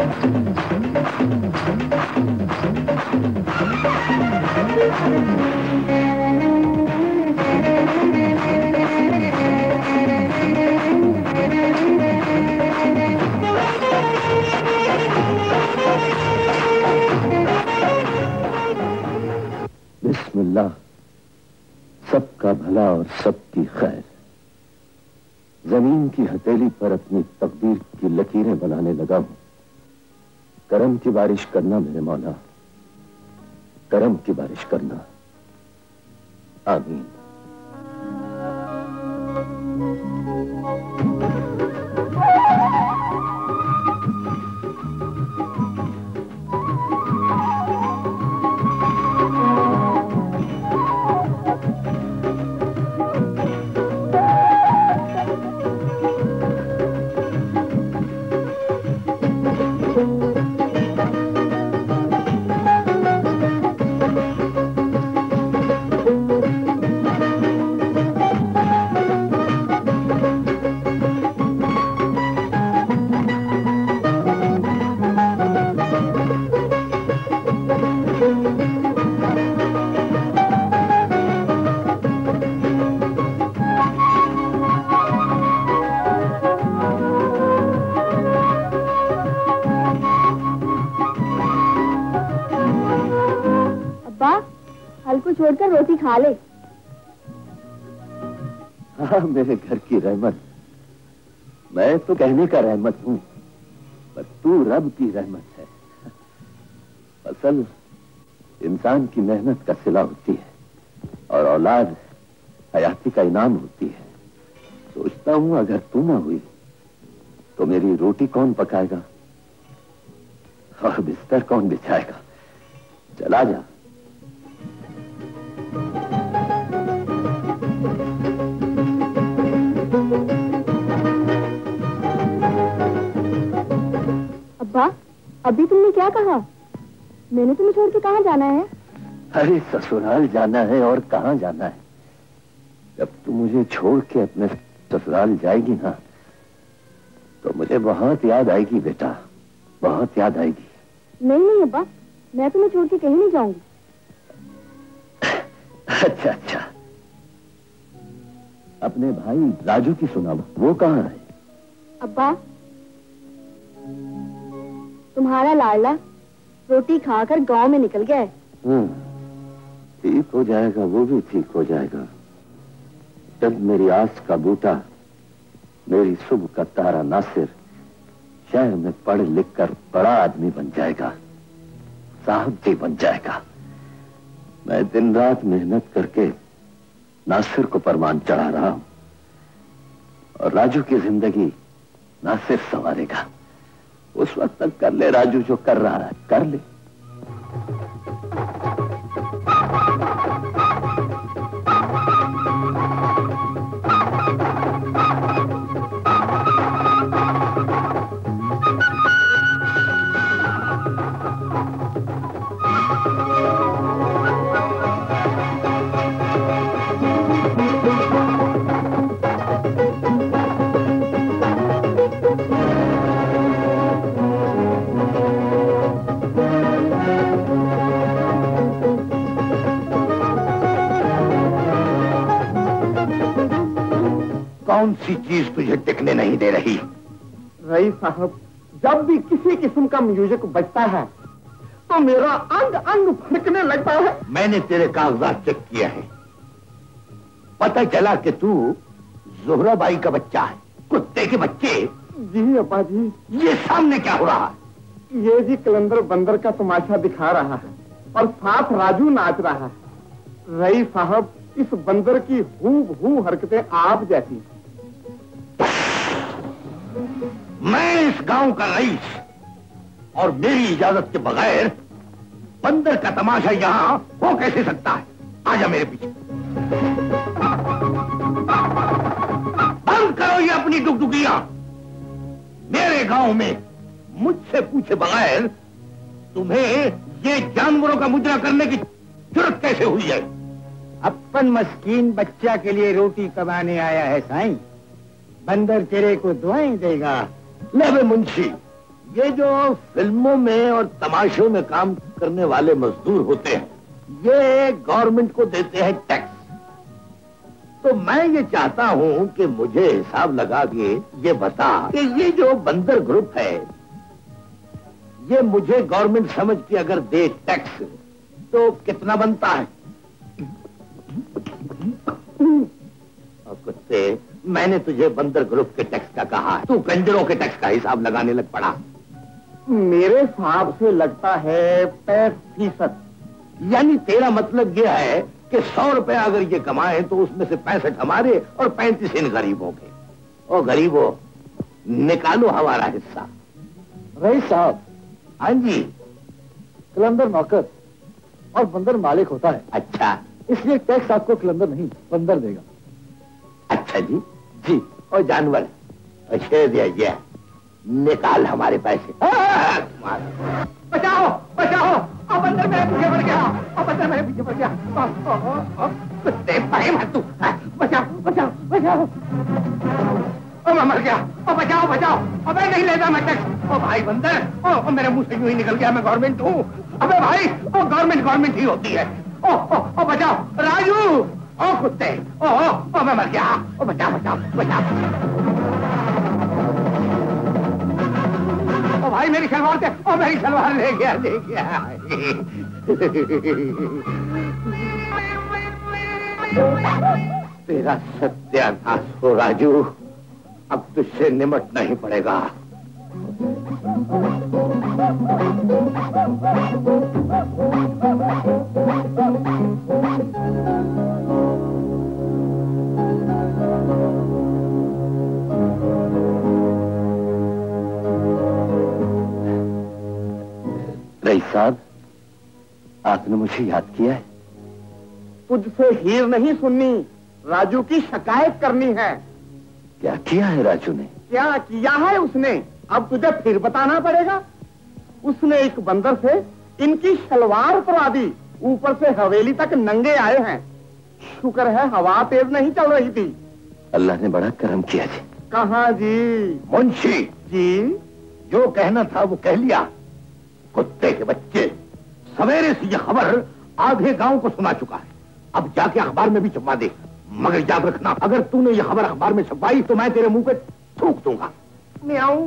बिस्मिल्लाह, सबका भला और सबकी खैर। जमीन की हथेली पर अपनी तकदीर की लकीरें बनाने लगा हूं। करम की बारिश करना मेरे मौला, करम की बारिश करना। आमीन। छोड़कर रोटी खा ले। हाँ, मेरे घर की रहमत। मैं तो कहने का रहमत हूँ, पर तू रब की रहमत है। असल इंसान की मेहनत का सिला होती है और औलाद हयाती का इनाम होती है। सोचता हूँ अगर तू ना हुई तो मेरी रोटी कौन पकाएगा और बिस्तर कौन बिछाएगा। चला जा। अब्बा, अभी तुमने क्या कहा? मैंने तुम्हें छोड़ के कहाँ जाना है? अरे ससुराल जाना है और कहाँ जाना है। जब तू मुझे छोड़ के अपने ससुराल जाएगी ना तो मुझे बहुत याद आएगी बेटा, बहुत याद आएगी। नहीं नहीं अब्बा, मैं तुम्हें छोड़ के कहीं नहीं जाऊंगी। अच्छा अच्छा, अपने भाई राजू की सुना, वो कहाँ है? अब्बा, तुम्हारा लाडला रोटी खाकर गांव में निकल गया है। ठीक हो जाएगा, वो भी ठीक हो जाएगा। जब मेरी आस का बूटा, मेरी सुबह का तारा नासिर शहर में पढ़ लिख कर बड़ा आदमी बन जाएगा, साहब जी बन जाएगा। मैं दिन रात मेहनत करके नासिर को परमान चढ़ा रहा हूं और राजू की जिंदगी नासिर संवारेगा। उस वक्त तक कर ले राजू जो कर रहा है, कर ले। कौन सी चीज तुझे टिकने नहीं दे रही? रईस साहब, जब भी किसी किस्म का म्यूजिक बजता है तो मेरा अंग अंग फड़कने लगता है। मैंने तेरे कागजात चेक किया है, पता चला कि तू जोहरा बाई का बच्चा है, कुत्ते के बच्चे। जी अब्बा जी। ये सामने क्या हो रहा है? ये जी कलंदर बंदर का तमाशा दिखा रहा है और साथ राजू नाच रहा है। रईस साहब, इस बंदर की हूबहू हरकतें आप जैसी हैं। मैं इस गांव का रईस और मेरी इजाजत के बगैर बंदर का तमाशा यहां हो कैसे सकता है? आजा मेरे पीछे। बंद करो ये अपनी डुगडुगियां। मेरे गांव में मुझसे पूछे बगैर तुम्हें ये जानवरों का मुजरा करने की जरूरत कैसे हुई है? अपन मस्कीन बच्चा के लिए रोटी कमाने आया है साईं, बंदर तेरे को दुआएं देगा। ले बे मुंशी, ये जो फिल्मों में और तमाशों में काम करने वाले मजदूर होते हैं, ये गवर्नमेंट को देते हैं टैक्स। तो मैं ये चाहता हूं कि मुझे हिसाब लगा के ये बता कि ये जो बंदर ग्रुप है, ये मुझे गवर्नमेंट समझ के अगर दे टैक्स तो कितना बनता है? और कुत्ते, मैंने तुझे बंदर ग्रुप के टैक्स का कहा है, तू कंजरों के टैक्स का हिसाब लगाने लग पड़ा। मेरे हिसाब से लगता है 65%। यानी तेरा मतलब यह है कि 100 रुपया अगर ये कमाए तो उसमें से 65 हमारे और 35 इन गरीबों के। ओ गरीबों, निकालो हमारा हिस्सा। रईस साहब। हाँ जी। कलंदर नौकर और बंदर मालिक होता है। अच्छा, इसलिए टैक्स आपको कलंदर नहीं बंदर देगा। अच्छा जी। जी। और जानवर शेर दिया, निकाल हमारे पैसे। बचाओ बचाओ, और बंदर मेरे पीछे पड़ गया, और बंदर मेरे पीछे पड़ गया। कुत्ते भाई मत तू, बचाओ बचाओ बचाओ। ओ मैं मर गया, ओ बचाओ बचाओ, और मैं नहीं लेता मैं टैक्स। ओ भाई बंदर, ओ मेरे मुंह से यूं ही निकल गया, मैं गवर्नमेंट हूँ। अबे भाई, ओ गवर्नमेंट ही होती है। ओ बचाओ राजू, ओ कुत्ते, ओ मैं मर गया, ओ बचाओ बचाओ बचाओ। ओ भाई मेरी सलवार दे, ओ मेरी सलवार ले गया। तेरा सत्यानाश हो राजू, अब तुझसे निमटना ही पड़ेगा। रईस साहब, आपने मुझे याद किया है? तुझसे हीर नहीं सुननी, राजू की शिकायत करनी है। क्या किया है राजू ने? क्या किया है उसने, अब तुझे फिर बताना पड़ेगा। उसने एक बंदर से इनकी सलवार उतरवा दी, ऊपर से हवेली तक नंगे आए हैं। शुक्र है हवा तेज नहीं चल रही थी। अल्लाह ने बड़ा करम किया जी। कहाँ जी? मुंशी जी, जो कहना था वो कह लिया। कुत्ते के बच्चे, सवेरे से यह खबर आधे गांव को सुना चुका है, अब जाके अखबार में भी छपवा दे। मगर याद रखना, अगर तूने यह खबर अखबार में छपवाई तो मैं तेरे मुंह पे थूक दूंगा। म्याऊं।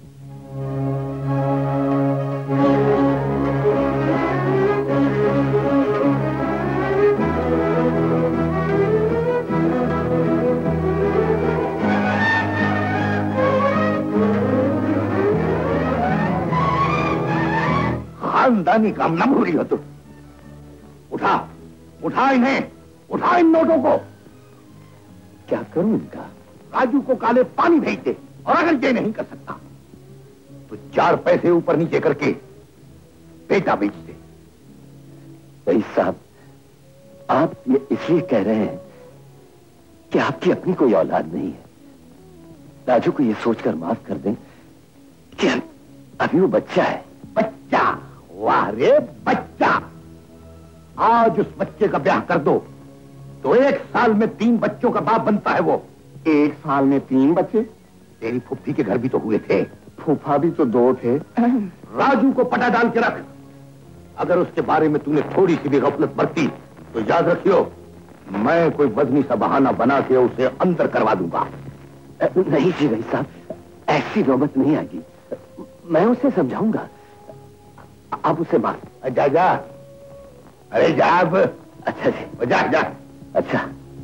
खानदानी काम न भूली हो तू। उठा उठा इन्हें, उठा इन नोटों को। क्या करूं इनका? राजू को काले पानी भेज दे, और अगर ये नहीं कर सकता तो 4 पैसे ऊपर नीचे करके बेटा बेच दे। रईस साहब, आप ये इसलिए कह रहे हैं कि आपकी अपनी कोई औलाद नहीं है। राजू को ये सोचकर माफ कर दें कि अभी वो बच्चा है। बच्चा? वाह रे बच्चा। आज उस बच्चे का ब्याह कर दो तो 1 साल में 3 बच्चों का बाप बनता है वो। 1 साल में 3 बच्चे? तेरी फुफ्फी के घर भी तो हुए थे। फूफा भी तो 2 थे। राजू को पटा डाल के रख। अगर उसके बारे में तूने थोड़ी सी भी गफलत बरती तो याद रखियो, मैं कोई बदनी सा बहाना बना के उसे अंदर करवा दूंगा। नहीं जी रईस साहब, ऐसी नौबत नहीं आएगी। मैं उसे समझाऊंगा, आप उसे मार। जा जा, अरे जा अब। अच्छा जी, जा जा। अच्छा।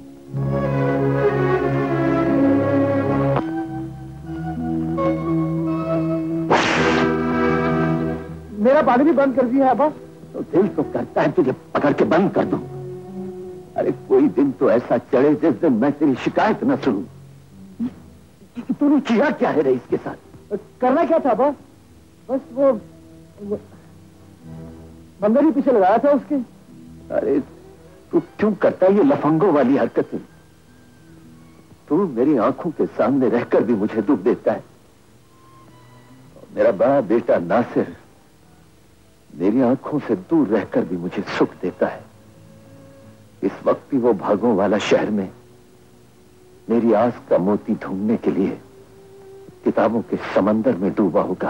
मेरा पानी भी बंद कर दिया है अब्बा। तो दिल तो करता है तुझे पकड़ के बंद कर दूं। अरे कोई दिन तो ऐसा चढ़े जिस दिन मैं तेरी शिकायत न सुनूं। तूने किया क्या है रईस के साथ? करना क्या था अब्बा? बस वो बंदर ही पीछे लगाया था उसके। अरे तू क्यों करता है ये लफंगों वाली हरकतें? तू मेरी आंखों के सामने रहकर भी मुझे दुख देता है। मेरा बड़ा बेटा नासिर मेरी आंखों से दूर रहकर भी मुझे सुख देता है। इस वक्त भी वो भागों वाला शहर में मेरी आस का मोती ढूंढने के लिए किताबों के समंदर में डूबा होगा।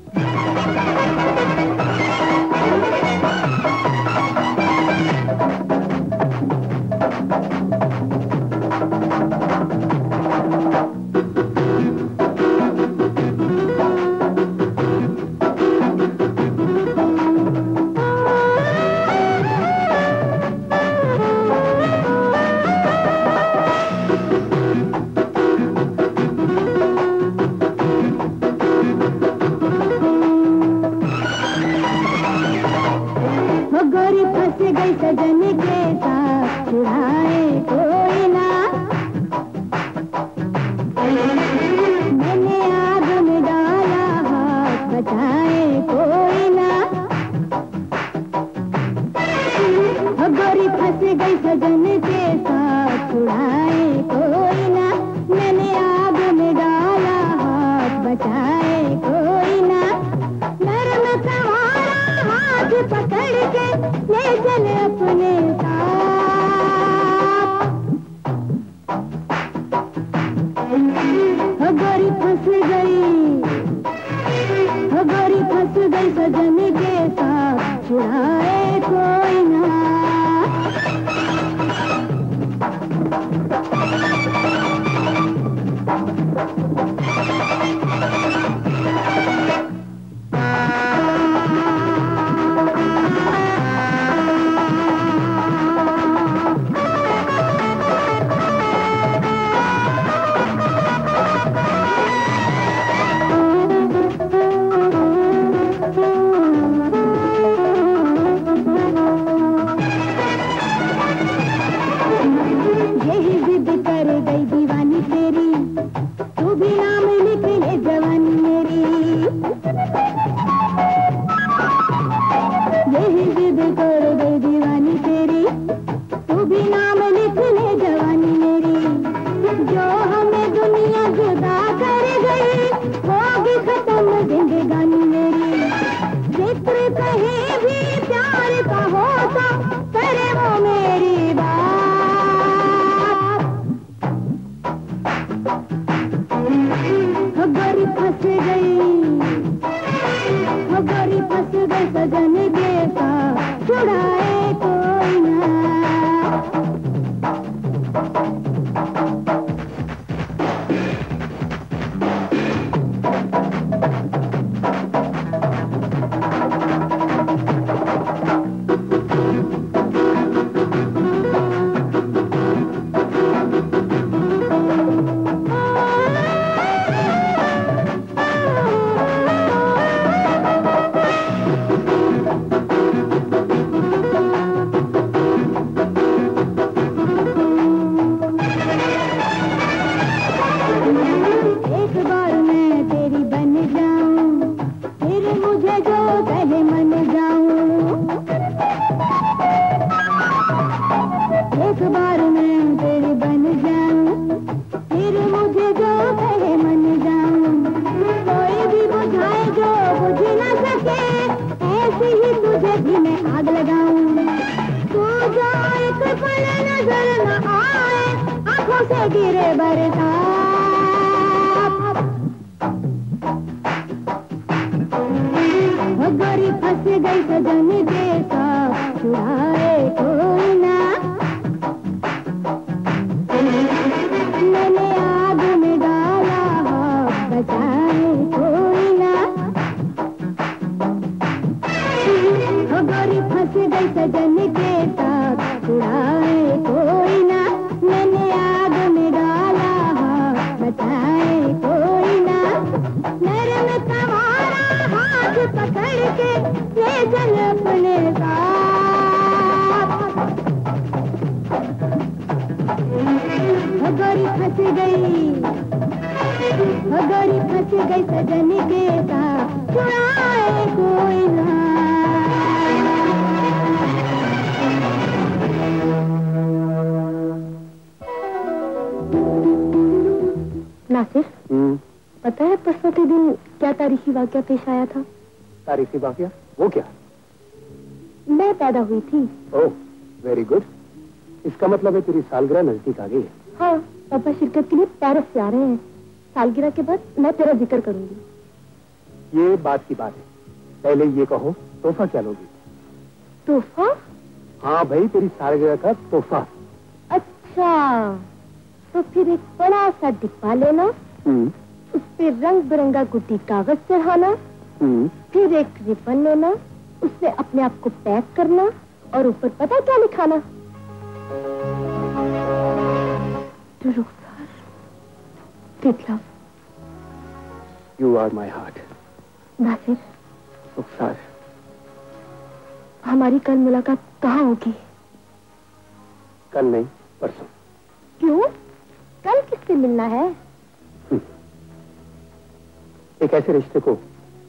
पता है परसों के दिन क्या तारीखी वाकया पेश आया था? तारीखी वाकया? वो क्या? मैं पैदा हुई थी। Oh, very good. इसका मतलब है तेरी सालगिरह नजदीक आ गई है। हाँ, पापा शिरकत के लिए पेरिस से आ रहे हैं। सालगिरह के बाद मैं तेरा जिक्र करूंगी। ये बात की बात है। पहले ये कहो, तोहफा क्या लोगी? तोहफा? हाँ भाई, तेरी सालगिरह का तोहफा। अच्छा, तो फिर एक बड़ा सा डिब्बा लेना, उस पे रंग बिरंगा गुड्डी कागज चढ़ाना, फिर एक रिबन लेना, उससे अपने आप को पैक करना और ऊपर पता क्या लिखाना? To Rukhsar, with love. You are my heart. Nasir, रुखसार, हमारी कल मुलाकात कहाँ होगी? कल नहीं, परसों। क्यों? कल किससे मिलना है? एक ऐसे रिश्ते को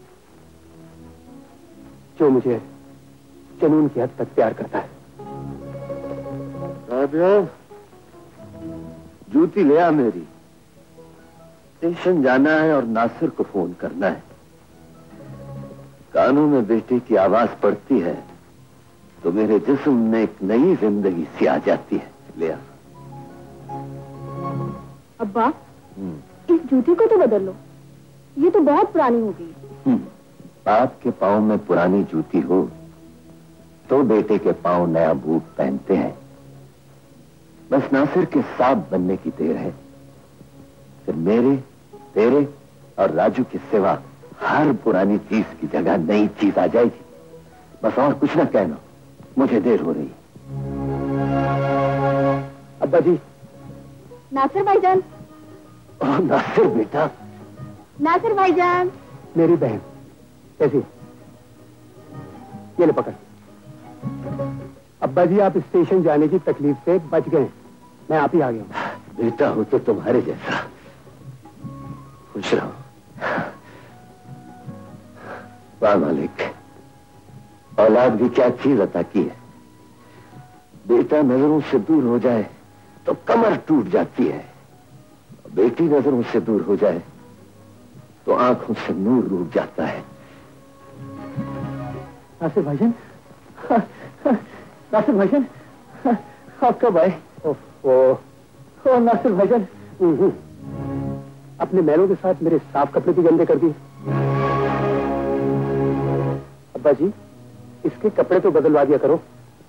जो मुझे जुनून की हद तक प्यार करता है। राबिया, जूती ले आ मेरी। स्टेशन जाना है और नासिर को फोन करना है। कानों में बेटे की आवाज पड़ती है तो मेरे जिस्म में एक नई जिंदगी सी आ जाती है। ले आ। अब्बा, इस जूती को तो बदल लो, ये तो बहुत पुरानी हो गई। बाप के पाँव में पुरानी जूती हो तो बेटे के पाँव नया बूट पहनते हैं। बस नासिर के साथ बनने की देर है, फिर मेरे, तेरे और राजू के सिवा हर पुरानी चीज की जगह नई चीज आ जाएगी। बस और कुछ ना कहना, मुझे देर हो रही। अब्बा जी। नासिर भाईजान। नासिर बेटा। नासिर भाईजान। मेरी बहन कैसी? ये ले पकड़। अब्बा जी, आप स्टेशन जाने की तकलीफ से बच गए, मैं आप ही आ गया हूं। बेटा हो तो तुम्हारे जैसा। खुश रहो। वाह मालिक, औलाद भी क्या चीज अता की है। बेटा नजरों से दूर हो जाए तो कमर टूट जाती है, बेटी नजरों से दूर हो जाए तो आंखों से नूर रूठ जाता है। नासिर भाईजान, नासिर भाईजान, आप कब आए? ओ नासिर भाईजान, अपने मैलों के साथ मेरे साफ कपड़े भी गंदे कर दिए। अब्बा जी, इसके कपड़े तो बदलवा दिया करो।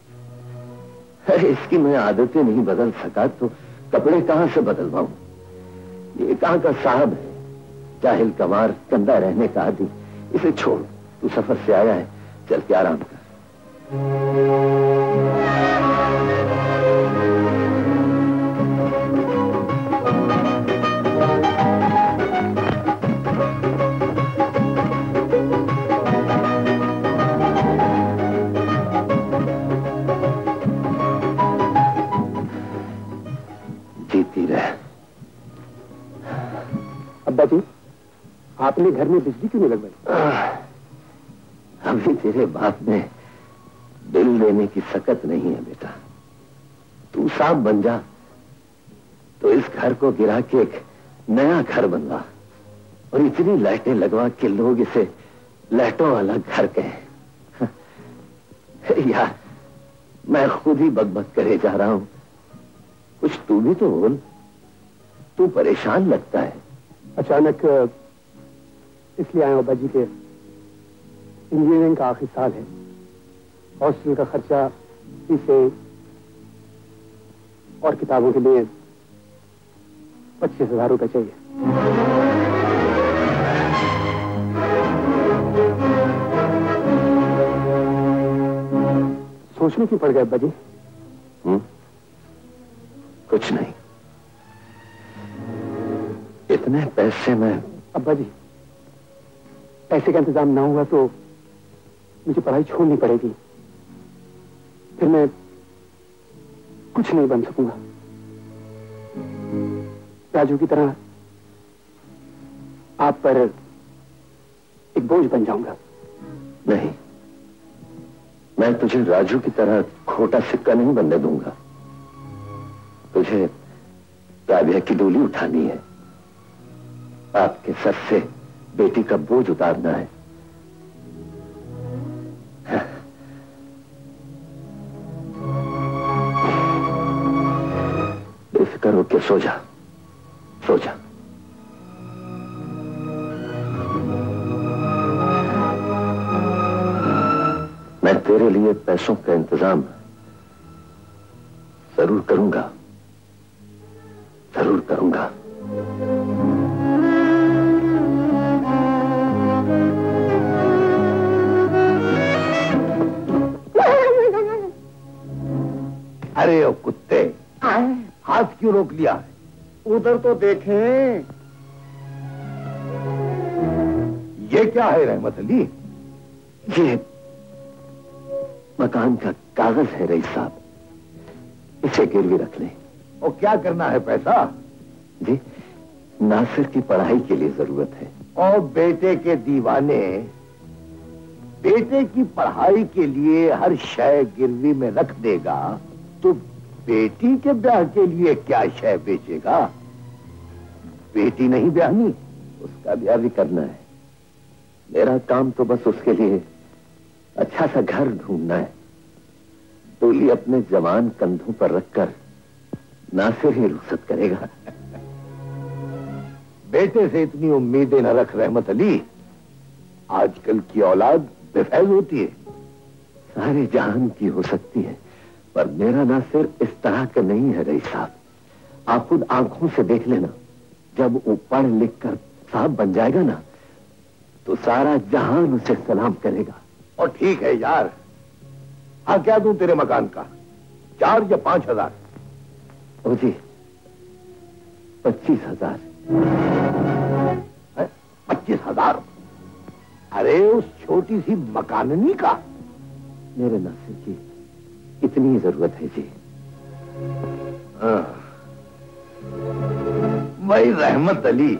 इसकी मैं आदतें नहीं बदल सका तो कपड़े कहां से बदलवाऊं? ये कहां का साहब है, जाहिल कमार, गंदा रहने का आदि। इसे छोड़, तू सफर से आया है, चल के आराम कर। जीती रह। अब्बा जी, आपने घर में बिजली क्यों नहीं लगवाई? अभी तेरे बाप में बिल देने की सकत नहीं है बेटा। तू साहब बन जा तो इस घर को गिरा के एक नया घर बनवा और इतनी लाइटें लगवा के लोग इसे लाइटों वाला घर कहें। यार, मैं खुद ही बकबक करे जा रहा हूं, कुछ तू भी तो बोल। तू परेशान लगता है। अचानक इसलिए आया अब्बा जी के इंजीनियरिंग का आखिरी साल है, हॉस्टल का खर्चा, फीसें और किताबों के लिए 25,000 रुपए चाहिए। सोचने क्यों पड़ गए अब्बा जी? कुछ नहीं, इतने पैसे में। अब्बा जी, पैसे का इंतजाम ना हुआ तो मुझे पढ़ाई छोड़नी पड़ेगी, फिर मैं कुछ नहीं बन सकूंगा। राजू की तरह आप पर एक बोझ बन जाऊंगा। नहीं, मैं तुझे राजू की तरह खोटा सिक्का नहीं बनने दूंगा। तुझे राबिया की डोली उठानी है, आपके सर से बेटी का बोझ उतारना है। बेफिक्र होके सो जा, सो जा। मैं तेरे लिए पैसों का इंतजाम जरूर करूंगा, जरूर करूंगा। अरे ओ कुत्ते, हाथ क्यों रोक लिया है? उधर तो देखें। ये क्या है रहमत अली? ये मकान का कागज है रईस साहब, इसे गिरवी रख लें। और क्या करना है पैसा? जी, नासिर की पढ़ाई के लिए जरूरत है। और बेटे के दीवाने, बेटे की पढ़ाई के लिए हर शय गिरवी में रख देगा, तो बेटी के ब्याह के लिए क्या शय बेचेगा? बेटी नहीं ब्याहनी, उसका ब्याह भी करना है। मेरा काम तो बस उसके लिए अच्छा सा घर ढूंढना है। डोली अपने जवान कंधों पर रखकर नासिर ही रुखसत करेगा। बेटे से इतनी उम्मीदें न रख रहमत अली, आजकल की औलाद बेफैज होती है। सारे जहान की हो सकती है, पर मेरा नासिर इस तरह का नहीं है रईस साहब। आप खुद आंखों से देख लेना, जब वो पढ़ लिख कर साहब बन जाएगा ना, तो सारा जहान उसे सलाम करेगा। और ठीक है यार, हाँ क्या दूं तेरे मकान का? 4 या 5 हजार? ओ जी, 25,000। 25,000? अरे उस छोटी सी मकाननी का? मेरे नासिर की इतनी जरूरत है जी। भाई रहमत अली,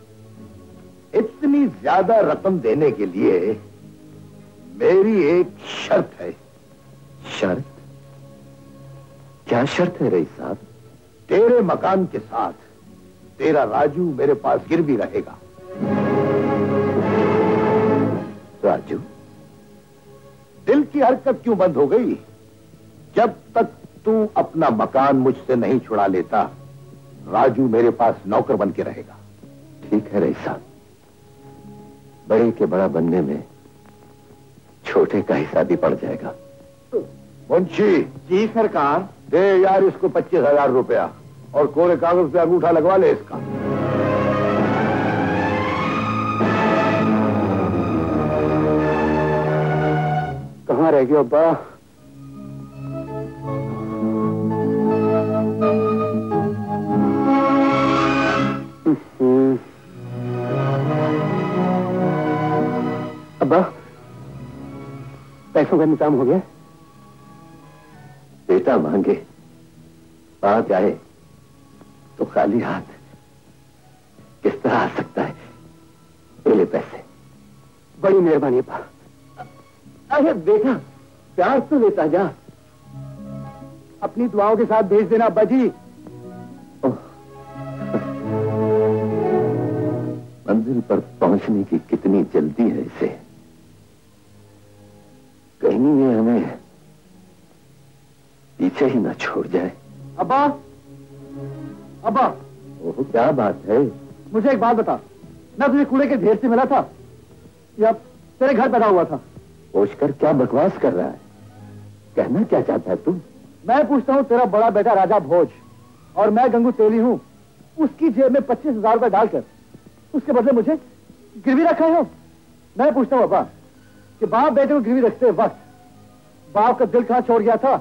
इतनी ज्यादा रकम देने के लिए मेरी एक शर्त है। शर्त? क्या शर्त है रईस साहब? तेरे मकान के साथ तेरा राजू मेरे पास गिरवी रहेगा। राजू? दिल की हरकत क्यों बंद हो गई? जब तक तू अपना मकान मुझसे नहीं छुड़ा लेता, राजू मेरे पास नौकर बन के रहेगा। ठीक है रईस साहब, बड़े के बड़ा बनने में छोटे का हिस्सा भी पड़ जाएगा। मुंशी जी सरकार। दे यार इसको 25,000 रुपया, और कोरे कागज पे अंगूठा लगवा ले इसका। कहाँ रह गए अब्बा? अब्बा, पैसों का इंतजाम हो गया? बेटा मांगे, बात आए तो खाली हाथ किस तरह आ सकता है? ले पैसे। बड़ी मेहरबानी अब्बा। अरे बेटा, प्यार तो लेता जा। अपनी दुआओं के साथ भेज देना अब्बा जी। मंजिल पर पहुंचने की कितनी जल्दी है इसे। कहीं ये हमें पीछे ही ना छोड़ जाए। अब्बा, अब्बा। ओह, क्या बात है? मुझे एक बात बता, मैं तुझे कूड़े के ढेर से मिला था या तेरे घर पैदा हुआ था? पूछकर क्या बकवास कर रहा है? कहना क्या चाहता है तुम? मैं पूछता हूँ, तेरा बड़ा बेटा राजा भोज और मैं गंगू तेली हूँ, उसकी जेब में 25,000 रुपए डालकर उसके बदले मुझे गिरवी रखा है। मैं पूछता हूँ अब्बा कि बाप बेटे को गिरवी रखते वक्त बाप का दिल कहाँ छोड़ गया था?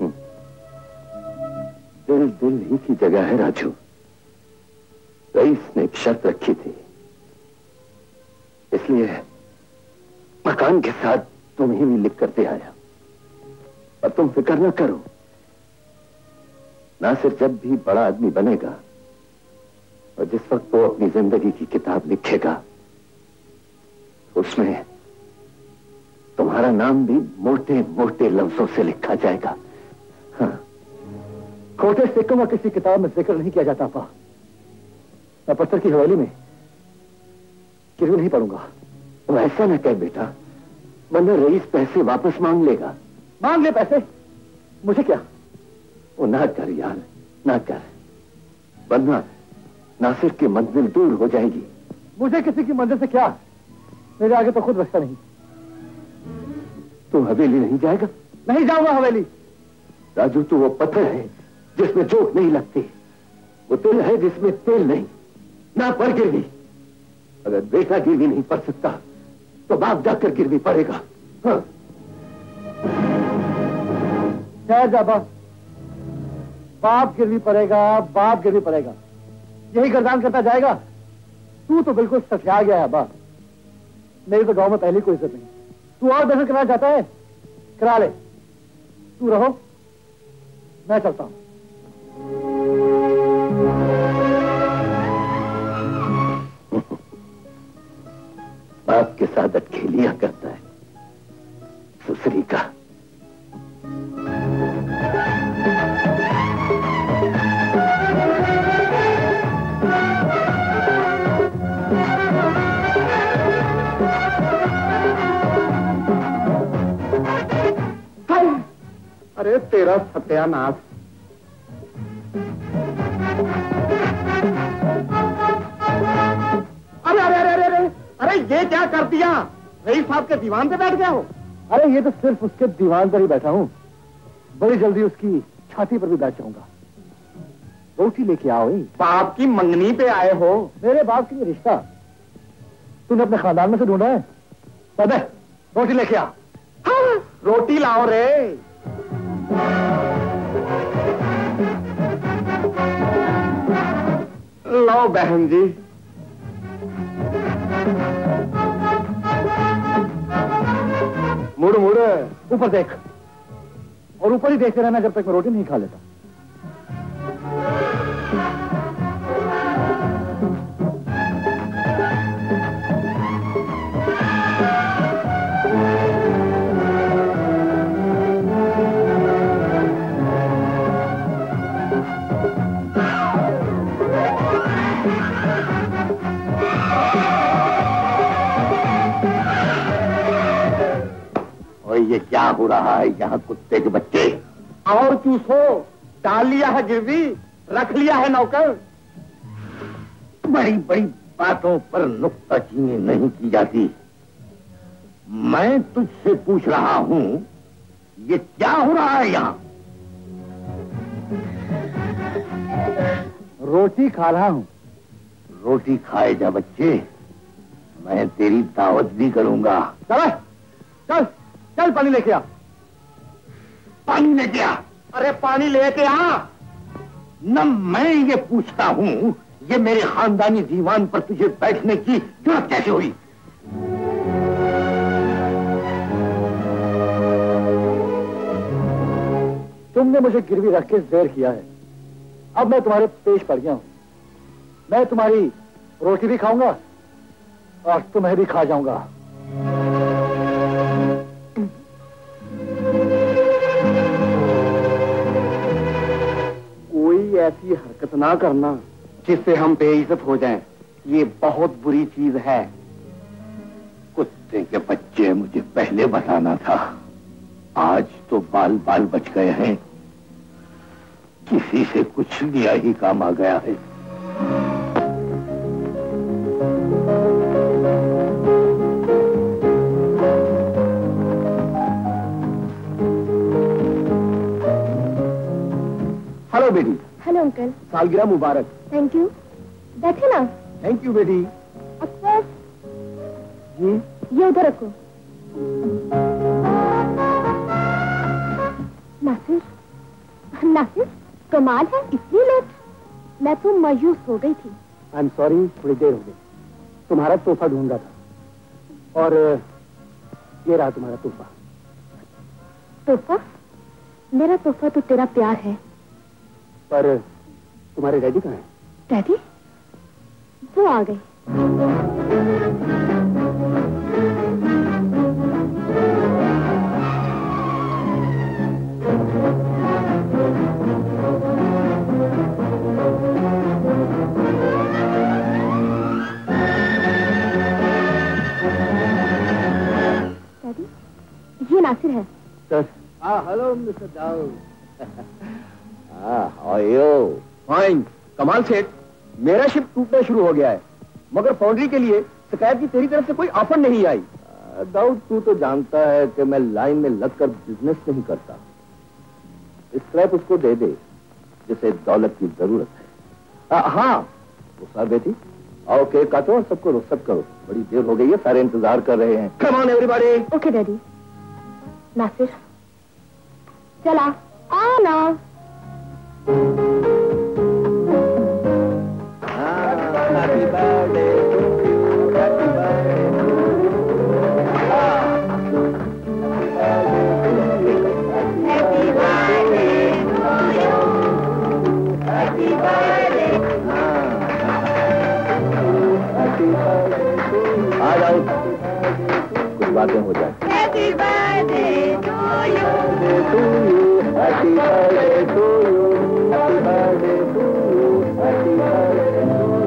दिल दिल ही की जगह है राजू। रईस ने एक शर्त रखी थी, इसलिए मकान के साथ तुम्हें भी लिख करते आया। पर तुम फिक्र न करो, नासिर जब भी बड़ा आदमी बनेगा और जिस वक्त वो अपनी जिंदगी की किताब लिखेगा, उसमें तुम्हारा नाम भी मोटे मोटे लफ्जों से लिखा जाएगा। हाँ, खोटे सिक्कों का किसी किताब में जिक्र नहीं किया जाता अब्बा। मैं पत्थर की हवेली में गिरवी नहीं पढ़ूंगा। वो ऐसा न कह बेटा, वरना रईस पैसे वापस मांग लेगा। मांग ले पैसे, मुझे क्या? वो ना कर यार, ना कर, वरना नासिर की मंजिल दूर हो जाएगी। मुझे किसी की मंजिल से क्या? मेरे आगे तो खुद रास्ता नहीं। तू हवेली नहीं जाएगा? नहीं जाऊंगा हवेली। राजू, तू वो पत्थर है जिसमें चोट नहीं लगती, वो तिल है जिसमें तेल नहीं। ना पर गिरवी। अगर बेटा गिरवी नहीं पड़ सकता तो बाप जाकर गिरवी पड़ेगा। हाँ। जाबा, बाप गिरवी पड़ेगा, बाप गिरवी पड़ेगा, यही गर्दान करता जाएगा। तू तो बिल्कुल सठिया गया है अब्बा। मेरी तो गांव में पहले कोई इज्जत नहीं। तू और दर्शन कराना चाहता है, करा ले। तू रहो, मैं चलता हूं। बाप के साथ खेलिया करता है सुसरी का। अरे तेरा सत्यानाश। अरे अरे अरे अरे अरे अरे ये क्या कर दिया? रईस साहब के दीवान पे बैठ गया हो? अरे ये तो सिर्फ उसके दीवान पर ही बैठा हूं, बड़ी जल्दी उसकी छाती पर भी बैठ जाऊंगा। रोटी लेके आओ। बाप की मंगनी पे आए हो? मेरे बाप की रिश्ता तूने अपने खानदान में से ढूंढा है? तबे रोटी लेके आ। हाँ, रोटी लाओ रे। लो बहन जी। मुड़ मुड़ ऊपर देख, और ऊपर ही देखते रहना जब तक मैं रोटी नहीं खा लेता। ये क्या हो रहा है यहाँ कुत्ते के बच्चे? और चूसो, डाल लिया है गिरवी, रख लिया है नौकर। बड़ी बड़ी बातों पर नुक्ताचीनी नहीं की जाती। मैं तुझसे पूछ रहा हूँ, ये क्या हो रहा है यहाँ? रोटी खा रहा हूँ। रोटी खाए जा बच्चे, मैं तेरी दावत भी करूंगा। चल चल चल, पानी लेके आ। पानी लेके आ? अरे पानी लेके आ। न मैं ये पूछता हूँ, ये मेरे खानदानी दीवान पर तुझे बैठने की जरूरत कैसे हुई? तुमने मुझे गिरवी रख के ज़ेर किया है, अब मैं तुम्हारे पेश पड़ गया हूं। मैं तुम्हारी रोटी भी खाऊंगा और तुम्हें भी खा जाऊंगा। कोई ऐसी हरकत ना करना जिससे हम बेइज्जत हो जाएं। ये बहुत बुरी चीज है। कुत्ते के बच्चे, मुझे पहले बताना था। आज तो बाल बाल बच गए हैं। किसी से कुछ लिया ही काम आ गया है। हेलो बेटी। Hello uncle. सालगिरह मुबारक। Thank you. बैठे ना। थैंक यू बेटी। अक्सर जी, ये उधर रखो। नासिर, नासिर, कमाल है, इतनी लेट। मैं तो मायूस हो गई थी। आई एम सॉरी, थोड़ी देर हो गई। तुम्हारा तोहफा ढूंढा था और ये रहा तुम्हारा तोहफा। तोहफा? मेरा तोहफा तो तेरा प्यार है। पर तुम्हारे डैडी कहाँ हैं? डैडी? वो आ गए। डैडी, ये नासिर है। Sir. Hello mister Dawood. How fine. Kamal Seth, मेरा शिप टूटना शुरू हो गया है, मगर फाउंड्री के लिए शिकायत की तेरी तरफ से कोई ऑफर नहीं आई। दाऊद, तू तो जानता है कि मैं लाइन में लगकर बिजनेस नहीं करता। स्क्रैप उसको दे दे जिसे दौलत की जरूरत है। हाँ, वो साहब बेटी, आओ केक काटो और सबको रुखसत करो। बड़ी देर हो गई है, सारे इंतजार कर रहे हैं। Come on everybody. Okay daddy. Nasir, चला आओ ना। Happy birthday to you, happy birthday to you. आ जाओ, कुछ बातें हो जाए। Happy birthday to you, happy birthday to you, happy birthday to you, happy birthday to you.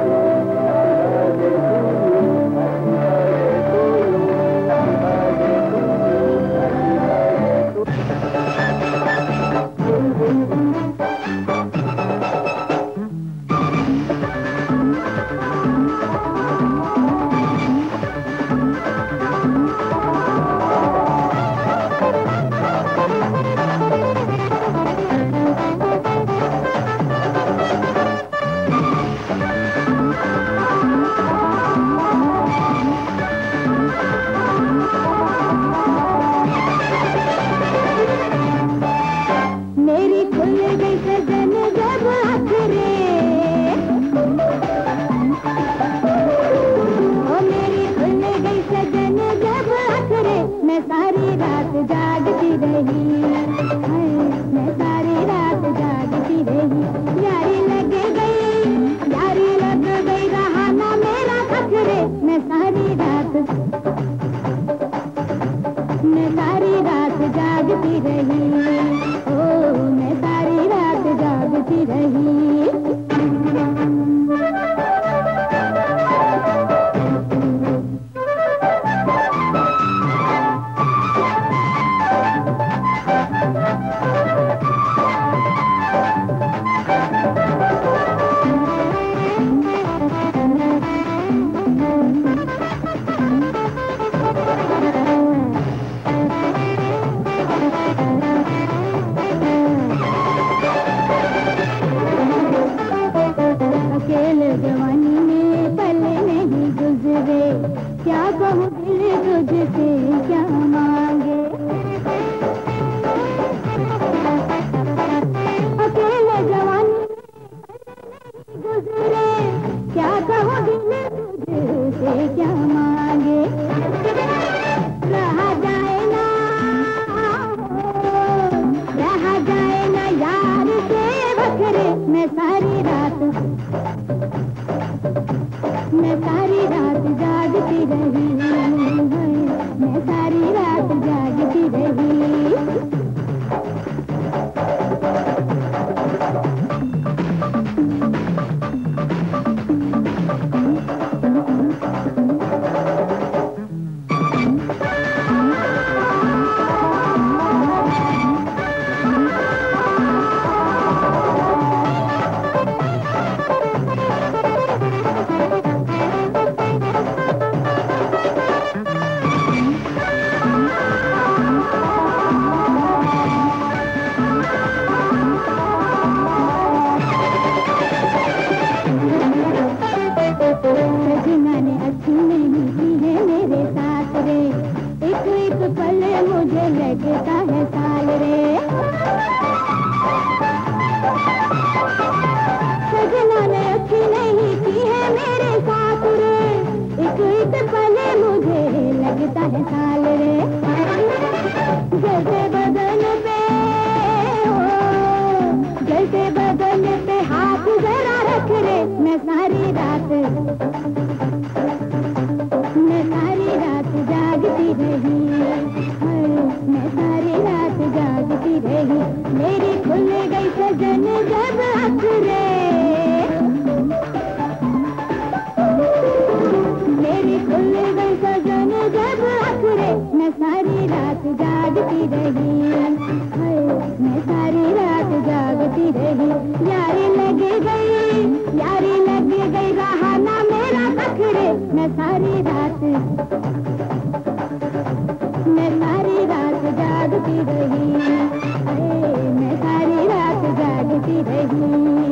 मैं सारी रात जागती रही, मैं सारी रात जागती रही।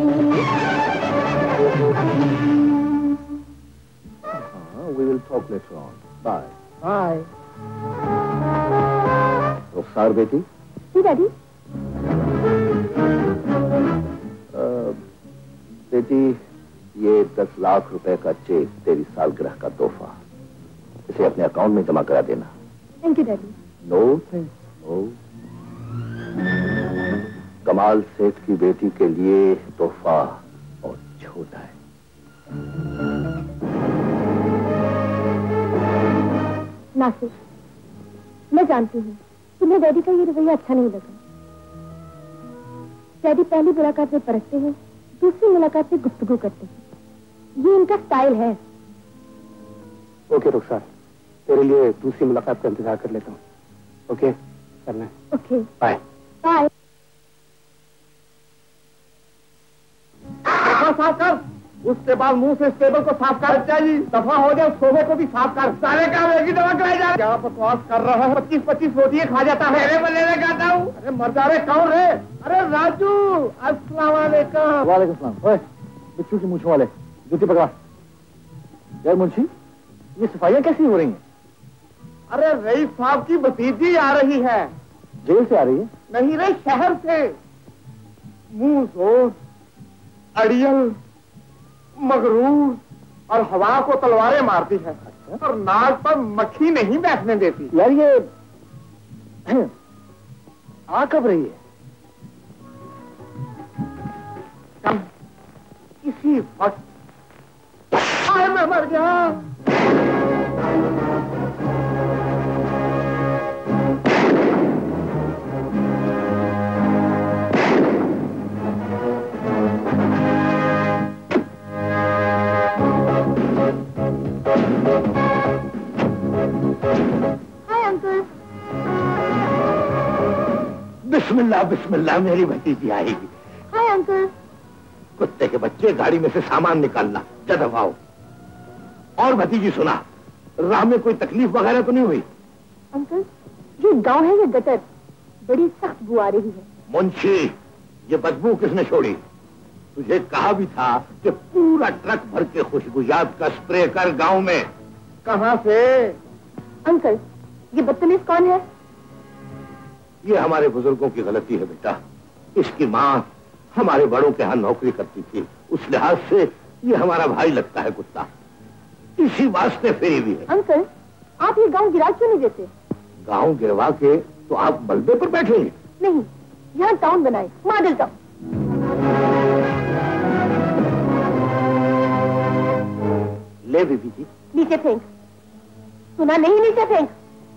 We will talk later on. Bye. Bye. Rukhsar बेटी। जी डैडी। बेटी, ये 10 लाख रुपए का चेक तेरी सालगिरह का तोहफा, इसे अपने अकाउंट में जमा करा देना। Thank you daddy. No thank no. Kamal Seth की बेटी के लिए तोहफा और छोटा है। नासिर, मैं जानती हूँ तुम्हें डैडी का ये रवैया अच्छा नहीं लगा। डैडी पहली मुलाकात में परखते हैं, दूसरी मुलाकात में गुफ्तगू करते हैं, ये इनका स्टाइल है। ओके रुखसार, तेरे लिए दूसरी मुलाकात का इंतजार कर लेता हूँ। ओके करना है। Okay bye bye. साफ कर, उसके बाद मुंह से इस टेबल को साफ कर। चाहिए दफा हो जाए, सोफे को भी साफ कर। सारे काम एक ही दवा कराई जा। क्या बकवास कर रहा है? 25-25 रोटियां खा जाता है। मेरे बल्ले में खाता हूँ। अरे मर जा रहे, कौन है? अरे राजू, अस्सलाम वालेकुम। वालेकुम सलाम। ओए बिच्छू की मूंछों वाले, जूती पकड़ा। यार मुंशी, ये सफाइयां कैसी हो रही हैं? अरे रईस साहब की भतीजी आ रही है। जेल से आ रही है? नहीं रे, शहर से। मुंह जोर, अड़ियल, मगरूर और हवा को तलवारें मारती है। अच्छा? और नाक पर मक्खी नहीं बैठने देती। यार ये आ कब रही है? कम इसी वक्त। मैं मर गया। बिस्मिल्लाह बिस्मिल्लाह, मेरी भतीजी आएगी। Hi uncle. कुत्ते के बच्चे, गाड़ी में से सामान निकालना, जब आओ। और भतीजी सुना, राह में कोई तकलीफ वगैरह तो नहीं हुई? अंकल, ये गांव है या गटर? बड़ी सख्त बू आ रही है। मुंशी, ये बदबू किसने छोड़ी? तुझे कहा भी था कि पूरा ट्रक भर के खुशबूयात का स्प्रे कर गांव में। कहां से? अंकल, ये बदतमीज कौन है? ये हमारे बुजुर्गों की गलती है बेटा। इसकी माँ हमारे बड़ों के यहाँ नौकरी करती थी, उस लिहाज से ये हमारा भाई लगता है कुत्ता। इसी वास्ते फेरी भी है। अंकल, आप ये गांव गिरा क्यों नहीं देते? गांव गिरवा के तो आप बल्बे पर बैठेंगे? नहीं, यहाँ टाउन बनाए, मॉडल टाउन। ले बीबी जी। नीचे फेंक। सुना नहीं? नीचे फेंक।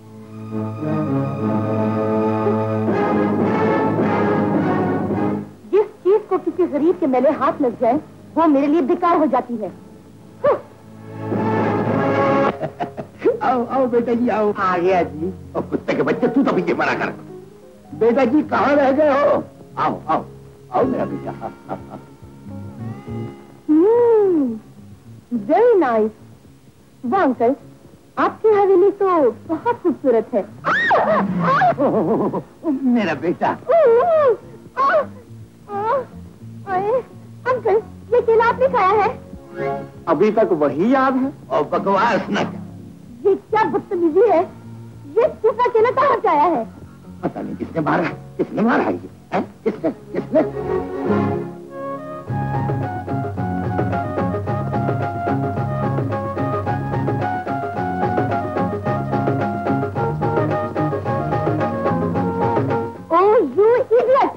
जिस चीज को किसी गरीब के मेले हाथ लग जाए, वो मेरे लिए बेकार हो जाती है। आओ आओ बेटा जी, आओ। आ गया जी। और कुत्ते के बच्चे, तू तो पीछे मना कर। बेटा जी कहाँ रह गए हो? आओ आओ आओ मेरा बेटा। Very nice. वाह अंकल, आपकी हवेली तो बहुत खूबसूरत है। मेरा बेटा। अंकल, ये केला आपने खाया है? अभी तक वही याद है। और बकवास न कर। ये क्या बदतमीजी है? ये दूसरा केला कहाँ से आया है? पता नहीं किसने मारा, किसने मारा है ये? किसने किसने? Oh, you idiot!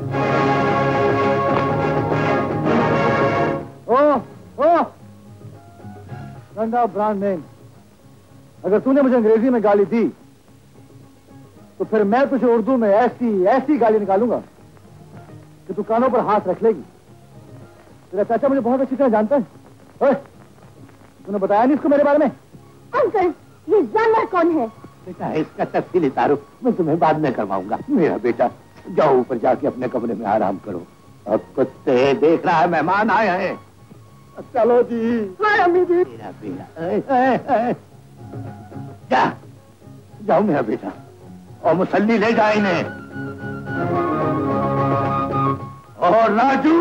ओह गंदा ब्रांड नेम। अगर तूने मुझे अंग्रेजी में गाली दी तो फिर मैं तुझे उर्दू में ऐसी ऐसी गाली निकालूंगा कि तू कानों पर हाथ रख लेगी। तेरा चाचा मुझे बहुत अच्छी तरह जानता है। ओए, तूने बताया नहीं इसको मेरे बारे में? अंकल, ये जानवर कौन है? बेटा इसका तफसीली तारुफ मैं तुम्हें बाद में करवाऊंगा। मेरा बेटा जाओ ऊपर जाके अपने कमरे में आराम करो। अब कुत्ते देख रहा है मेहमान आए हैं। चलो जी। हाँ अम्मी जी। मेरा बेटा क्या जाओ मेरा बेटा, और मुसल्ली ले जाए इन्हें। और राजू,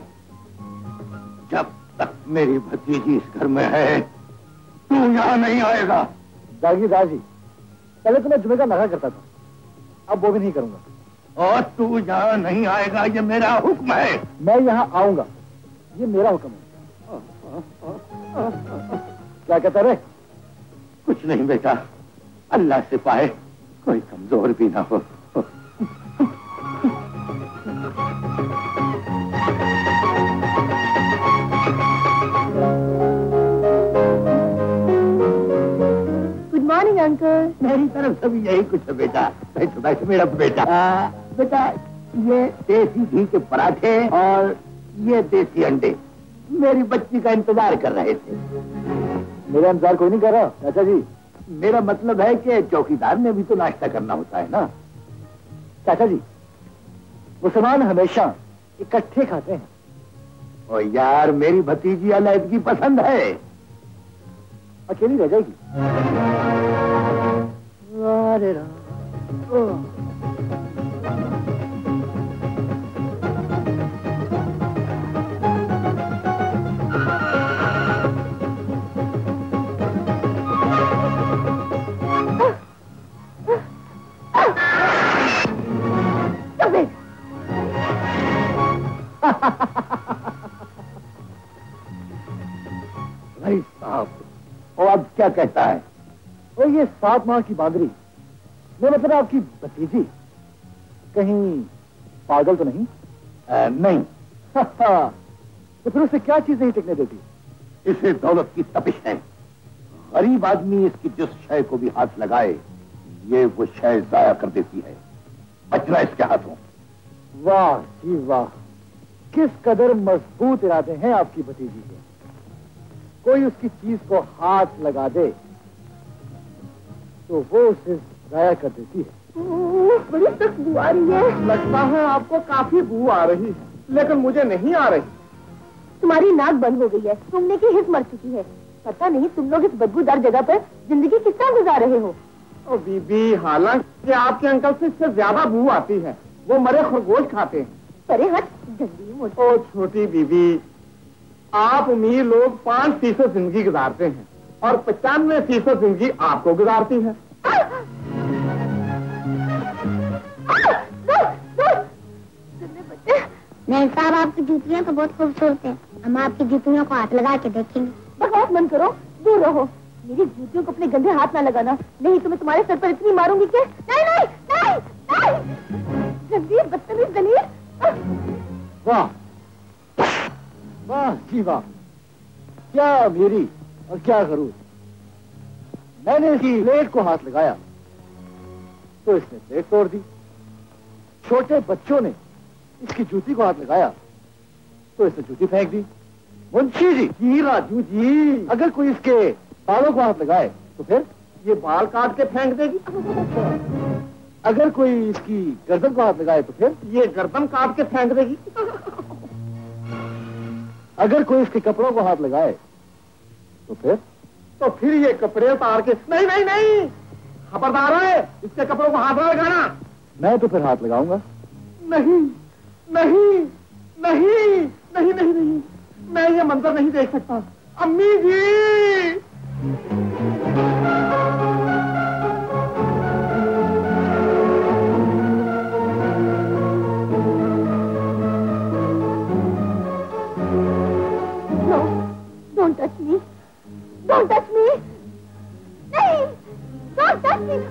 जब तक मेरी भतीजी इस घर में है तू यहाँ नहीं आएगा। जागीरदार जी, पहले तो मैं जुमे का नखा करता था, अब वो भी नहीं करूंगा। और तू यहाँ नहीं आएगा, ये मेरा हुक्म है। मैं यहाँ आऊंगा, ये मेरा हुक्म है। क्या कहता रे? कुछ नहीं बेटा, अल्लाह से पाए कोई कमजोर भी ना हो। Good morning uncle. मेरी तरफ से भी यही कुछ है बेटा। बैठो बैठो मेरा बेटा। बेटा, ये देसी घी के पराठे और ये देसी अंडे मेरी बच्ची का इंतजार कर रहे थे। मेरा इंतजार कोई नहीं कर रहा चाचा जी। मेरा मतलब है कि चौकीदार ने भी तो नाश्ता करना होता है ना। चाचा जी, मुसलमान हमेशा इकट्ठे खाते हैं। और यार, मेरी भतीजी अलहदगी पसंद है। अकेली रह जाएगी। अरे राम, भाई साहब, और अब क्या कहता है? और ये 7 माह की बांदरी, मैं मतलब आपकी भतीजी, कहीं पागल तो नहीं? नहीं। तो फिर उसे क्या चीजें ही टिकने देती? इसे दौलत की तपिश है। गरीब आदमी इसकी जिस शय को भी हाथ लगाए, ये वो शय जाया कर देती है। बचना इसके हाथों। वाह जी वाह, किस कदर मजबूत इरादे हैं आपकी भतीजी के। कोई उसकी चीज को हाथ लगा दे तो वो उसे जाया कर देती है। बड़ी सख्त बू आ रही है। लगता है आपको काफी बू आ रही है, लेकिन मुझे नहीं आ रही। तुम्हारी नाक बंद हो गई है, सुनने की हिस्स मर चुकी है। पता नहीं तुम लोग इस बदबूदार जगह पर जिंदगी किस तरह गुजार रहे हो। ओ बीबी, हालांकि आपके अंकल से इससे ज्यादा बू आती है। वो मरे खरगोश खाते हैं। अरे हट, जल्दी मोटी। ओ छोटी बीबी, आप अमीर लोग 5% जिंदगी गुजारते हैं और 95% जिंदगी आपको गुजारती है। नहीं साहब, आपकी जूतियाँ तो बहुत खूबसूरत हैं। हम आपकी जूतियों को हाथ लगा के देखेंगे। बकवास बंद करो, दूर रहो। मेरी जूतियों को अपने गंदे हाथ ना लगाना, नहीं तो मैं तुम्हारे सर पर इतनी मारूंगी कि नहीं नहीं नहीं नहीं। गंदी बदतमीज दलील। वाह वाह जी वाह, क्या मेरी और क्या गरूर। मैंने इसकी प्लेट को हाथ लगाया तो इसने प्लेट तोड़ दी। छोटे बच्चों ने इसकी जूती को हाथ लगाया तो इसने जूती फेंक दी। मुंशी जी, राजू जी, अगर कोई इसके बालों को हाथ लगाए तो फिर ये बाल काट के फेंक देगी। अगर कोई इसकी गर्दन को हाथ लगाए तो फिर ये गर्दन काट के फेंक देगी। अगर कोई इसके कपड़ों को हाथ लगाए तो फिर ये कपड़े उतार के नहीं नहीं नहीं, खबरदार है, इसके कपड़ों को हाथ न लगाना। मैं तो फिर हाथ लगाऊंगा। नहीं नहीं नहीं नहीं नहीं नहीं, मैं ये मंजर नहीं देख सकता। अम्मी जी, Don't touch me! Don't touch me! नहीं! Don't touch me!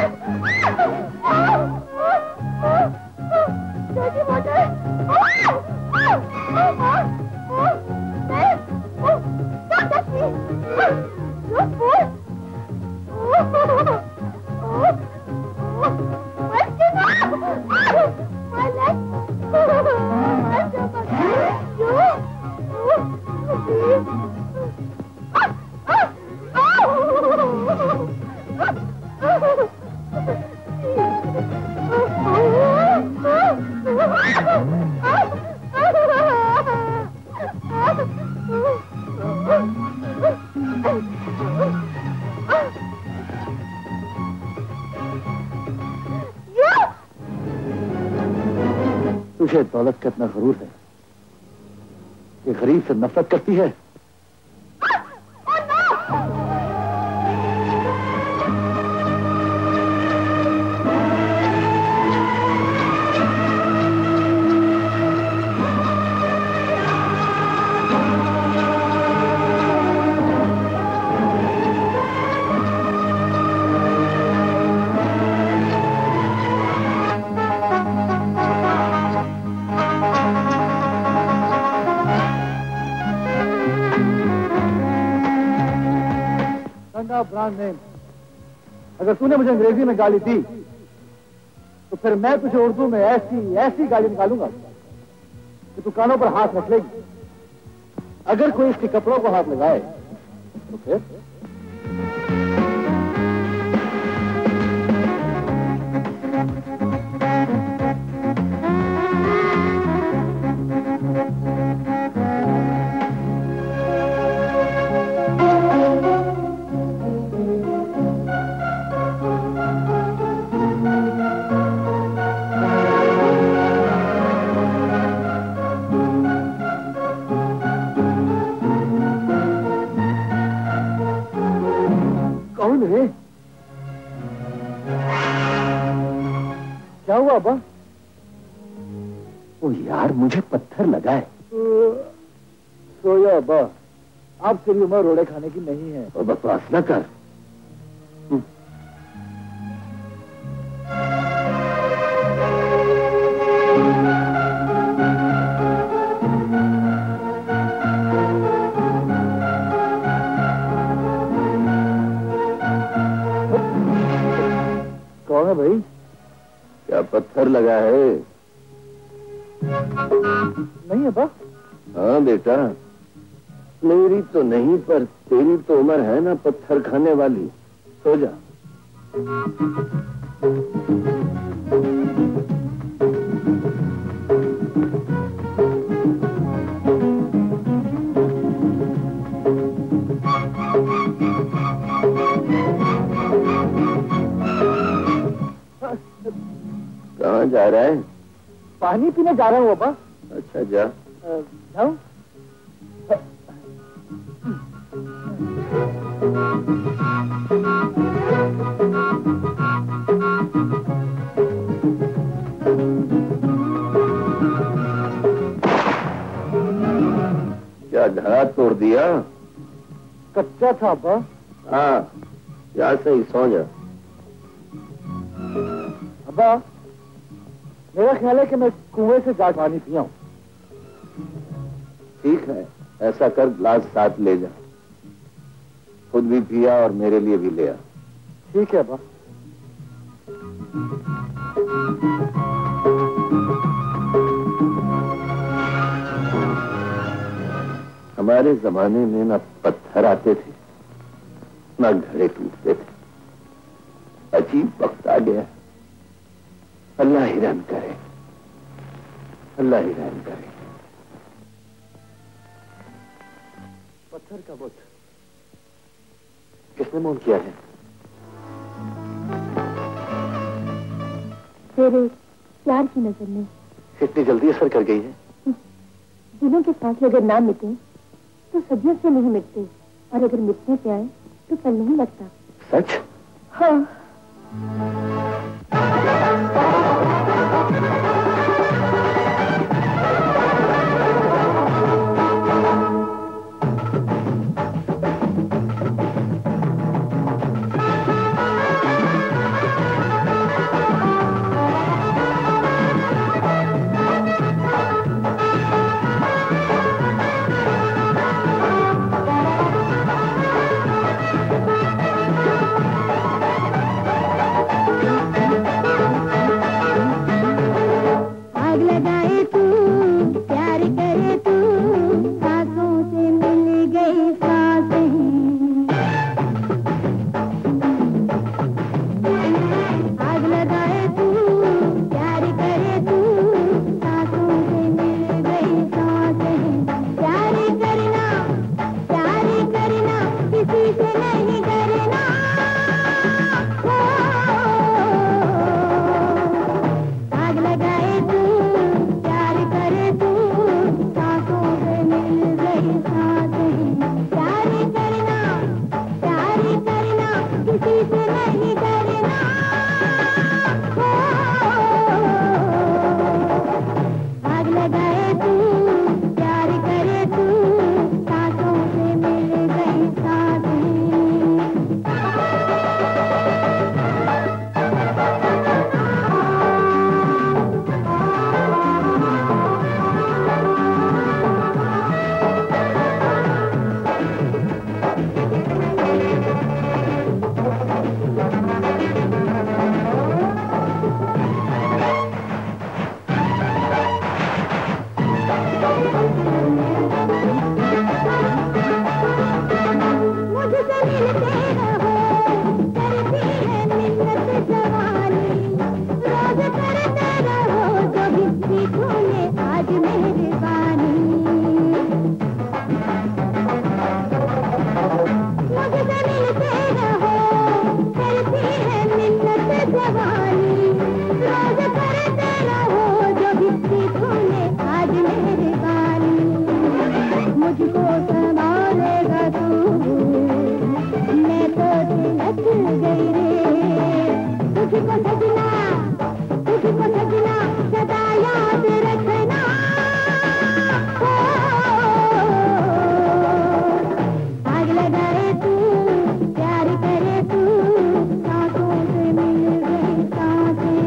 Dirty water! Don't touch me! You fool! तुझे दौलत का इतना गरूर है कि गरीब से नफरत करती है। ब्रांड नेम, अगर तूने मुझे अंग्रेजी में गाली दी तो फिर मैं तुझे उर्दू में ऐसी ऐसी गाली निकालूंगा कि तू कानों पर हाथ रख लेगी। अगर कोई इसके कपड़ों को हाथ लगाए तो फिर क्या हुआ अब्बा? ओ यार, मुझे पत्थर लगा है। सोया अब्बा, आप तेरी उम्र रोड़े खाने की नहीं है। और बकवास न कर। कौन है भाई? क्या पत्थर लगा है? नहीं अब्बा। हाँ बेटा, मेरी तो नहीं पर तेरी तो उम्र है ना पत्थर खाने वाली। सो जा। कहाँ जा रहा है? पानी पीने जा रहा हूँ अब्बा। अच्छा जा। जाऊं? क्या धड़ा तोड़ दिया? कच्चा था अब्बा। हाँ, या सही सो जा। अब्बा, मेरा ख्याल है कि मैं कुएं से जा पानी पिया हूं। ठीक है, ऐसा कर, ग्लास साथ ले जा। खुद भी पिया और मेरे लिए भी ले आ। ठीक है अब्बा। हमारे जमाने में ना पत्थर आते थे ना घड़े टूटते थे। अजीब वक्त आ गया। अल्लाह ही रहम करे, अल्लाह ही रहम करे। पत्थर का बुत किसने मोन किया है? तेरे प्यार की नजर में। इतनी जल्दी असर कर गई है? दिलों के फासले अगर ना मिटे तो सदियों से नहीं मिटते, और अगर मिटने पे आए तो पल नहीं लगता। सच? हाँ। मुझको सजना सदा याद रखना। आग लगाए तू, प्यार करे तू, सांसों से मिल गई सांसें।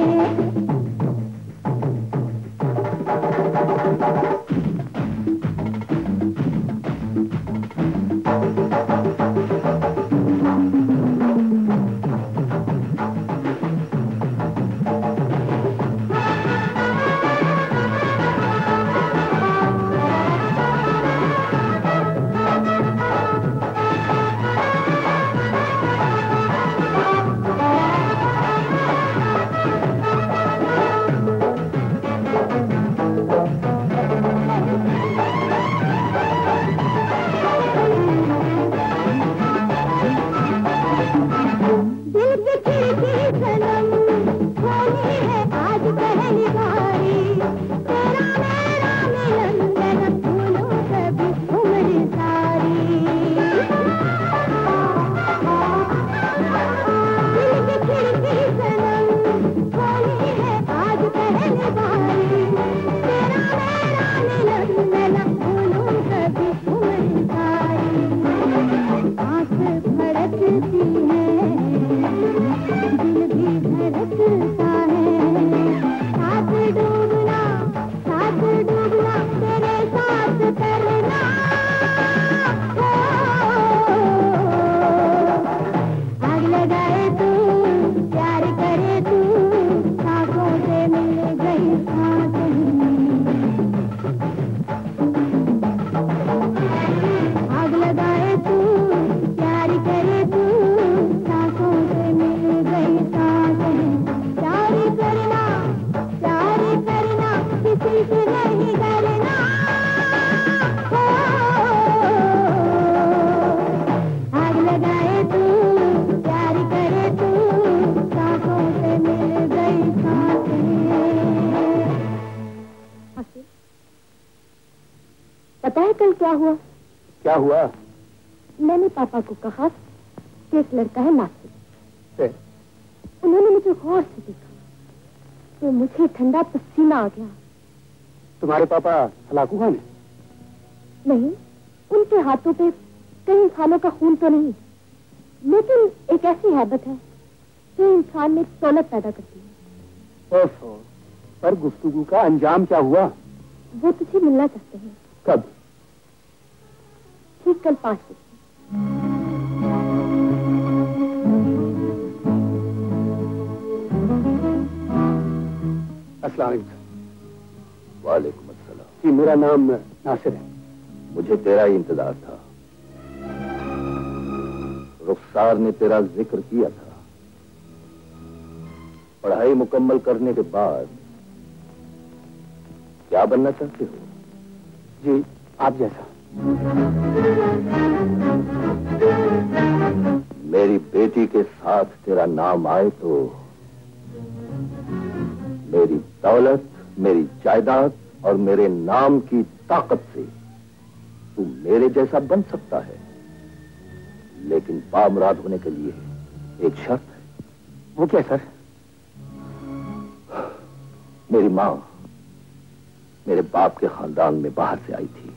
पता है कल क्या हुआ? क्या हुआ? मैंने पापा को कहा कि एक लड़का है नासिर। उन्होंने मुझे गौर से देखा तो मुझे ठंडा पसीना आ गया। तुम्हारे पापा हलाकू खान हैं? नहीं, उनके हाथों पे कई इंसानों का खून तो नहीं, लेकिन एक ऐसी हैबत है जो इंसान में दौलत पैदा करती है। ओफो, पर गुफ्तगू का अंजाम क्या हुआ? वो तुझे मिलना चाहते हैं। कब? ठीक कल 5 बजे। अस्सलाम वालेकुम। वालेकुम अस्सलाम। जी, मेरा नाम नासिर है। मुझे तेरा ही इंतजार था। रुखसार ने तेरा जिक्र किया था। पढ़ाई मुकम्मल करने के बाद क्या बनना चाहते हो? जी, आप जैसा। मेरी बेटी के साथ तेरा नाम आए तो मेरी दौलत, मेरी जायदाद और मेरे नाम की ताकत से तू मेरे जैसा बन सकता है, लेकिन बामुराद होने के लिए एक शर्त है। वो क्या सर? मेरी मां मेरे बाप के खानदान में बाहर से आई थी।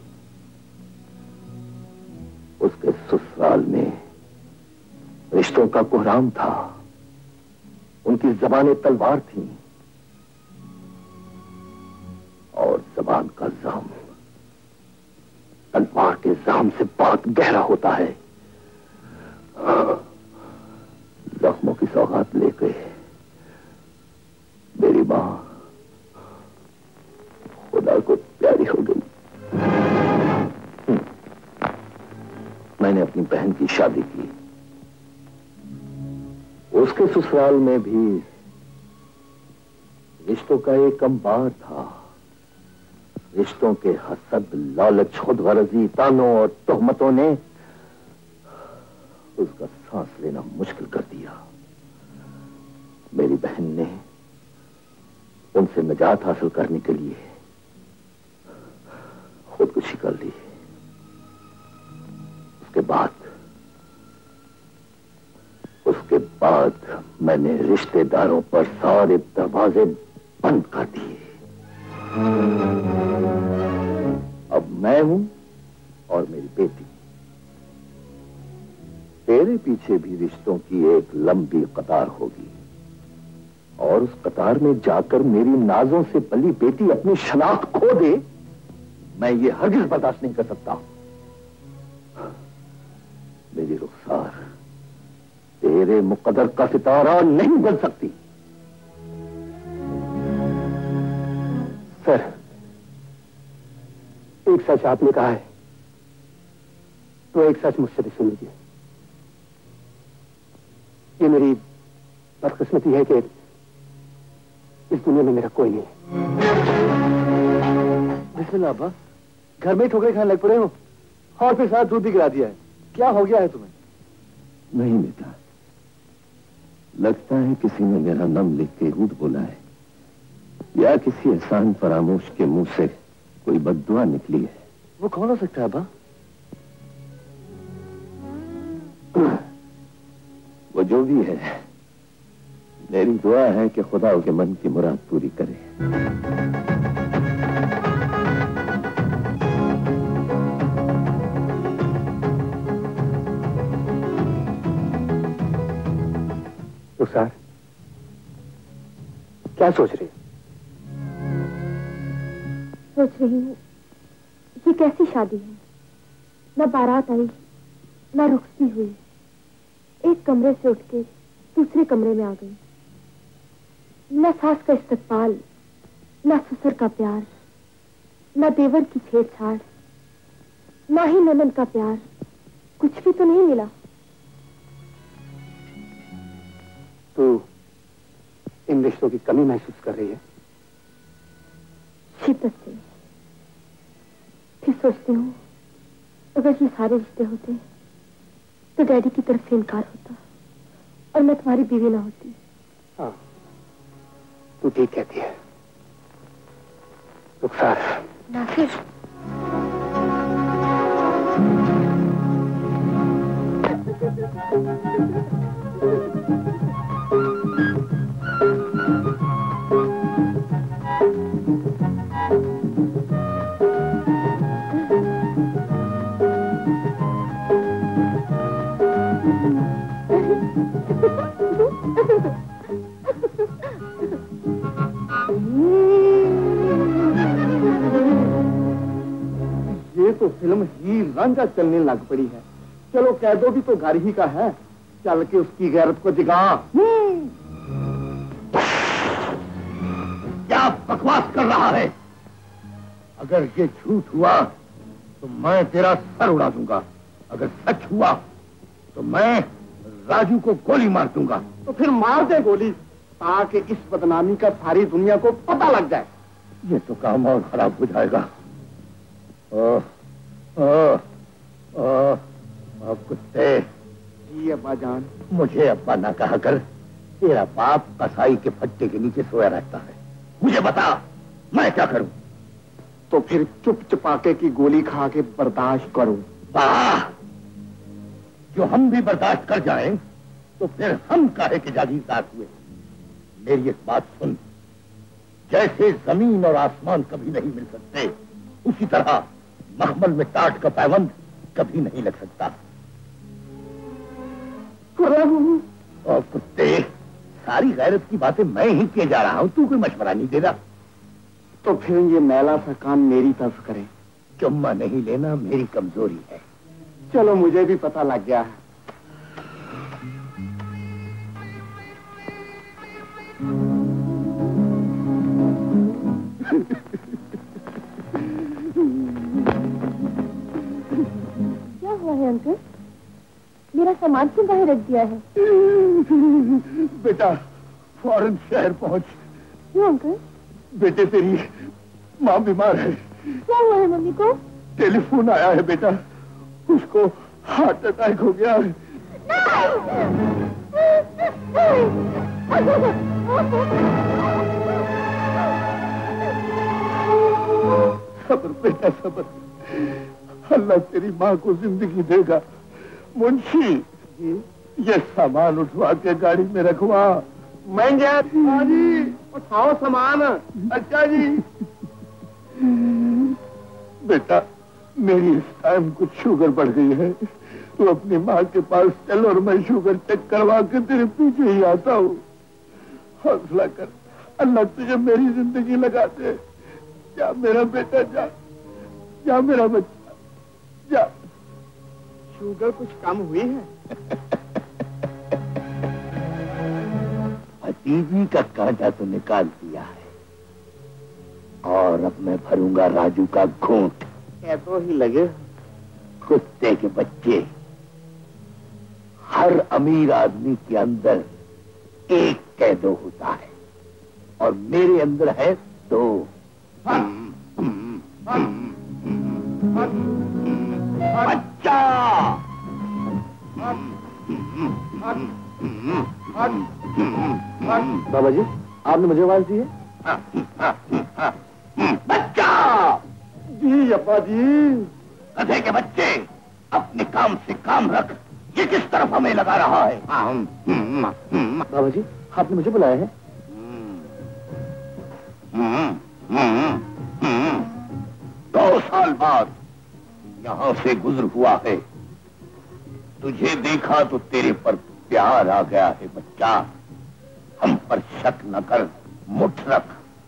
उसके ससुराल में रिश्तों का कोहराम था। उनकी जबानें तलवार थीं और जबान का जख्म तलवार के जख्म से बहुत गहरा होता है। जख्मों की सौगात लेके मेरी मां खुदा को प्यारी हो गई। मैंने अपनी बहन की शादी की। उसके ससुराल में भी रिश्तों का एक अंबार था। रिश्तों के हसद, लालच, खुदगर्जी, तानों और तोहमतों ने उसका सांस लेना मुश्किल कर दिया। मेरी बहन ने उनसे निजात हासिल करने के लिए खुदकुशी कर ली। उसके बाद मैंने रिश्तेदारों पर सारे दरवाजे बंद कर दिए। अब मैं हूं और मेरी बेटी। तेरे पीछे भी रिश्तों की एक लंबी कतार होगी और उस कतार में जाकर मेरी नाजों से पली बेटी अपनी शनाख्त खो दे, मैं ये हरगिज बर्दाश्त नहीं कर सकता। मेरी रुखसार तेरे मुकद्दर का सितारा नहीं बन सकती। सर, एक सच आपने कहा है तो एक सच मुझसे भी सुन लीजिए। ये मेरी बदकिस्मती है कि इस दुनिया में मेरा कोई नहीं है। बिस्मिल्लाह अब्बा, घर में ठोकरे खाने लग पड़े हो और फिर साथ दूध भी गिरा दिया है। क्या हो गया है तुम्हें? नहीं बेटा, लगता है किसी ने मेरा नाम लिख के झूठ बोला है या किसी एहसान फरामोश के मुंह से कोई बद्दुआ निकली है। वो कौन हो सकता है अब्बा? वो जो भी है, मेरी दुआ है कि खुदा उसके मन की मुराद पूरी करे। तो सर, क्या सोच रही? सोच रही हूँ ये कैसी शादी है, न बारात आई न रुखसती हुई, एक कमरे से उठ के दूसरे कमरे में आ गई। न सास का इस्तकबाल, न ससुर का प्यार, न देवर की छेड़छाड़, न ही ननद का प्यार, कुछ भी तो नहीं मिला। तो इन रिश्तों की कमी महसूस कर रही है? शिद्दत से। फिर सोचती हूँ अगर ये सारे रिश्ते होते तो डैडी की तरफ से इनकार होता और मैं तुम्हारी बीवी ना होती। हाँ, तू ठीक कहती है। रुखसार। नासिर, ये तो फिल्म हीर रांझा चलने लग पड़ी है। चलो कैदो भी तो घर ही का है, चल के उसकी गैरत को जगा। क्या बकवास कर रहा है? अगर ये झूठ हुआ तो मैं तेरा सर उड़ा दूंगा, अगर सच हुआ तो मैं राजू को गोली मार दूंगा। तो फिर मार दे गोली, ताकि इस बदनामी का सारी दुनिया को पता लग जाए। ये तो काम और खराब हो जाएगा। कुत्ते। जी अब्बा जान। मुझे अब्बा ना कहा कर, तेरा बाप कसाई के फट्टे के नीचे सोया रहता है। मुझे बता मैं क्या करूं? तो फिर चुप चपाके की गोली खा के बर्दाश्त करूं। वाह, जो हम भी बर्दाश्त कर जाएं तो फिर हम काहे के जागीरदार हुए। मेरी एक बात सुन, जैसे जमीन और आसमान कभी नहीं मिल सकते, उसी तरह मखमल में टाट का पैबंद कभी नहीं लग सकता। और कुत्ते, सारी गैरत की बातें मैं ही किए जा रहा हूं, तू कोई मशवरा नहीं दे रहा। तो फिर ये मैला सा काम मेरी तरफ करे। चुम्मा नहीं लेना मेरी कमजोरी है। चलो मुझे भी पता लग गया है। क्या हुआ है अंकल? मेरा सामान क्यों बाहर रख दिया है? बेटा फौरन शहर पहुंच। क्यों अंकल? बेटे तेरी माँ बीमार है। क्या हुआ है मम्मी को? टेलीफोन आया है बेटा, उसको हार्ट अटैक हो गया है। सब्र बेटा सब्र, अल्लाह तेरी माँ को जिंदगी देगा। मुंशी, ये सामान उठवा के गाड़ी में रखवा। मैं गया जी, उठाओ सामान। अच्छा जी। बेटा मेरी इस टाइम कुछ शुगर बढ़ गई है, तू अपनी माँ के पास चल और मैं शुगर चेक करवा के तेरे पीछे ही आता हूँ। हौसला कर, अल्लाह तुझे मेरी जिंदगी लगा दे। जा मेरा बेटा, जा जा मेरा बच्चा, जा। शुगर कुछ कम हुई है? भतीजी का कर्जा तो निकाल दिया है और अब मैं भरूंगा राजू का घूंट। कह तो ही लगे। कुत्ते के बच्चे, हर अमीर आदमी के अंदर एक कैदो होता है और मेरे अंदर है 2। बच्चा बाबा जी, आपने मुझे आवाज दी है? बच्चा जी अब्बा जी। गधे के बच्चे, अपने काम से काम रख। ये किस तरफ हमें लगा रहा है? बाबा जी, आपने मुझे बुलाया है? 2 साल बाद यहाँ से गुजर हुआ है। तुझे देखा तो तेरे पर प्यार आ गया है बच्चा। हम पर शक न कर, मुठ रख।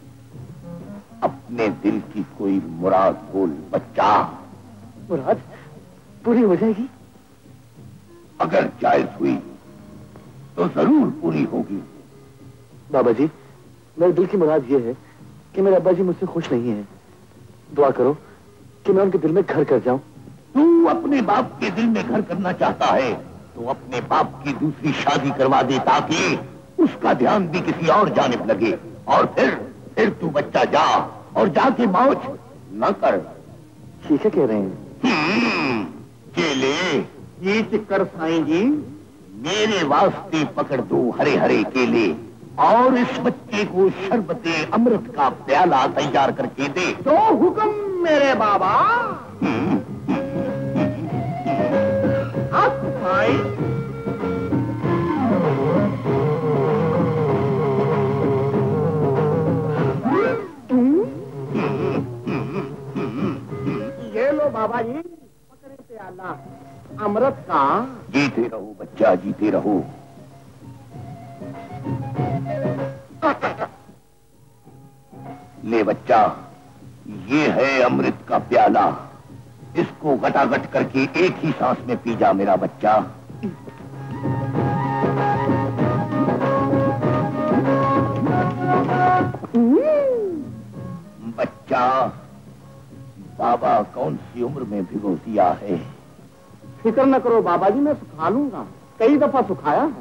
अपने दिल की कोई मुराद बोल बच्चा। मुराद पूरी हो जाएगी? अगर जायज हुई तो जरूर पूरी होगी। बाबा जी, मेरे दिल की मुराद ये है कि मेरे अब्बा जी मुझसे खुश नहीं है। दुआ करो कि मैं उनके दिल में घर कर जाऊं। तू अपने बाप के दिल में घर करना चाहता है तो अपने बाप की दूसरी शादी करवा दे ताकि उसका ध्यान भी किसी और जानिब लगे। और फिर तू बच्चा जा और जाके मौज न कर। ठीक है कह रहे हैं। चले ये चिक्कर साईं जी, मेरे वास्ते पकड़ दो हरे हरे केले और इस बच्चे को शरबते अमृत का प्याला तैयार करके दे। तो हुक्म मेरे बाबा। आप साईं। ये लो बाबा जी, पकड़े प्याला अमृत का। जीते रहो बच्चा, जीते रहो। ले बच्चा, ये है अमृत का प्याला। इसको गटागट करके एक ही सांस में पी जा मेरा बच्चा। बच्चा, बाबा कौन सी उम्र में भिगो दिया है? फिक्र न करो बाबा जी, मैं सुखा लूंगा। कई दफा सुखाया है।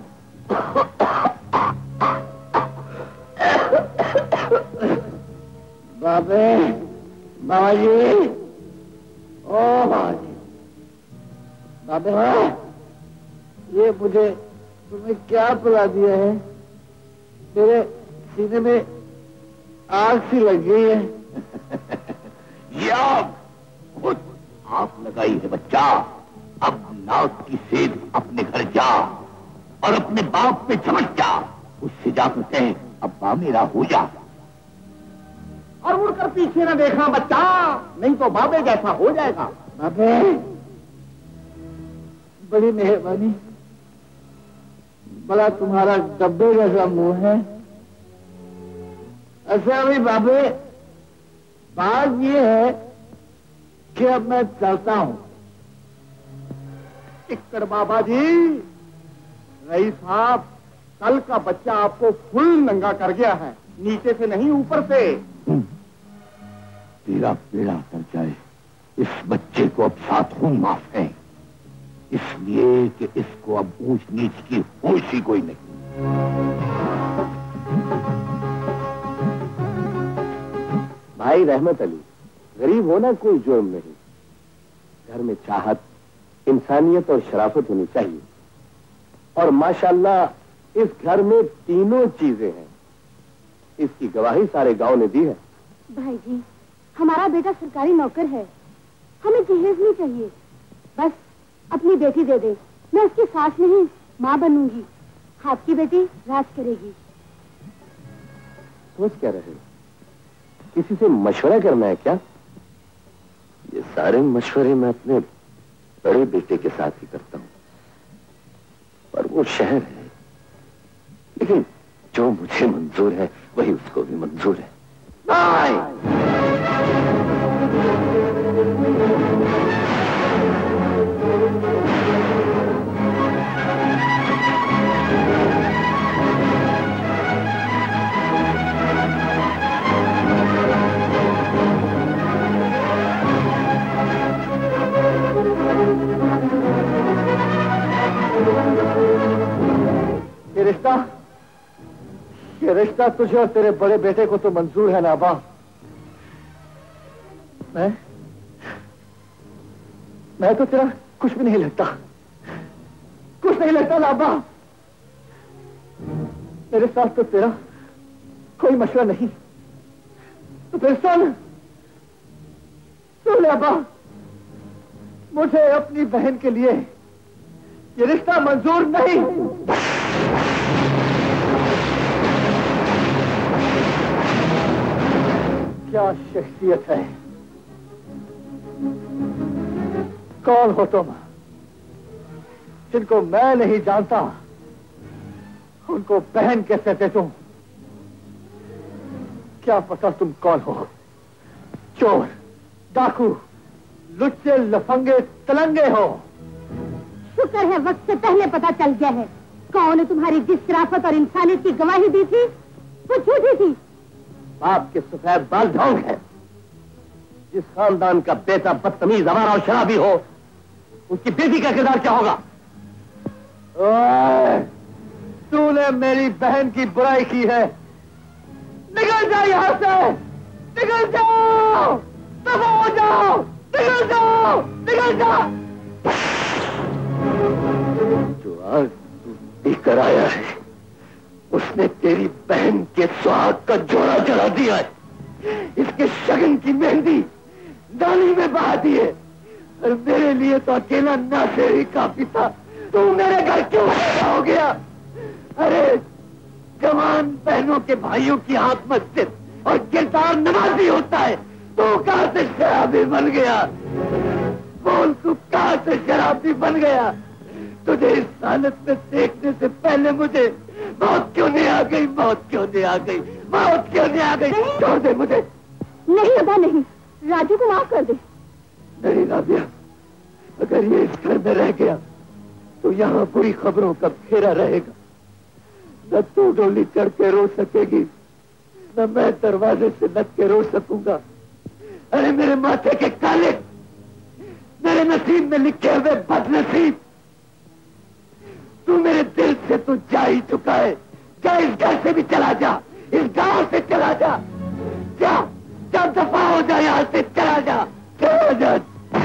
बाबा जी, ओ बाबा जी, बाबा ये मुझे तुमने क्या पिला दिया है? मेरे सीने में आग सी लग गई है। ये आग खुद आप लगाई है बच्चा। अब नाक की सेध अपने घर जा और अपने बाप पे चमक जा। उससे जाकर कह अब्बा मेरा हो जा। और मुड़कर पीछे न देखना बच्चा, नहीं तो बाबे जैसा हो जाएगा। बाबे बड़ी मेहरबानी। बड़ा तुम्हारा डब्बे जैसा मुंह है। अच्छा भाई बाबे, बात ये है कि अब मैं चलता हूं। टिक्कर बाबा जी, रईस साहब, कल का बच्चा आपको फुल नंगा कर गया है, नीचे से नहीं ऊपर से। तेरा बेड़ा कर जाए। इस बच्चे को अब 7 खून माफ है, इसलिए कि इसको अब ऊंच नीच की होश ही कोई नहीं। भाई रहमत अली, गरीब होना कोई जुर्म नहीं। घर में चाहत, इंसानियत और शराफत होनी चाहिए। और माशाल्लाह इस घर में तीनों चीजें हैं। इसकी गवाही सारे गांव ने दी है। भाई जी, हमारा बेटा सरकारी नौकर है, हमें जहेज नहीं चाहिए। बस अपनी बेटी दे दे। मैं उसकी सास नहीं, माँ बनूंगी, आपकी बेटी राज करेगी। सोच क्या रहे हो? किसी से मशवरा करना है क्या? ये सारे मशवरे मैं अपने बड़े बेटे के साथ ही करता हूं, पर वो शहर है, लेकिन जो मुझे मंजूर है वही उसको भी मंजूर है। ये रिश्ता तुझे और तेरे बड़े बेटे को तो मंजूर है ना अब्बा? मैं तो तेरा कुछ भी नहीं लगता, कुछ नहीं लगता ना अब्बा। मेरे साथ तो तेरा कोई मशवरा नहीं, तो फिर सुन अब्बा, मुझे अपनी बहन के लिए ये रिश्ता मंजूर नहीं। क्या शख्सियत है, कौन हो तुम? जिनको मैं नहीं जानता उनको बहन कैसे दे दूं? क्या पता तुम कौन हो? चोर, डाकू, लुच्चे, लफंगे, तलंगे हो। शुक्र है वक्त से पहले पता चल गया है कौन ने तुम्हारी जिस शराफत और इंसानियत की गवाही दी थी वो झूठी थी। बाप के सफेद बाल ढोंग है। जिस खानदान का बेटा बदतमीज, आवारा और शराबी हो, उसकी बेटी का किरदार क्या होगा? तूने मेरी बहन की बुराई की है, निकल जाओ यहां से, निकल जाओ, दफा हो जाओ, निकल जाओ, निकल जाओ। जो आज तू लेकर आया है उसने तेरी बहन के सुहाग का जोड़ा चढ़ा दिया है। इसके शगन की मेहंदी डाली में बहा दी है, और मेरे लिए तो अकेला नासिर ही काफी था। तू मेरे घर क्यों पैदा हो गया? अरे जवान बहनों के भाइयों की हाथ मस्जिद और किरदार नमाजी होता है, तू कहां से शराबी बन गया? बोल, तू कहां से शराबी बन गया? तुझे इस हालत में देखने से पहले मुझे मौत क्यों नहीं आ गई? मौत क्यों नहीं आ गई? मौत क्यों नहीं आ गई? छोड़ दे मुझे। नहीं अब्बा नहीं, राजू को माफ कर दे। नहीं राबिया, अगर ये इस घर में रह गया तो यहाँ बुरी खबरों का फेरा रहेगा। न तू डोली चढ़ के रो सकेगी, न मैं दरवाजे से लग के रो सकूंगा। अरे मेरे माथे के काले, मेरे नसीब में लिखे हुए बदनसीब, तू मेरे दिल से तो जा ही चुका है। जा, इस घर से भी चला जा, इस गांव से चला जा, जा, जा, दफा हो जा, यहां से चला जा, चला जा।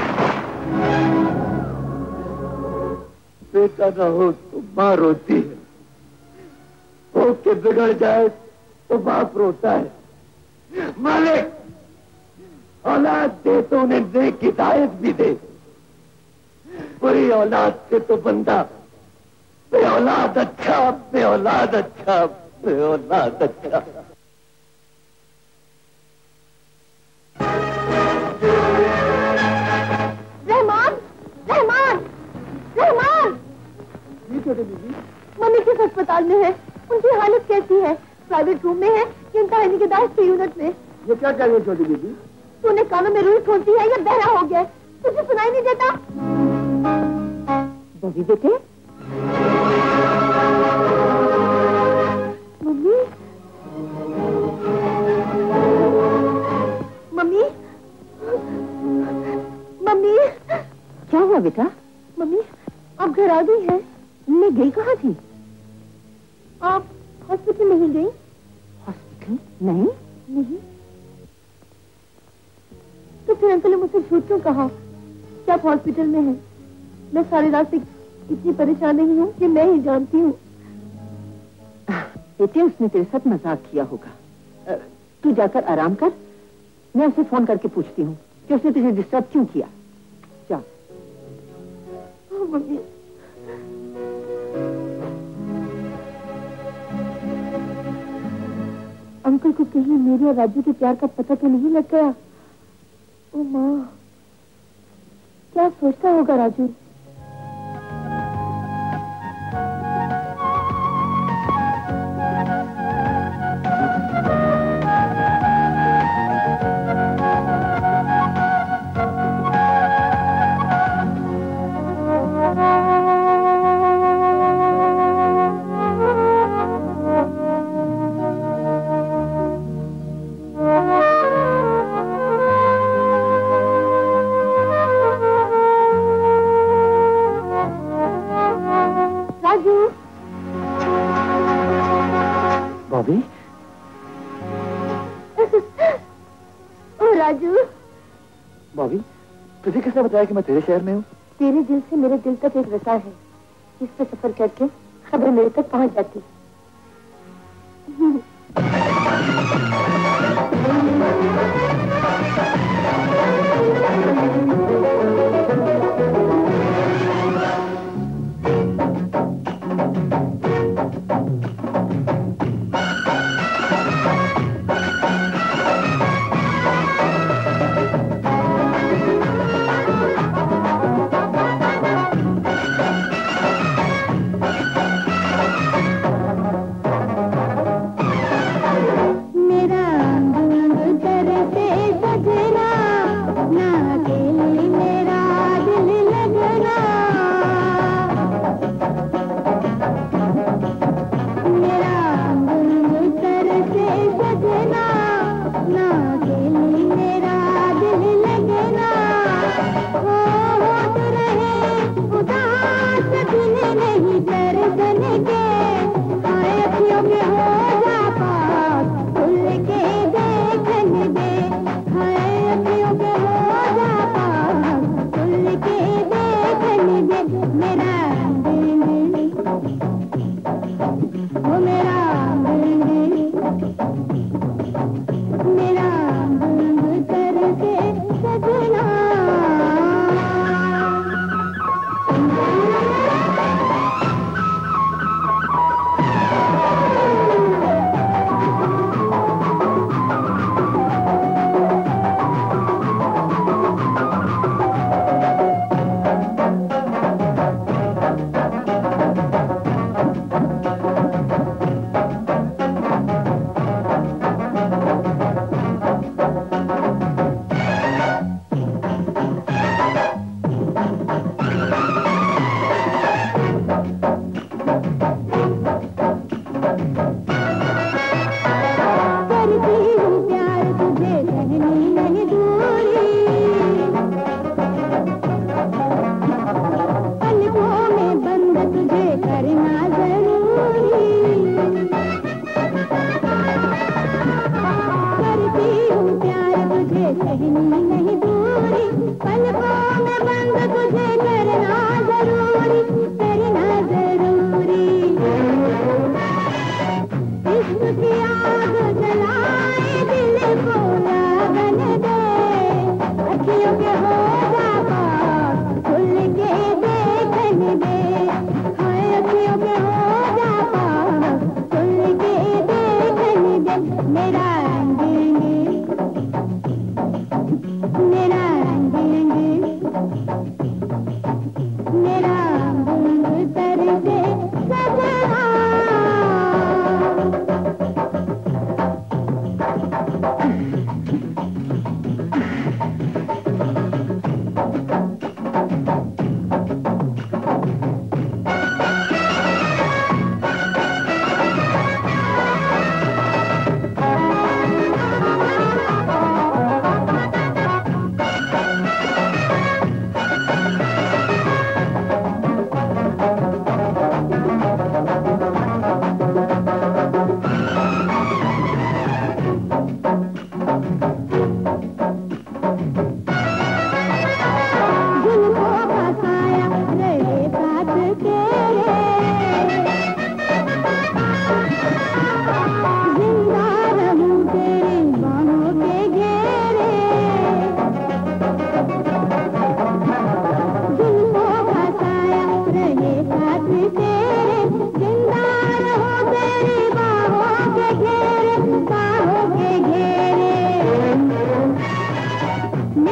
बेटा ना हो तो मां रोती है, हो के बिगड़ जाए तो बाप रोता है। मालिक, औलाद दे तो उन्हें नेक हिदायत भी दे। बुरी औलाद से तो बंदा बे औलाद अच्छा, बे औलाद अच्छा, बे औलाद अच्छा। रहमान, रहमान, रहमान। जी छोटे दीदी। मम्मी किस अस्पताल में है? उनकी हालत कैसी है? प्राइवेट रूम में है या उनका निगहदाश्त के यूनिट में? ये क्या चाहिए छोटी दीदी? तूने कानों में रुई खोलती है या बहरा हो गया? तुझे सुनाई नहीं देता? बबी बेटे, मम्मी, मम्मी, मम्मी, क्या हुआ बेटा? मम्मी, आप घर आ गई हैं? मैं गई कहाँ थी? आप हॉस्पिटल नहीं गई? हॉस्पिटल? नहीं नहीं। तो फिर अंकल ने मुझसे झूठ क्यों कहा कि आप हॉस्पिटल में हैं? मैं सारी रात से इतनी परेशान नहीं हूँ कि मैं ही जानती हूँ। बेटे, उसने तेरे साथ मजाक किया होगा। तू जाकर आराम कर, मैं उसे फोन करके पूछती हूँ कि उसने तुझे डिस्टर्ब क्यों किया। जा। मम्मी, अंकल को कहीं मेरे और राजू के प्यार का पता तो नहीं लग गया? ओ माँ, क्या सोचता होगा राजू? बॉबी, तुझे किसने बताया कि मैं तेरे शहर में हूँ? तेरे दिल से मेरे दिल तक एक रास्ता है, जिस पे सफर करके खबर मेरे तक पहुँच जाती।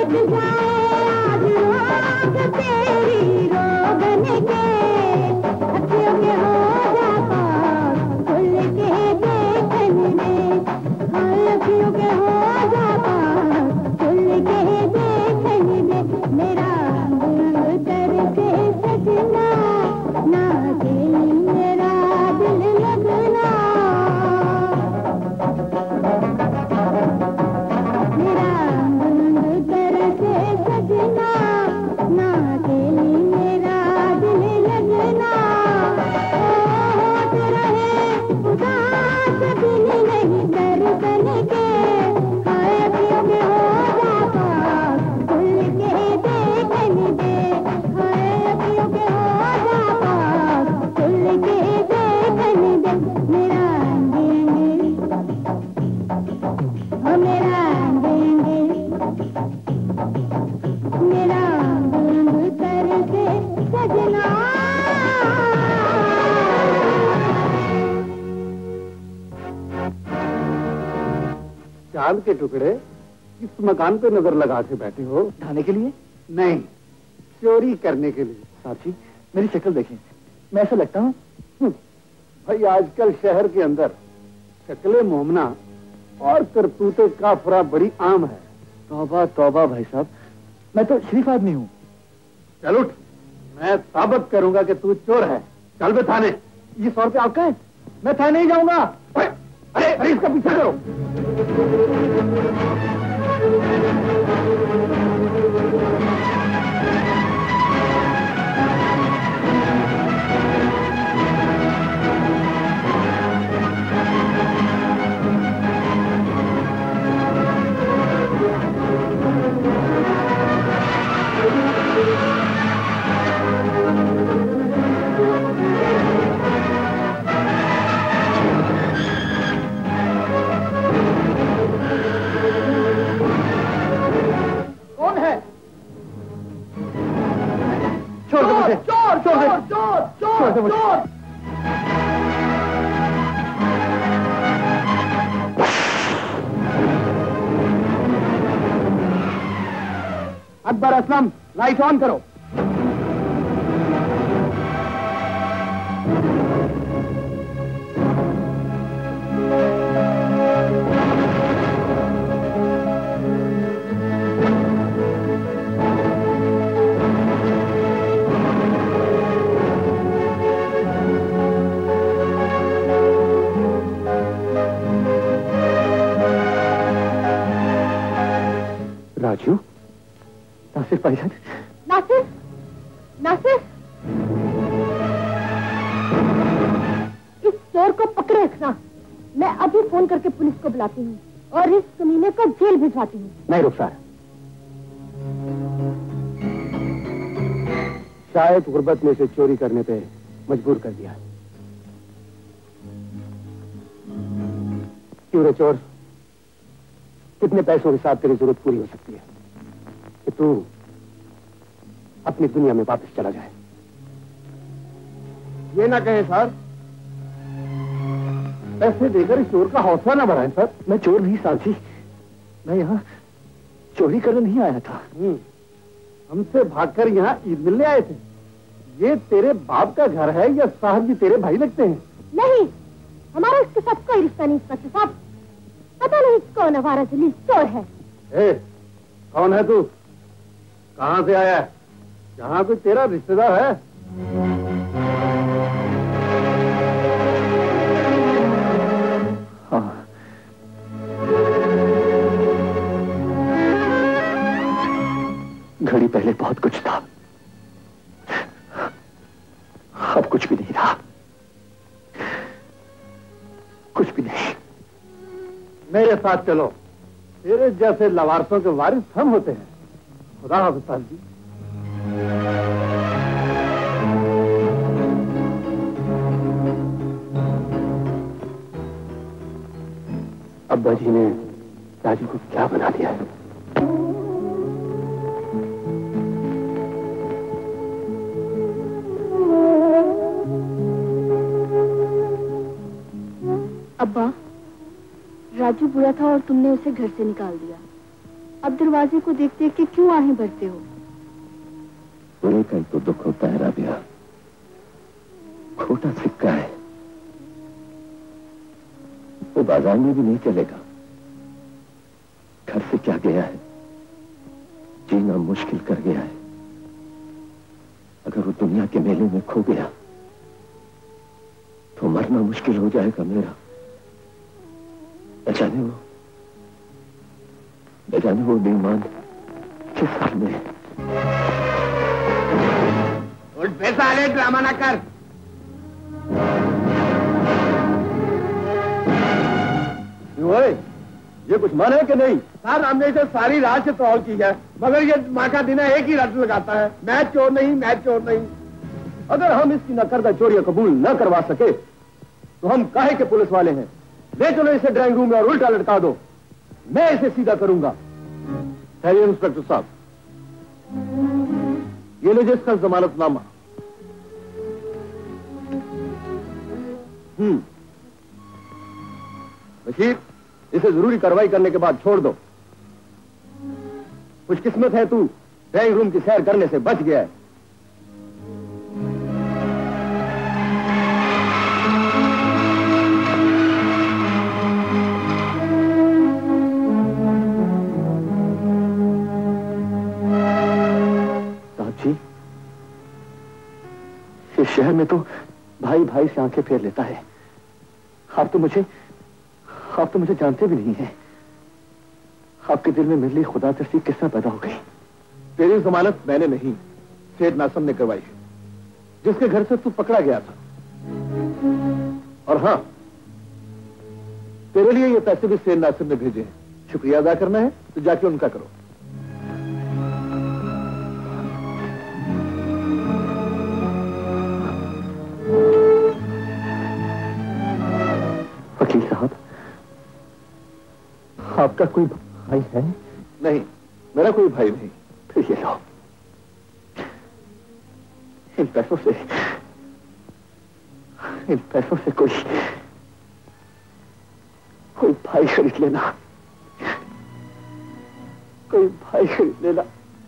चांद के टुकड़े इस मकान पे नजर लगा के बैठे हो? ढाने के लिए? नहीं, चोरी करने के लिए। साहब जी, मेरी शक्ल देखें, मैं ऐसा लगता हूँ? भाई आजकल शहर के अंदर शक्लें मोहमना और करतूते काफरा बड़ी आम है। तौबा तौबा भाई साहब, मैं तो शरीफ आदमी हूँ। चल उठ, मैं साबित करूंगा कि तू चोर है। चल बे थाने। ये 100 रुपये आपका है? मैं थाने नहीं जाऊंगा। अरे अरे इसका पीछा करो। अकबर असलम, लाइट ऑन करो। राजू, नासिर भाईजान। नासिर, नासिर, इस चोर को पकड़े रखना। मैं अभी फोन करके पुलिस को बुलाती हूँ और इस कमीने को जेल भिजवाती हूँ। नहीं रुखसार, शायद गुर्बत में से चोरी करने पे मजबूर कर दिया। क्यों रे चोर, कितने पैसों के साथ तेरी जरूरत पूरी हो सकती है कि तू अपनी दुनिया में वापस चला जाए? ये ना कहें सर, पैसे देकर इस चोर का हौसला ना बढ़ाएं सर। मैं चोर नहीं साहब जी, मैं यहाँ चोरी करने नहीं आया था। हमसे भागकर यहाँ ईद मिलने आए थे। ये तेरे बाप का घर है या साहब जी तेरे भाई लगते हैं? नहीं, हमारा इसके साथ कोई रिश्ता नहीं इंस्पेक्टर साहब। पता नहीं कौन आवारा जलील चोर है। कौन है तू? कहाँ से आया है? यहाँ कोई तेरा रिश्तेदार है? हाँ, घड़ी पहले बहुत कुछ था, अब कुछ भी नहीं रहा, कुछ भी नहीं। मेरे साथ चलो, तेरे जैसे लवारसों के वारिस हम होते हैं। खुदा हाफिज साहब जी। अब्बा जी ने राजू को क्या बना दिया है? अब्बा, राजू बुरा था और तुमने उसे घर से निकाल दिया। अब दरवाजे को देख देख के क्यों आहें भरते हो? बुरे का तो दुख होता है राबिया, खोटा सिक्का है, वो बाजार में भी नहीं चलेगा। घर से क्या गया है, जीना मुश्किल कर गया है। अगर वो दुनिया के मेले में खो गया तो मरना मुश्किल हो जाएगा मेरा। न जाने वो बेईमान किस हाल में है। उठ पैसा ले, ड्रामा ना कर। ये कुछ माने कि नहीं? साहब हमने इसे सारी रात से तौल की है, मगर ये माँ का दिन है, एक ही रट लगाता है, मैं चोर नहीं, मैं चोर नहीं। अगर हम इसकी नकरदा चोरियां कबूल न करवा सके तो हम काहे के पुलिस वाले हैं? ले चलो इसे ड्राइंग रूम में और उल्टा लटका दो, मैं इसे सीधा करूंगा। है इंस्पेक्टर साहब, ये लीजिए इसका जमानतनामा। बशीर, इसे जरूरी कार्रवाई करने के बाद छोड़ दो। खुशकिस्मत है तू, ड्राइंग रूम की सैर करने से बच गया है। इस शहर में तो भाई भाई से आंखें फेर लेता है। आप तो मुझे जानते भी नहीं हैं। आपके दिल में मेरे लिए खुदा तरसी किस तरह पैदा हो गई? तेरी जमानत मैंने नहीं, सेठ नासिम ने करवाई है, जिसके घर से तू पकड़ा गया था। और हाँ, तेरे लिए ये पैसे भी सेठ नासिम ने भेजे हैं। शुक्रिया अदा करना है तो जाके उनका करो। वकील साहब, आपका कोई भाई है? नहीं, मेरा कोई भाई नहीं। फिर ये लो, इन पैसों से कोई भाई खरीद लेना, कोई भाई खरीद लेना।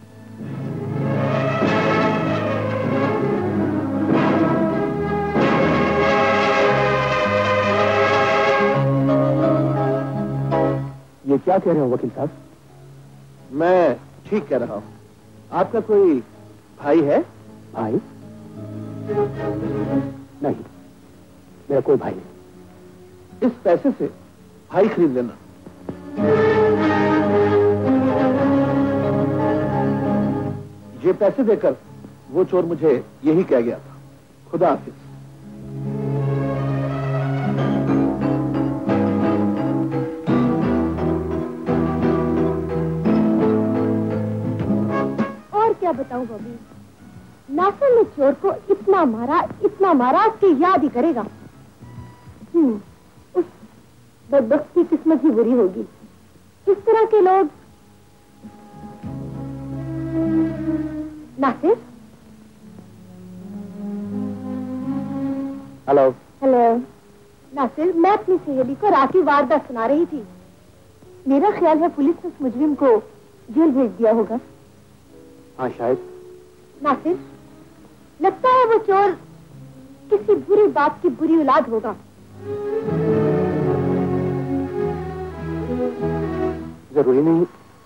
ये क्या कह रहे हो वकील साहब? मैं ठीक कह रहा हूं। आपका कोई भाई है? भाई? नहीं, मेरा कोई भाई नहीं। इस पैसे से भाई खरीद लेना। ये पैसे देकर वो चोर मुझे यही कह गया था। खुदा हाफिज। क्या बताऊं बॉबी, नासिर ने चोर को इतना मारा उसकी याद ही करेगा। उस बदबख्त की किस्मत ही बुरी होगी। इस तरह के लोग। नासिर? हेलो। नासिर, मैं अपनी सहेली को रात की वारदात सुना रही थी। मेरा ख्याल है पुलिस ने उस मुजरिम को जेल भेज दिया होगा। हाँ शायद। नासिर, लगता है वो चोर किसी बुरी बात की बुरी औलाद होगा। जरूरी नहीं,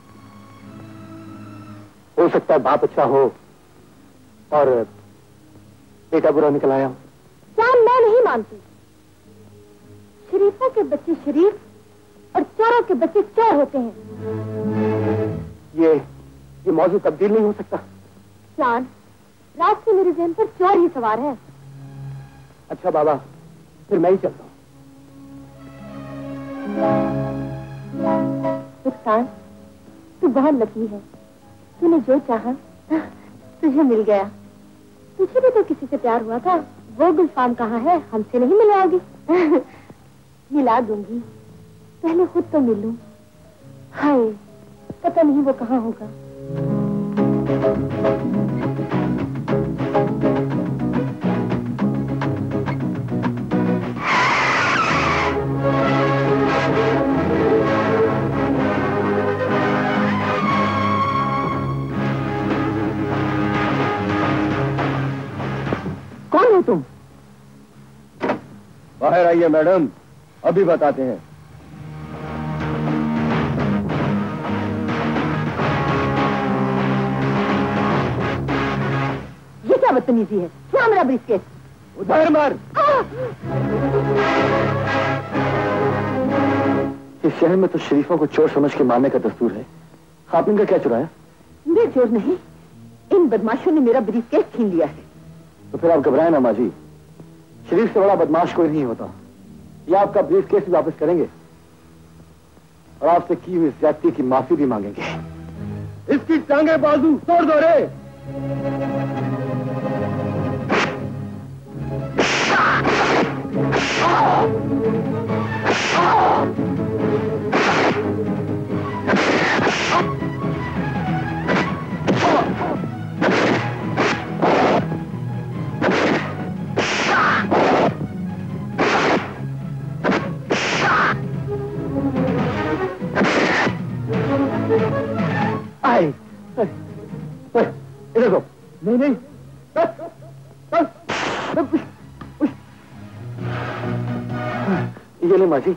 हो सकता है बाप अच्छा हो और बेटा बुरा निकल आया हो। क्या मैं नहीं मानती। शरीफों के बच्चे शरीफ और चोरों के बच्चे चोर होते हैं। ये मौजूद तब्दील नहीं हो सकता। चांद, रात से मेरे ज़हन पर चोर ही सवार है। अच्छा बाबा, फिर मैं ही चलता हूँ। रुखसार, तू बहुत लकी है। तूने जो चाहा तुझे मिल गया। तुझे भी तो किसी से प्यार हुआ था। वो गुलफाम कहाँ है? हमसे नहीं मिलवाओगी? मिला दूंगी, पहले खुद तो मिलूं। हाय, पता नहीं वो कहाँ होगा। बाहर आइए मैडम, अभी बताते हैं। ये क्या बदतमीजी है? क्या मेरा ब्रीफकेस? उधर मार। इस शहर में तो शरीफों को चोर समझ के मारने का दस्तूर है। आपने इनका क्या चुराया? मैं चोर नहीं, इन बदमाशों ने मेरा ब्रीफकेस छीन लिया है। तो फिर आप घबराएं ना माँ जी, शरीफ से बड़ा बदमाश कोई नहीं होता। ये आपका ब्रीफकेस भी वापस करेंगे और आपसे की हुई ज्यादती की माफी भी मांगेंगे। इसकी टांगे बाजू तोड़ दो रे। इधर दो। नहीं नहीं, ये ले माँ जी।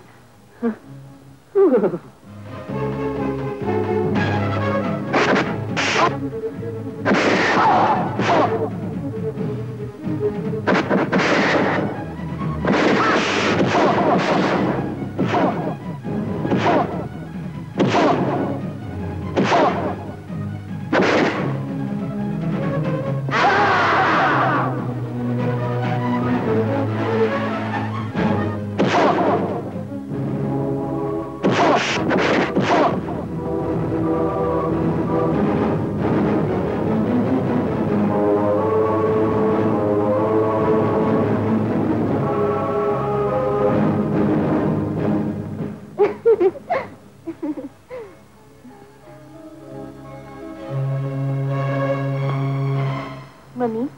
मम्मी,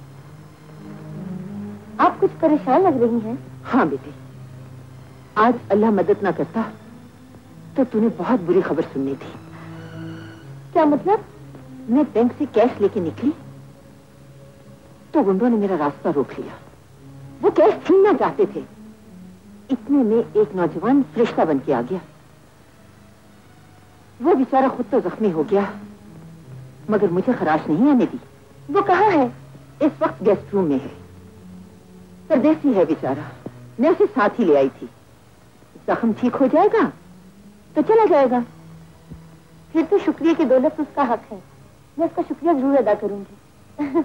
आप कुछ परेशान लग रही हैं। हाँ बेटी, आज अल्लाह मदद ना करता तो तूने बहुत बुरी खबर सुननी थी। क्या मतलब? मैं बैंक से कैश लेके निकली तो गुंडों ने मेरा रास्ता रोक लिया। वो कैश छीनना चाहते थे। इतने में एक नौजवान फरिश्ता बन के आ गया। वो बेचारा खुद तो जख्मी हो गया मगर मुझे खराश नहीं आने दी। वो कहाँ है? इस वक्त गेस्ट रूम में है। परदेसी है बेचारा, मैं उसे साथ ही ले आई थी। जख्म ठीक हो जाएगा तो चला जाएगा। फिर तो शुक्रिया की दौलत उसका हक है, मैं उसका शुक्रिया जरूर अदा करूंगी।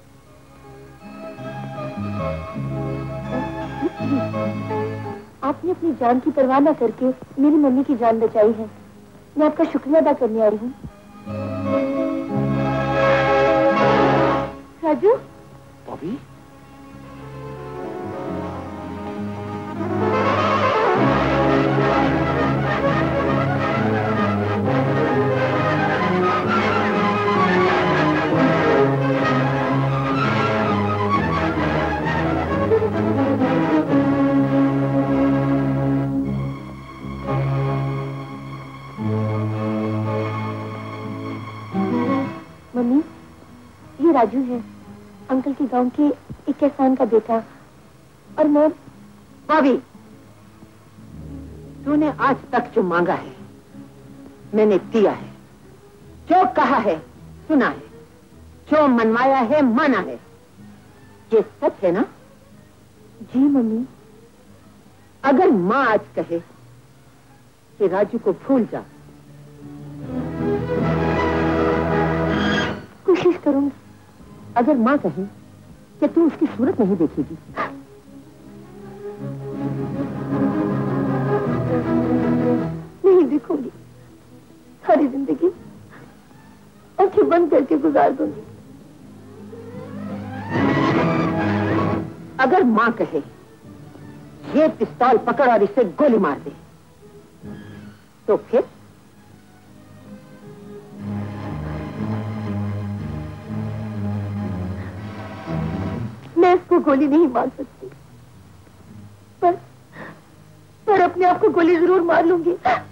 आपने अपनी जान की परवाह न करके मेरी मम्मी की जान बचाई है, मैं आपका शुक्रिया अदा करने आई हूँ। राजू। बॉबी, मम्मी, ये राजू है, अंकल के गांव के एक किसान का बेटा। और मैं भाभी, तूने आज तक जो मांगा है मैंने दिया है, जो कहा है सुना है, जो मनवाया है माना है। ये सच है ना? जी मम्मी। अगर माँ आज कहे कि राजू को भूल जा, कोशिश करूंगी। अगर माँ कहे कि तू उसकी सूरत नहीं देखेगी, नहीं देखूंगी। सारी जिंदगी आंखें बंद करके गुजार दूंगी। अगर माँ कहे ये पिस्तौल पकड़ और इसे गोली मार दे, तो फिर मैं इसको गोली नहीं मार सकती, पर अपने आप को गोली जरूर मार लूंगी।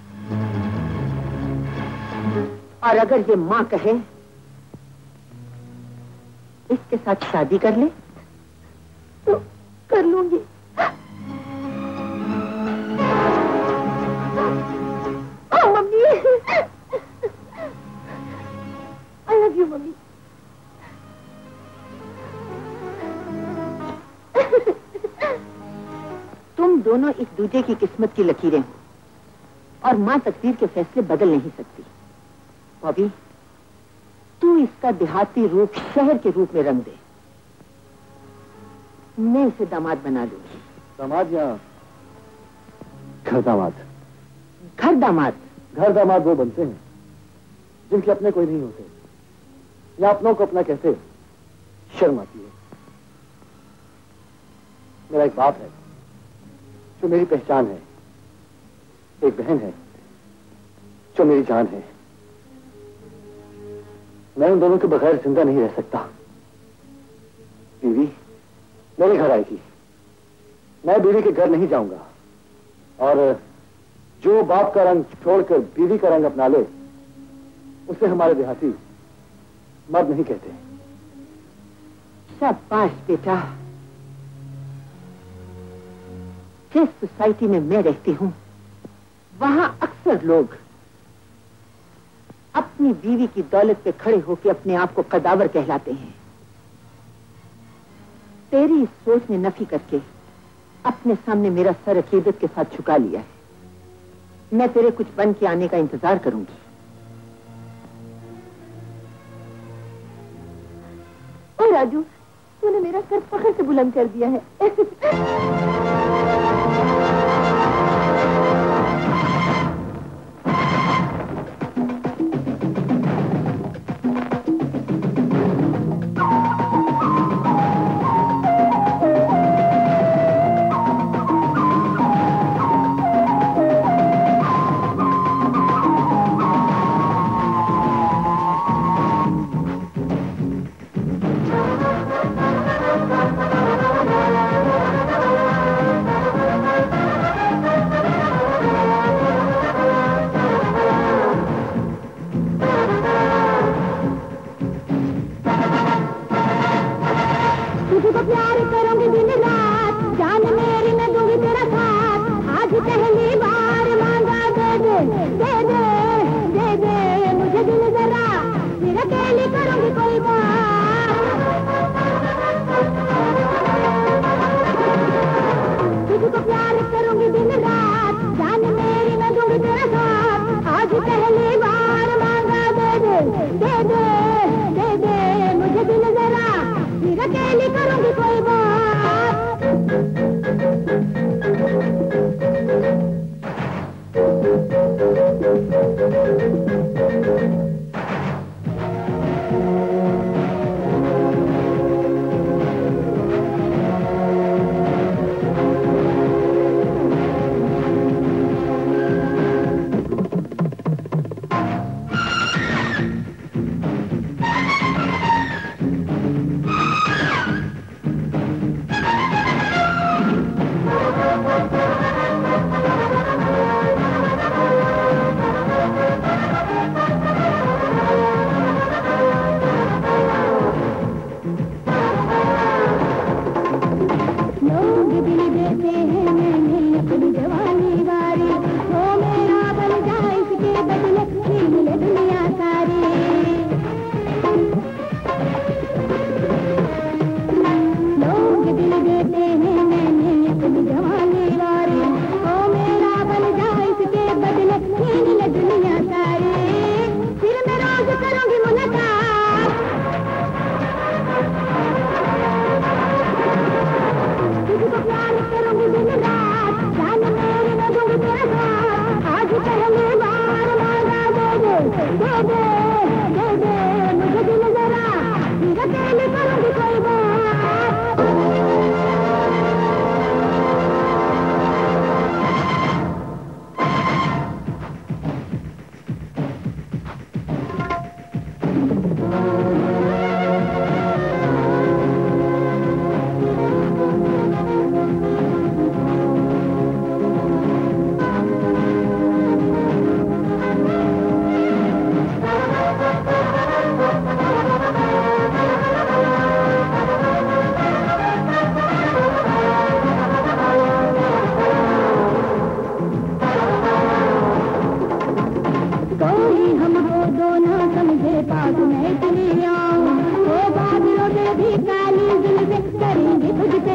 और अगर ये माँ कहे इसके साथ शादी कर ले, तो कर लूंगी। I love you, mummy. तुम दोनों एक दूसरे की किस्मत की लकीरें हो और मां तकदीर के फैसले बदल नहीं सकती। बॉबी, तू इसका देहाती रूप शहर के रूप में रंग दे। मैं इसे दामाद बना लूंगी। दामाद या घर दामाद? घर दामाद। घर दामाद वो बनते हैं जिनके अपने कोई नहीं होते, या अपनों को अपना कहते शर्म आती है। मेरा एक बाप है जो मेरी पहचान है, एक बहन है जो मेरी जान है। मैं उन दोनों के बगैर जिंदा नहीं रह सकता। बीवी मेरे घर आएगी, मैं बीवी के घर नहीं जाऊंगा, और जो बाप का रंग छोड़कर बीवी का रंग अपना ले उसे हमारे देहाती मर्द नहीं कहते। शाबाश बेटा। जिस सोसाइटी में मैं रहती हूं वहां अक्सर लोग अपनी बीवी की दौलत पे खड़े होकर अपने आप को कदावर कहलाते हैं। तेरी इस सोच ने नफी करके अपने सामने मेरा सर अकीदत के साथ झुका लिया है। मैं तेरे कुछ बन के आने का इंतजार करूंगी। ओ राजू, तूने मेरा सर फख्र से बुलंद कर दिया है।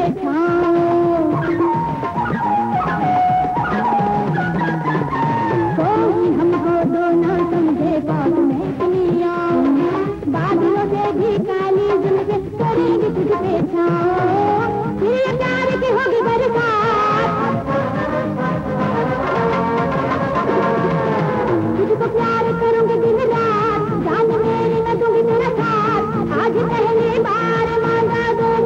कोई हमको दो ना समझे बात में दुनिया, बादलों से भी काली जुल्फे करेगी तुझ पे छाँव, फिर ये प्यार की होगी बरसात। तुझको प्यार करूंगी दिन रात, जान मेरी न दूंगी तेरा साथ, आज पहली बार मांगा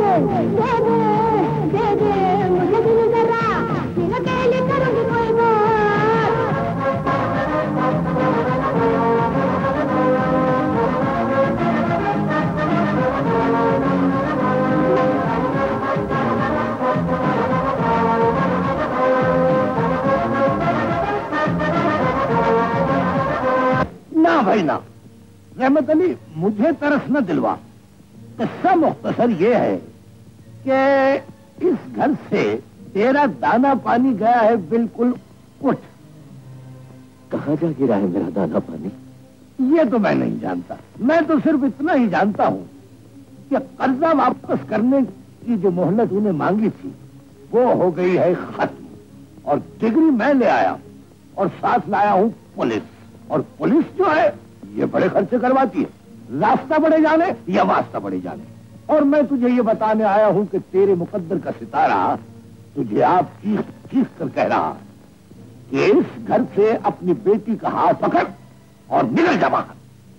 दे दे मुझे दिल जरा, फिर अकेले करूंगी कोई बात। ना भाई ना, रहमत अली मुझे तरस न दिलवा। किस्सा मुख्तसर ये है कि इस घर से तेरा दाना पानी गया है बिल्कुल उठ। कहाँ जा गिरा है मेरा दाना पानी? ये तो मैं नहीं जानता, मैं तो सिर्फ इतना ही जानता हूँ कि कर्जा वापस करने की जो मोहलत उन्हें मांगी थी वो हो गई है खत्म, और डिग्री मैं ले आया और साथ लाया हूँ पुलिस, और पुलिस जो है ये बड़े खर्चे करवाती है, रास्ता बड़े जाने या वास्ता बड़े जाने। और मैं तुझे ये बताने आया हूँ कि तेरे मुकद्दर का सितारा तुझे आप चीख चीख कर कह रहा कि इस घर से अपनी बेटी का हाथ पकड़ और निकल जा बाहर।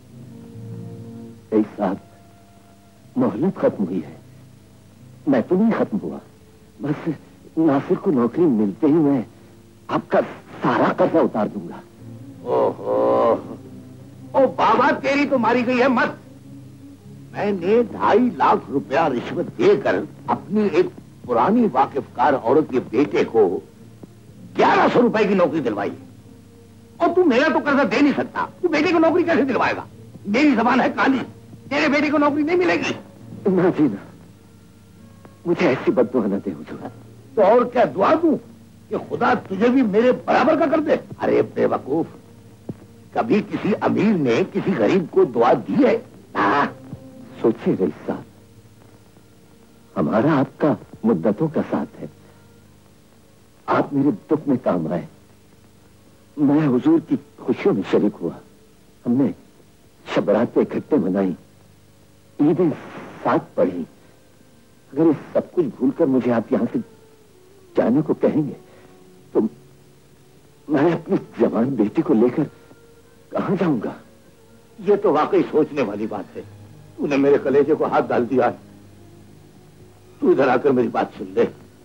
साहब, मोहलत खत्म हुई है, मैं तो नहीं खत्म हुआ, बस नासिर को नौकरी मिलते ही मैं आपका सारा कर्जा उतार दूंगा। ओहो, ओ बाबा तेरी तो मारी गई है मत। मैंने 2.5 लाख रुपया रिश्वत देकर अपनी एक पुरानी वाकिफकार औरत के बेटे को 1100 रुपए की नौकरी दिलवाई, और तू मेरा तो कर्जा दे नहीं सकता, तू बेटे को नौकरी कैसे दिलवाएगा? मेरी जबान है काली, तेरे बेटे को नौकरी नहीं मिलेगी। ना जी ना, मुझे ऐसी बद्दुआ न दे हुजूर। तो और क्या दुआ दूं कि खुदा तुझे भी मेरे बराबर का कर दे? अरे बेवकूफ, कभी किसी अमीर ने किसी गरीब को दुआ दी है? सोचिए रईस साहब, हमारा आपका मुद्दतों का साथ है, आप मेरे दुख में काम आए, मैं हुजूर की खुशियों में शरीक हुआ, हमने शबरातें इकट्ठे मनाई, ईदें साथ पढ़ी। अगर इस सब कुछ भूलकर मुझे आप यहां से जाने को कहेंगे तो मैं अपनी जवान बेटी को लेकर कहां जाऊंगा? ये तो वाकई सोचने वाली बात है, तूने मेरे कलेजे को हाथ डाल दिया है। तू इधर आकर मेरी बात सुन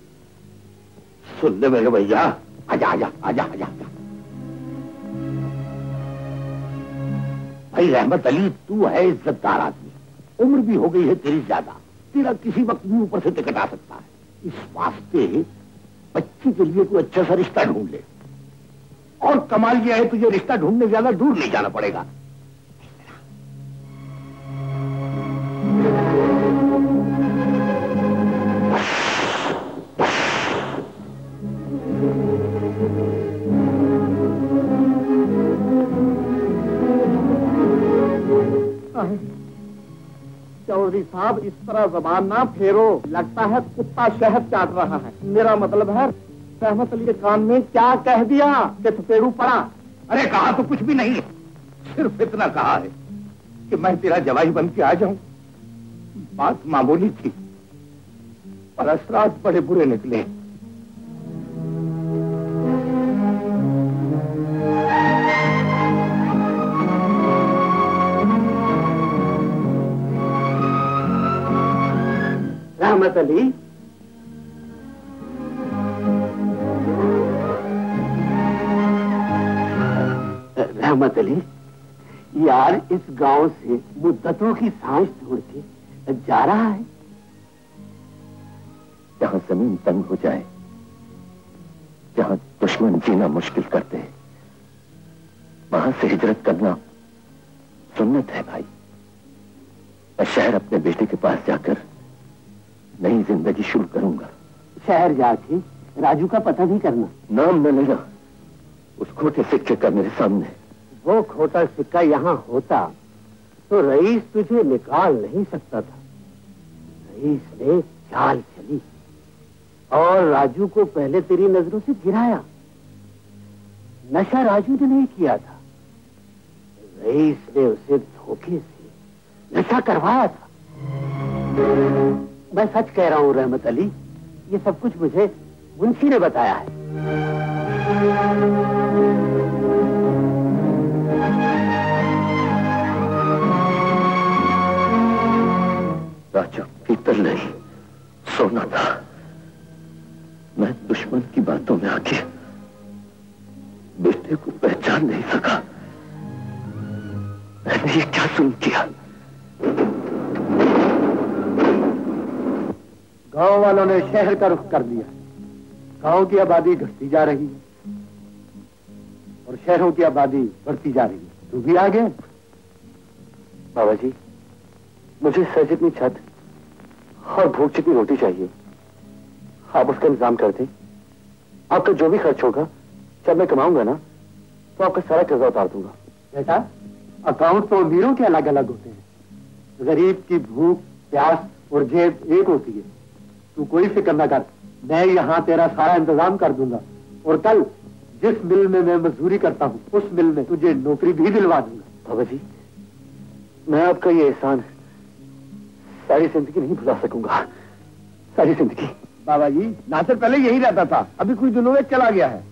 ले मेरे भैया, आजा आजा आजा आजा। भाई रहमत अली, तू है इज्जतदार आदमी, उम्र भी हो गई है तेरी ज्यादा, तेरा किसी वक्त भी ऊपर से टिकट आ सकता है, इस वास्ते बच्ची के लिए कोई अच्छा सा रिश्ता ढूंढ ले। और कमाल यह है तुझे रिश्ता ढूंढने ज्यादा दूर नहीं जाना पड़ेगा। चौधरी साहब, इस तरह जबान ना फेरो, लगता है कुत्ता शहद चाट रहा है। मेरा मतलब है रहमत अली के कान में क्या कह दिया कि थपेड़ू पड़ा? अरे कहा तो कुछ भी नहीं, सिर्फ इतना कहा है कि मैं तेरा जवाई बन के आ जाऊं। बात मामूली थी पर असरात बड़े बुरे निकले। रहमत अली, रहमत अली, यार इस गांव से मुद्दतों की सांस छोड़ के जा रहा है। जहां जमीन तंग हो जाए, जहां दुश्मन जीना मुश्किल करते हैं, वहां से हिजरत करना सुन्नत है भाई। मैं शहर अपने बेटे के पास जाकर नई जिंदगी शुरू करूंगा। शहर जाके राजू का पता भी करना। नाम न लेना उस खोटे सिक्के का मेरे सामने। वो खोटा सिक्का यहाँ होता तो रईस तुझे निकाल नहीं सकता था। रईस ने चाल चली और राजू को पहले तेरी नजरों से गिराया। नशा राजू ने नहीं किया था, रईस ने उसे धोखे से नशा करवाया था। मैं सच कह रहा हूं रहमत अली, ये सब कुछ मुझे मुंशी ने बताया है। राजू पीतल नहीं, सोना था। मैं दुश्मन की बातों में आके बेटे को पहचान नहीं सका। मैंने ये क्या सुन किया? गांव वालों ने शहर का रुख कर लिया। गांव की आबादी घटती जा रही है और शहरों की आबादी बढ़ती जा रही है। तू भी आ गया? बाबा जी, मुझे सर जितनी छत और भूख जितनी रोटी चाहिए, आप उसका इंतजाम कर दें। आपका जो भी खर्च होगा, जब मैं कमाऊंगा ना, तो आपका सारा कर्जा उतार दूंगा। बेटा, अकाउंट तो अमीरों के अलग अलग होते हैं, गरीब की भूख, प्यास और जेब एक होती है। तू कोई फिक्र न कर, मैं यहाँ तेरा सारा इंतजाम कर दूंगा। और कल जिस मिल में मैं मजदूरी करता हूँ, उस मिल में तुझे नौकरी भी दिलवा दूंगा। बाबा जी, मैं आपका ये एहसान सारी जिंदगी नहीं भुला सकूंगा, सारी जिंदगी। बाबा जी, नासिर पहले यही रहता था, अभी कुछ दिनों में चला गया है।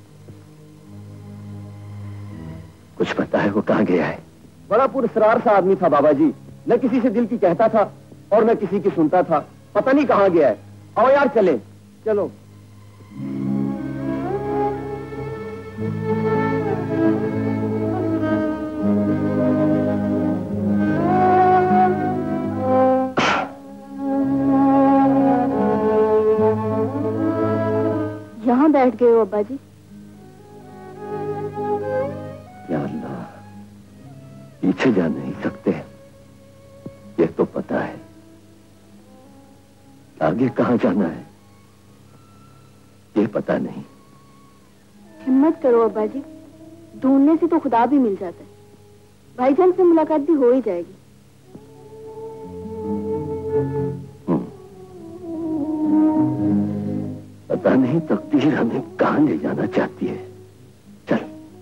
कुछ पता है वो कहाँ गया है? बड़ा पुरस्कार सा आदमी था बाबा जी, न किसी से दिल की कहता था और न किसी की सुनता था। पता नहीं कहाँ गया है। आओ यार चले, चलो। यहाँ बैठ गए हो अब्बा जी? या अल्लाह, पीछे जा नहीं सकते, ये तो पता है। आगे कहाँ जाना है ये पता नहीं। हिम्मत करो अब्बा जी, ढूंढने से तो खुदा भी मिल जाता है। भाईजान से मुलाकात भी हो ही जाएगी। पता नहीं तकदीर हमें कहाँ ले जाना चाहती है। चल।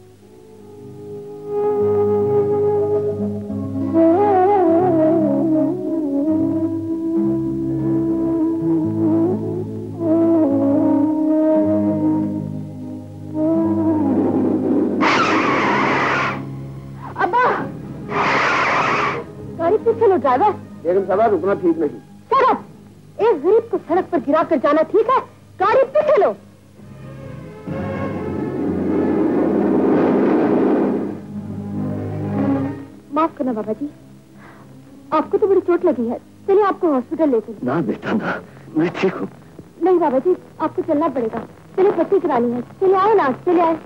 अब्बा, गाड़ी पीछे लो ड्राइवर। बेगम साहब, रुकना ठीक नहीं। सड़क, एक गरीब को सड़क पर गिरा कर जाना ठीक है? गाड़ी पीछे लो। माफ करना बाबा जी, आपको तो बड़ी चोट लगी है। चलिए आपको हॉस्पिटल ले चलिए। ना बेटा ना, मैं ठीक हूँ। नहीं बाबा जी, आपको चलना पड़ेगा। चलिए पट्टी करानी है। चलिए आए ना, चलिए आए।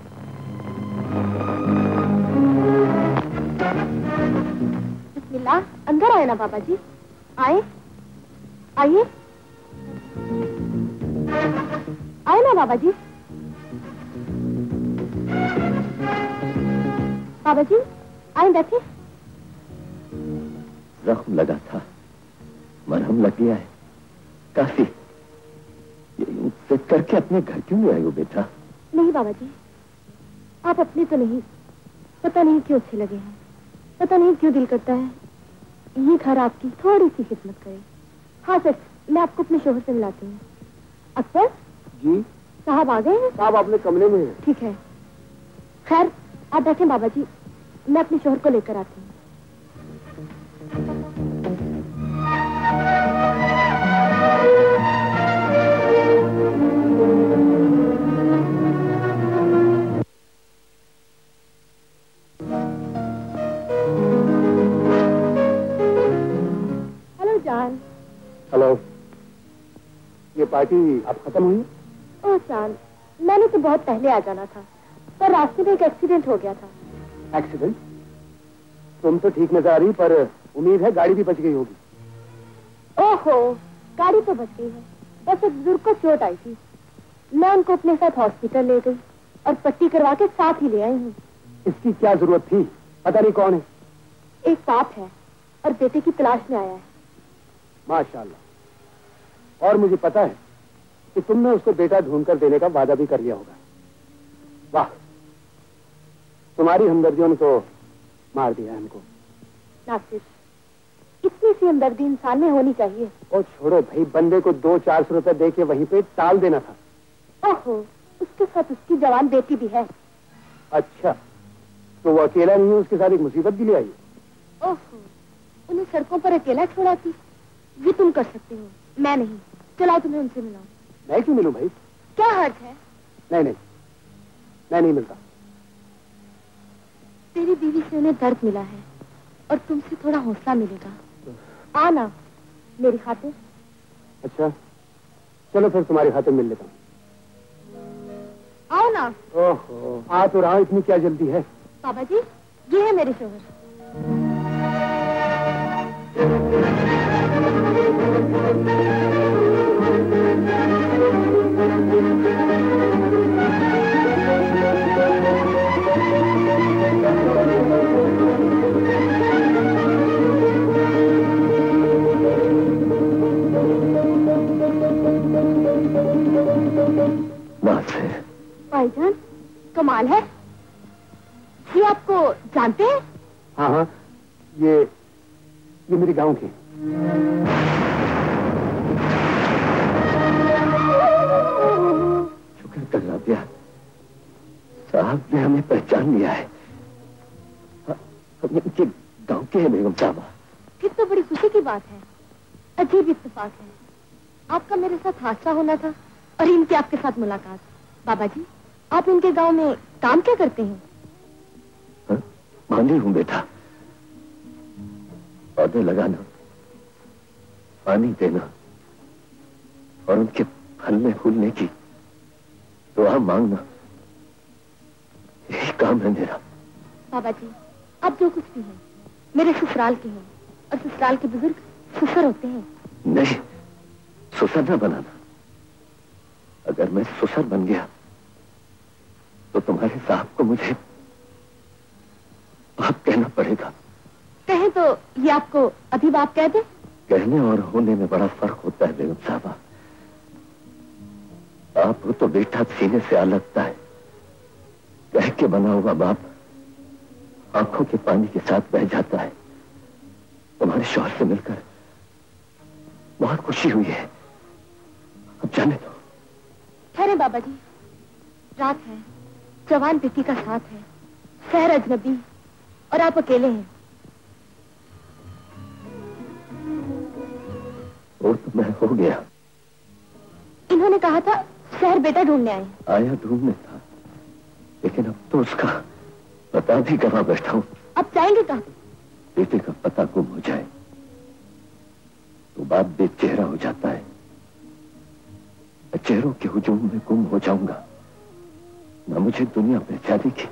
बिस्मिल्लाह, अंदर आए ना बाबा जी। आए, आइए। आए ना बाबा जी। बाबा जी आए, बैठे। जख्म लगा था, मरहम लग गया है काफी। ये यूं सेट करके अपने घर क्यों नहीं आए हो बेटा? नहीं बाबा जी, आप अपने तो नहीं, पता नहीं क्यों अच्छे लगे हैं। पता नहीं क्यों दिल करता है ये घर आपकी थोड़ी सी खिदमत करे। हाँ सच, मैं आपको अपने शोहर से मिलाती हूँ। अकबर जी साहब आ गए हैं? साहब अपने कमरे में हैं। ठीक है, खैर आप बैठे बाबा जी, मैं अपने शोहर को लेकर आती हूँ। हेलो जान। हेलो, ये पार्टी अब खत्म हुई? ओह जान, मैंने तो बहुत पहले आ जाना था, पर रास्ते में एक एक्सीडेंट हो गया था। एक्सीडेंट? तुम तो ठीक नजर आ रही, पर उम्मीद है गाड़ी भी बच गई होगी। ओहो, गाड़ी तो बच गई है, बस एक बुजुर्ग को चोट आई थी। मैं उनको अपने साथ हॉस्पिटल ले गई और पट्टी करवा के साथ ही ले आई हूँ। इसकी क्या जरूरत थी? पता नहीं कौन है। एक बाप है और बेटे की तलाश में आया है। माशाल्लाह। और मुझे पता है कि तुमने उसको बेटा ढूंढकर देने का वादा भी कर लिया होगा। वाह, तुम्हारी हमदर्दियों ने तो मार दिया हमको। नासिर, इतनी सी हमदर्दी इंसान में होनी चाहिए। और छोड़ो भाई, बंदे को 200-400 रुपए दे के वहीं पे टाल देना था। ओहो, उसके साथ उसकी जवान बेटी भी है। अच्छा, तो वो अकेला नहीं है, उसके साथ एक मुसीबत भी ले आई। ओहो, उन्हें सड़कों पर अकेला छोड़ा थी। ये तुम कर सकते हो, मैं नहीं। चलाओ, तुम्हें उनसे मिलाऊं। मैं क्यों मिलूं भाई? क्या हर्ज है? नहीं, मैं नहीं मिलता। तेरी बीवी से उन्हें दर्द मिला है और तुमसे थोड़ा हौसला मिलेगा। आना मेरी खातिर। अच्छा, चलो फिर तुम्हारी खातिर मिल लेता हूँ। आओ ना। ओहो, आ तो रहा, इतनी क्या जल्दी है? बाबा जी, ये है मेरे शोहर। भाईजान, कमाल है। ये आपको जानते हैं? हाँ, ये मेरे गांव के। शुक्र कर राबिया, साहब ने हमें पहचान लिया है। हम इनके गांव के हैं बेगम साहबा। फिर तो बड़ी खुशी की बात है। अजीब इत्तेफाक है, आपका मेरे साथ हादसा होना था और इनकी आपके साथ मुलाकात। बाबा जी, आप उनके गांव में काम क्या करते हैं? माली हूं बेटा। पौधे लगाना, पानी देना और उनके फलने फूलने की दुआ मांगना, यही काम है मेरा। बाबा जी, आप जो कुछ भी हैं मेरे ससुराल के हैं और ससुराल के बुजुर्ग ससुर होते हैं। नहीं, ससुर न बनाना। अगर मैं ससुर बन गया तो तुम्हारे साहब को मुझे बाप कहना पड़ेगा। कहें तो ये आपको अभी बाप कह दे? कहने और होने में बड़ा फर्क होता है बेगम साहबा। बाप हो तो बेटा सीने से आ लगता है, कह के बना हुआ बाप आंखों के पानी के साथ बह जाता है। तुम्हारे शौहर से मिलकर बहुत खुशी हुई है, अब जाने दो। ठहरे बाबा जी, रात है, जवान बेटी का साथ है, शहर अजनबी और आप अकेले हैं। और तो मैं हो गया। इन्होंने कहा था शहर बेटा ढूंढने आए। आया ढूंढने था, लेकिन अब तो उसका पता भी गवा बैठा हूं। अब जाएंगे कहाँ? बेटे का पता गुम हो जाए तो बाप बेचेहरा हो जाता है। चेहरों के हुजूम में गुम हो जाऊंगा, न मुझे दुनिया पहचानेगी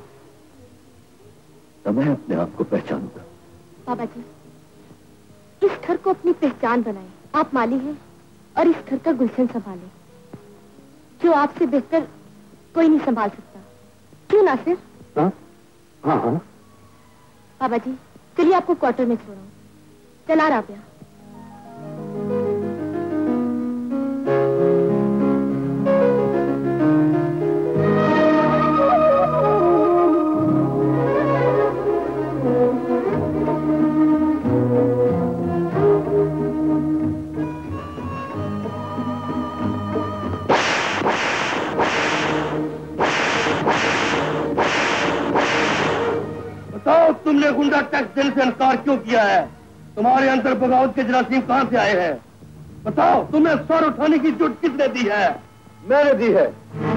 न मैं अपने आप को पहचानूंगा। बाबा जी, इस घर को अपनी पहचान बनाएं। आप माली हैं और इस घर का गुलशन संभालें, जो आपसे बेहतर कोई नहीं संभाल सकता। क्यों नासिर? हाँ हाँ हाँ। बाबा जी, चलिए आपको क्वार्टर में छोड़ो। चला राबिया। तुमने गुंडा टैक्स देने से इनकार क्यों किया है? तुम्हारे अंदर बगावत के जरासीम कहां से आए हैं? बताओ, तुम्हें सर उठाने की जुट किसने दी है? मैंने दी है।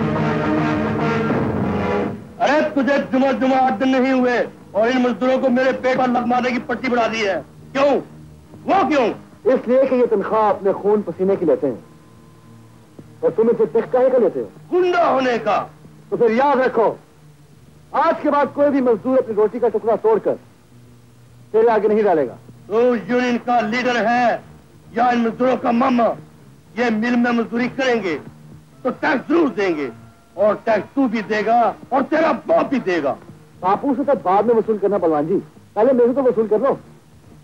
अरे तुझे जुमा 8 दिन नहीं हुए और इन मजदूरों को मेरे पेट पर लगमाने की पट्टी बढ़ा दी है। क्यों? वो क्यों? इसलिए कि ये तनख्वाह अपने खून पसीने की लेते हैं और तुम इसे टैक्स काहे का लेते हो? गुंडा होने का। तो फिर याद रखो, आज के बाद कोई भी मजदूर अपनी रोटी का टुकड़ा तोड़कर तेरे आगे नहीं डालेगा। तो यूनियन का लीडर है या इन मजदूरों का मामा? ये मिल में मजदूरी करेंगे तो टैक्स जरूर देंगे, और टैक्स तू भी देगा और तेरा बाप भी देगा। बापू से तो बाद में वसूल करना बलवान जी, पहले मेरे को वसूल कर लो।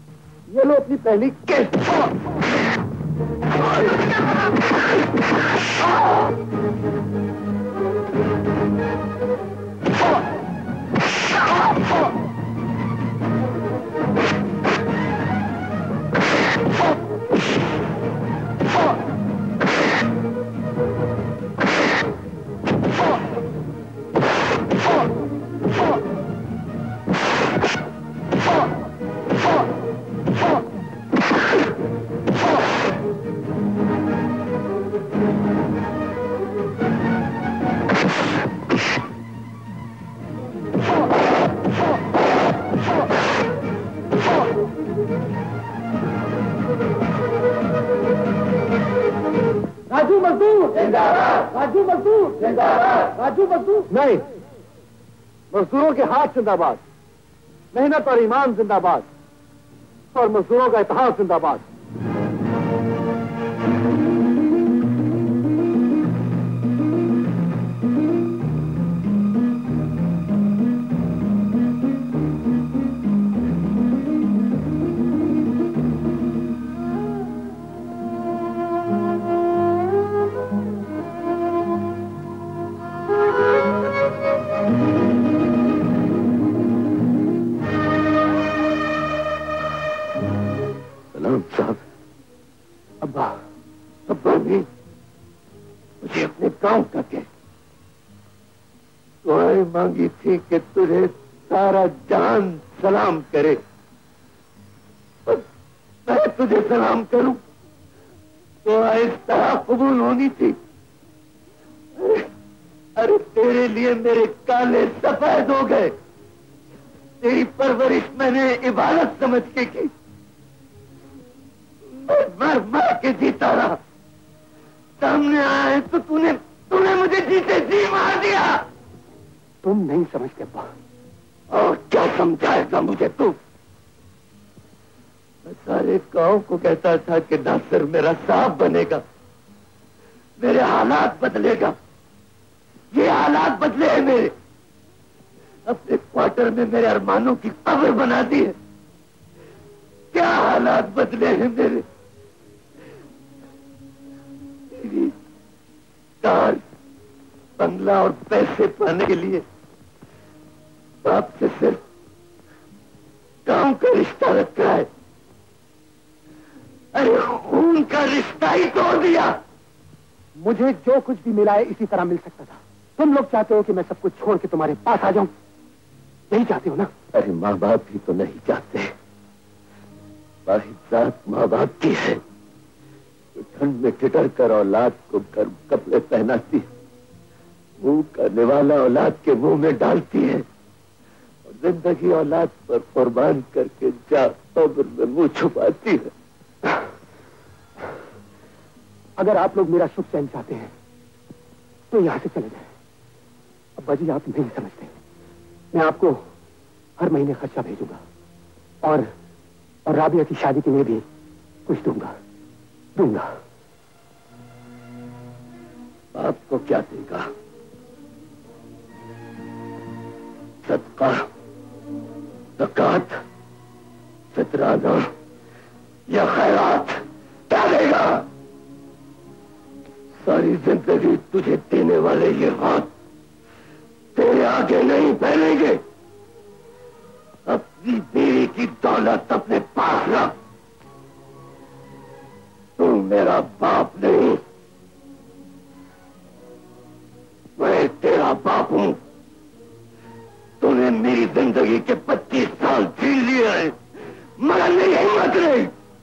ये लो अपनी पहली केस। राजू मजदूर जिंदाबाद, राजू मजदूर जिंदाबाद, राजू मजदूर। नहीं, मजदूरों के हाथ जिंदाबाद, मेहनत और ईमान जिंदाबाद, और मजदूरों का इतिहास जिंदाबाद। साहब, अब्बा, अब्बा ने मुझे अपने गांव का कह दुआएं मांगी थी कि तुझे सारा जान सलाम करे, और मैं तुझे सलाम करूं तो इस तरह कबूल होनी थी। अरे तेरे लिए मेरे काले सफेद हो गए। तेरी परवरिश मैंने इबादत समझ के की, मर मर के जीता रहा। सामने आए तो तूने मुझे जीते जी मार दिया। तुम नहीं समझते अब्बा। और क्या समझाएगा मुझे तू? मैं सारे गांव को कहता था कि नासिर मेरा साहब बनेगा, मेरे हालात बदलेगा। ये हालात बदले हैं मेरे। अपने क्वार्टर में मेरे अरमानों की कब्र बना दी है। क्या हालात बदले हैं मेरे। कार, बंगला और पैसे पाने के लिए बाप से सिर्फ गांव का रिश्ता रखा है। अरे खून का रिश्ता ही तोड़ दिया। मुझे जो कुछ भी मिला है इसी तरह मिल सकता था। तुम लोग चाहते हो कि मैं सब कुछ छोड़ के तुम्हारे पास आ जाऊं, यही चाहते हो ना? अरे माँ बाप भी तो नहीं चाहते। वाहिद जात माँ बाप की है, ठंड में ठिठर कर औलाद को गर्म कपड़े पहनाती है, मुंह का निवाला औलाद के मुंह में डालती है, और जिंदगी औलाद पर कुर्बान करके जा कब्र में मुंह छुपाती है। अगर आप लोग मेरा शुभ चैन चाहते हैं तो यहां से चले जाएं। अब्बा जी, आप नहीं समझते। मैं आपको हर महीने खर्चा भेजूंगा, और राबिया की शादी के लिए भी कुछ दूंगा। आपको क्या देगा? सदका, ज़कात, फितराना या खैरात, क्या देगा? सारी जिंदगी तुझे देने वाले ये हाथ तेरे आगे नहीं फैलेंगे। अपनी बीवी की दौलत अपने पास रख। तू मेरा बाप नहीं, मैं तेरा बाप हूं। तूने मेरी जिंदगी के 25 साल झील लिए हैं, मगर मेरी हिम्मत नहीं।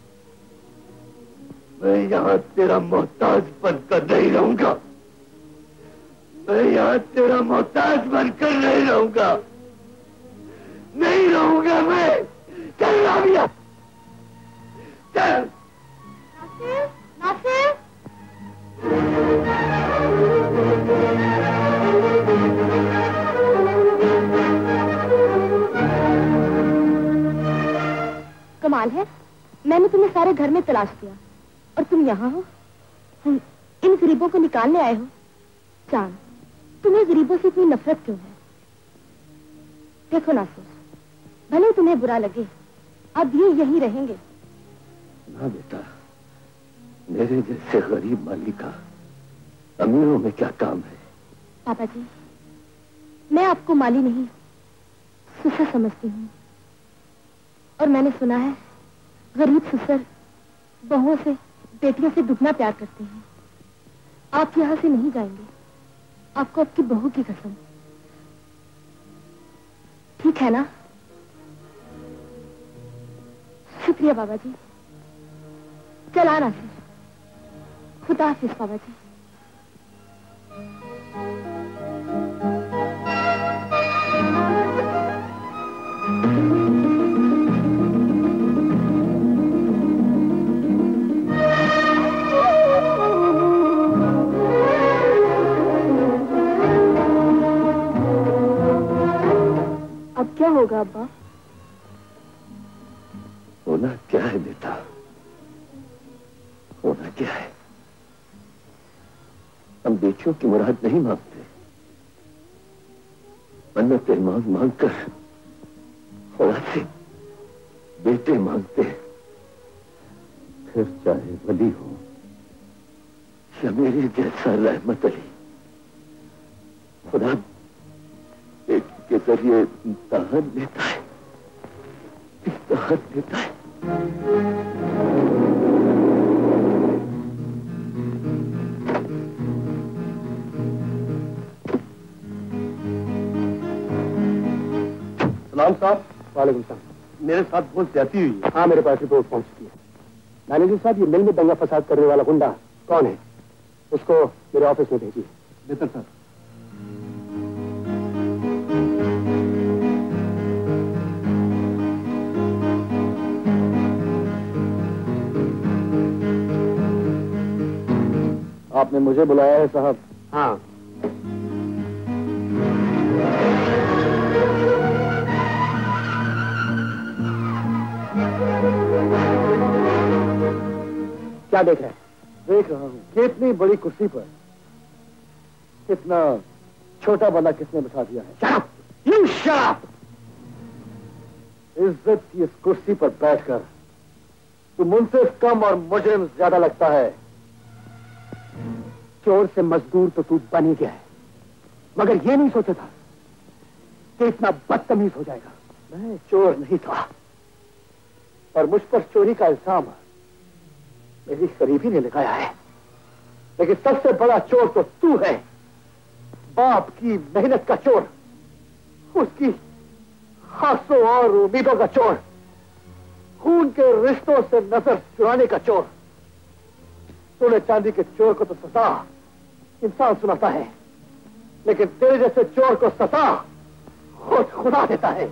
मैं यहां तेरा मोहताज बनकर नहीं रहूंगा। मैं यहां तेरा मोहताज बनकर नहीं रहूंगा। नहीं रहूंगा मैं। चल राबिया, चल। नासिर, कमाल है, मैंने तुम्हें सारे घर में तलाश किया और तुम यहाँ हो। इन गरीबों को निकालने आए हो। चांद, तुम्हें गरीबों से इतनी नफरत क्यों है? देखो नासिर, भले तुम्हें बुरा लगे, अब ये यहीं रहेंगे। ना बेटा, मेरे जैसे गरीब माली का अमीरों में क्या काम है? पापा जी, मैं आपको माली नहीं, सुसर समझती हूँ। और मैंने सुना है गरीब सुसर बहुओं से, बेटियों से दुगना प्यार करते हैं। आप यहाँ से नहीं जाएंगे, आपको आपकी बहू की कसम। ठीक है ना? शुक्रिया बाबा जी। चला नासिर, खुदा हाफिज बाबा जी। अब क्या होगा अब्बा? होना क्या है बेटा, होना क्या है? हम बेटियों की मुराद नहीं मांगते, मन्नतें मांग मांग कर खुदा से बेटे मांगते। फिर चाहे वली हो या मेरे जैसा रहमत अली, खुदा एक के जरिए इम्तिहान लेता है, इम्तिहान लेता है। सलाम साहब। वालेकुम सलाम। मेरे साथ बहुत ज्यादती हुई है। हाँ, मेरे पास रिपोर्ट पहुंच चुकी है। मैनेजर साहब, ये मिल में दंगा फसाद करने वाला गुंडा कौन है, उसको मेरे ऑफिस में भेजिए। बेहतर सर। आपने मुझे बुलाया है साहब? हाँ। क्या देख रहे हैं? देख रहा हूं कि इतनी बड़ी कुर्सी पर इतना छोटा बंदा किसने बिठा दिया है। Shut up! You shut up! इज्जत की इस कुर्सी पर बैठकर तू मुंसिफ कम और मुजरिम ज्यादा लगता है। चोर से मजदूर तो तू बन ही गया है, मगर ये नहीं सोचा था कि इतना बदतमीज हो जाएगा। मैं चोर नहीं था और मुझ पर चोरी का इल्जाम मेरी करीबी ने लगाया है, लेकिन सबसे बड़ा चोर तो तू है। बाप की मेहनत का चोर, उसकी खासों और उम्मीदों का चोर, खून के रिश्तों से नजर चुराने का चोर। सोने चांदी के चोर को तो सजा इंसान सुनाता है, लेकिन तेरे जैसे चोर को सजा खुद खुदा देता है।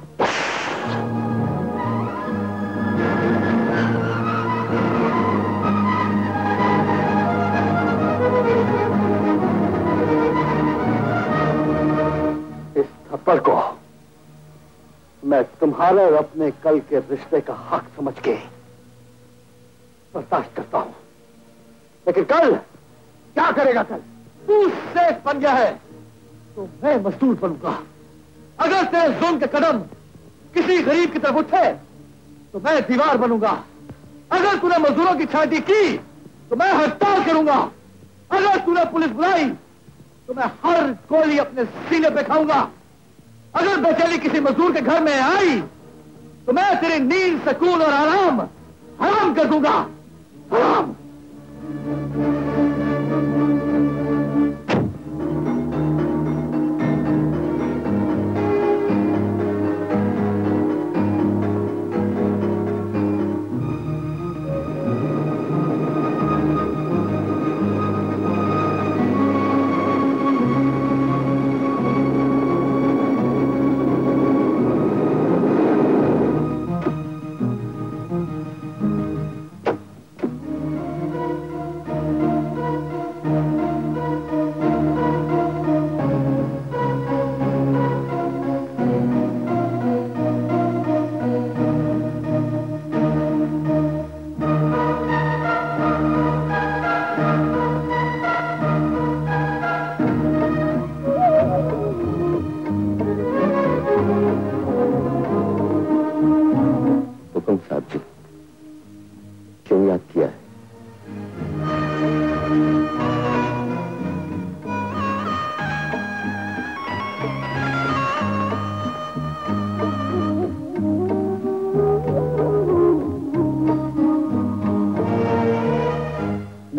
इस थप्पड़ को मैं तुम्हारे और अपने कल के रिश्ते का हक समझ के बर्दाश्त करता हूं, लेकिन कल क्या करेगा? कल तू शेख बन गया है तो मैं मजदूर बनूंगा। अगर तेरे जुल्म के कदम किसी गरीब की तरफ उठे तो मैं दीवार बनूंगा। अगर तूने मजदूरों की छांटी की तो मैं हड़ताल करूंगा। अगर तूने पुलिस बुलाई तो मैं हर गोली अपने सीने पे खाऊंगा। अगर बेचैनी किसी मजदूर के घर में आई तो मैं तेरी नींद, सुकून और आराम हराम कर दूंगा। हराम।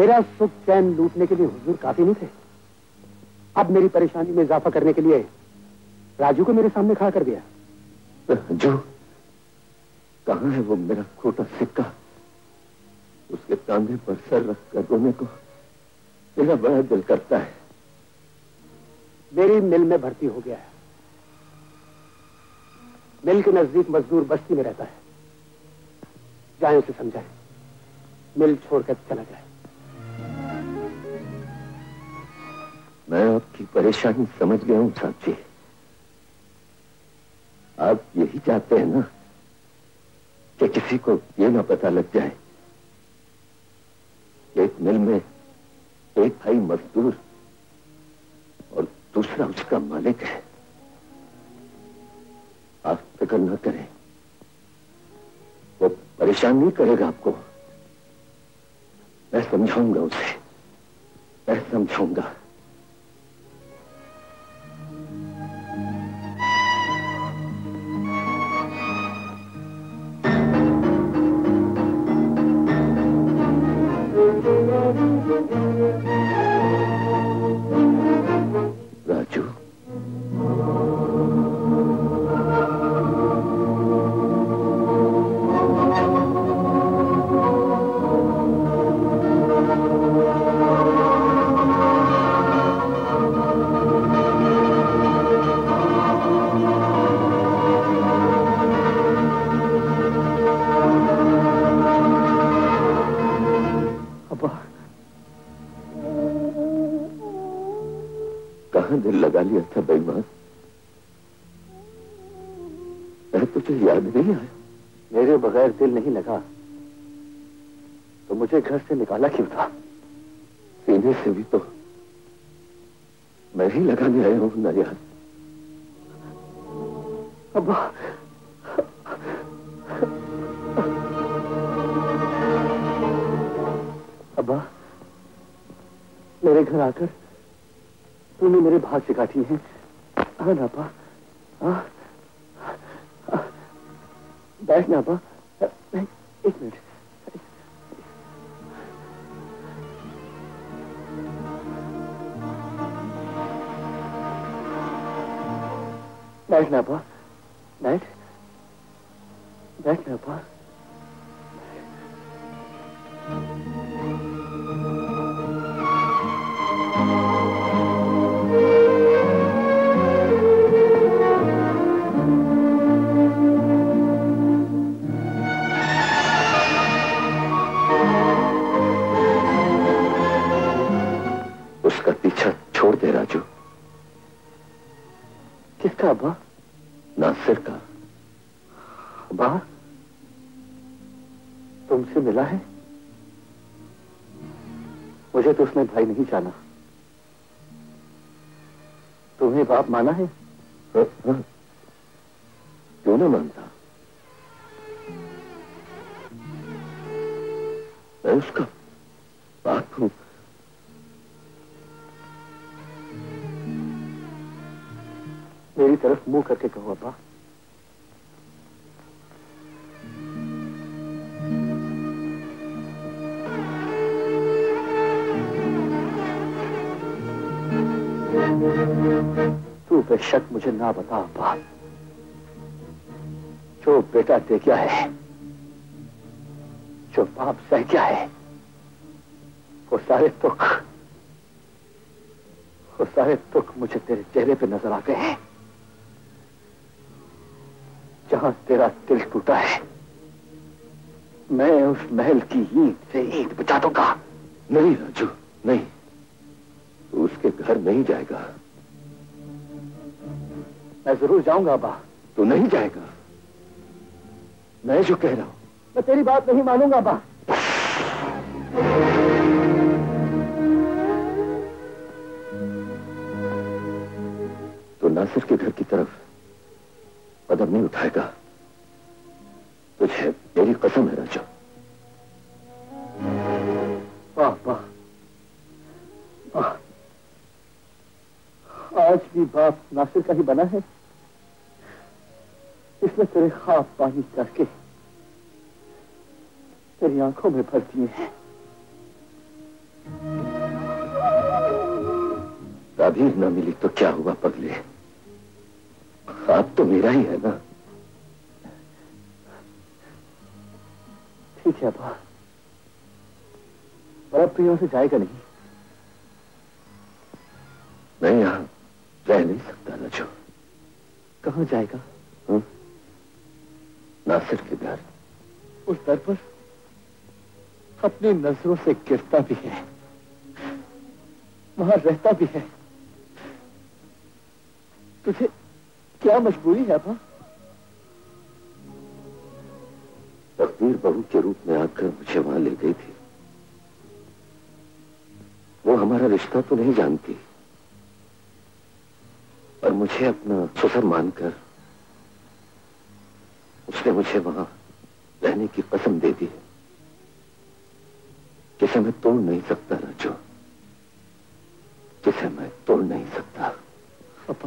मेरा सुख चैन लूटने के लिए हुजूर काफी नहीं थे। अब मेरी परेशानी में इजाफा करने के लिए राजू को मेरे सामने खड़ा कर दिया। राजू कहाँ है वो मेरा खोटा सिक्का? उसके कांधे पर सर रखकर रोने को मेरा बड़ा दिल करता है। मेरी मिल में भर्ती हो गया है। मिल के नजदीक मजदूर बस्ती में रहता है। जाए उसे समझाए, मिल छोड़कर चला जाए। मैं आपकी परेशानी समझ गया हूं साहब जी। आप यही चाहते हैं ना कि किसी को ये ना पता लग जाए एक मिल में एक भाई मजदूर और दूसरा उसका मालिक है। आप फिक्र ना करें, वो परेशान नहीं करेगा आपको। मैं समझाऊंगा उसे, मैं समझाऊंगा। राजू कहां दिल लगा लिया था बेईमान? तुझे याद नहीं आया? मेरे बगैर दिल नहीं लगा तो मुझे घर से निकाला क्यों था? सीने से भी तो मैं ही लगाने आया हूं ना यार। अब्बा अब्बा, मेरे घर आकर तूने मेरे भाग से काटी है। हाँ ना अब्बा, बैठ ना अब्बा। एक मिनट। बैठ ना अब्बा, बैठ बैठ ना अब्बा। उसका पीछा छोड़ दे राजू। किसका अब्बा? नासिर का। अब्बा, तुमसे मिला है? मुझे तो उसने भाई नहीं जाना। तुम्हें बाप माना है? हाँ, हाँ। क्यों ना मानता? मैं उसका बाप हूं। मेरी तरफ मुंह करके कहो अब्बा। तू बेशक मुझे ना बता अब्बा, जो बेटा दे गया है, जो बाप सह गया है, वो सारे दुख मुझे तेरे चेहरे पे नजर आ गए हैं। जहां तेरा दिल टूटा है, मैं उस महल की ईंट से ईंट बचा दूंगा। नहीं राजू, नहीं, तू उसके घर नहीं जाएगा। मैं जरूर जाऊंगा अब्बा। तू नहीं जाएगा, मैं जो कह रहा हूं। मैं तेरी बात नहीं मानूंगा अब्बा। तो नासिर के घर की तरफ कदम नहीं उठाएगा। तुझे मेरी कसम है राजू। वाह वाह, आज भी बाप नासिर का ही बना है। इसने तेरे ख्वाब पानी करके तेरी आंखों में भर दिए हैं। ताबीर न मिली तो क्या हुआ पगले, ख्वाब तो मेरा ही है ना। ठीक है अब्बा, पर अब तो यहां से जाएगा नहीं। मैं यहां रह नहीं सकता राजू। कहां जाएगा? नासिर के घर। उस दर पर अपनी नजरों से गिरता भी है, वहां रहता भी है। तुझे क्या मजबूरी है अब्बा? तकदीर बहू के रूप में आकर मुझे वहां ले गई थी। वो हमारा रिश्ता तो नहीं जानती, पर मुझे अपना ससुर मानकर उसने मुझे वहां रहने की कसम दे दी, जिसे मैं तोड़ नहीं सकता राजू, जिसे मैं तोड़ नहीं सकता। अब्बा,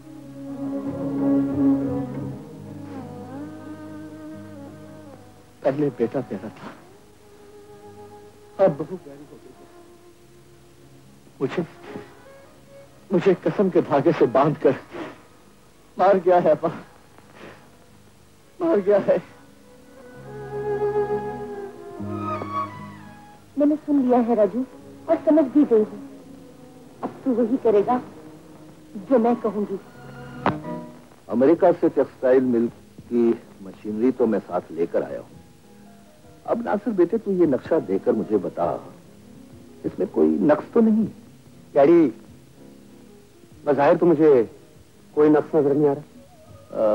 पहले बेटा प्यारा था, अब बहू प्यारी हो गई है। मुझे कसम के धागे से बांधकर मार गया है अब्बा, मार गया है। मैंने सुन लिया है राजू, और समझ भी गई हूँ। अब तू वही करेगा जो मैं कहूंगी। अमेरिका से टेक्सटाइल मिल की मशीनरी तो मैं साथ लेकर आया हूं। अब नासिर बेटे तू ये नक्शा देकर मुझे बता, इसमें कोई नक्श तो नहीं? डैडी, बज़ाहिर तो मुझे कोई नक्श नजर नहीं आ रहा।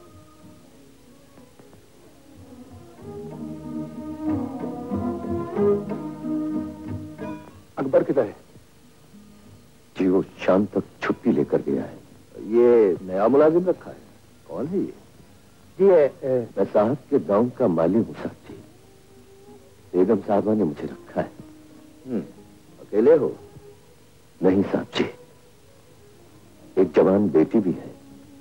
अकबर किधर है? जी वो शाम तक छुट्टी लेकर गया है। ये नया मुलाजिम रखा है? कौन है ये? जी मैं साहब के गांव का माली हूं साहब जी। बेगम साहबा ने मुझे रखा है। अकेले हो? नहीं साहब जी, एक जवान बेटी भी है।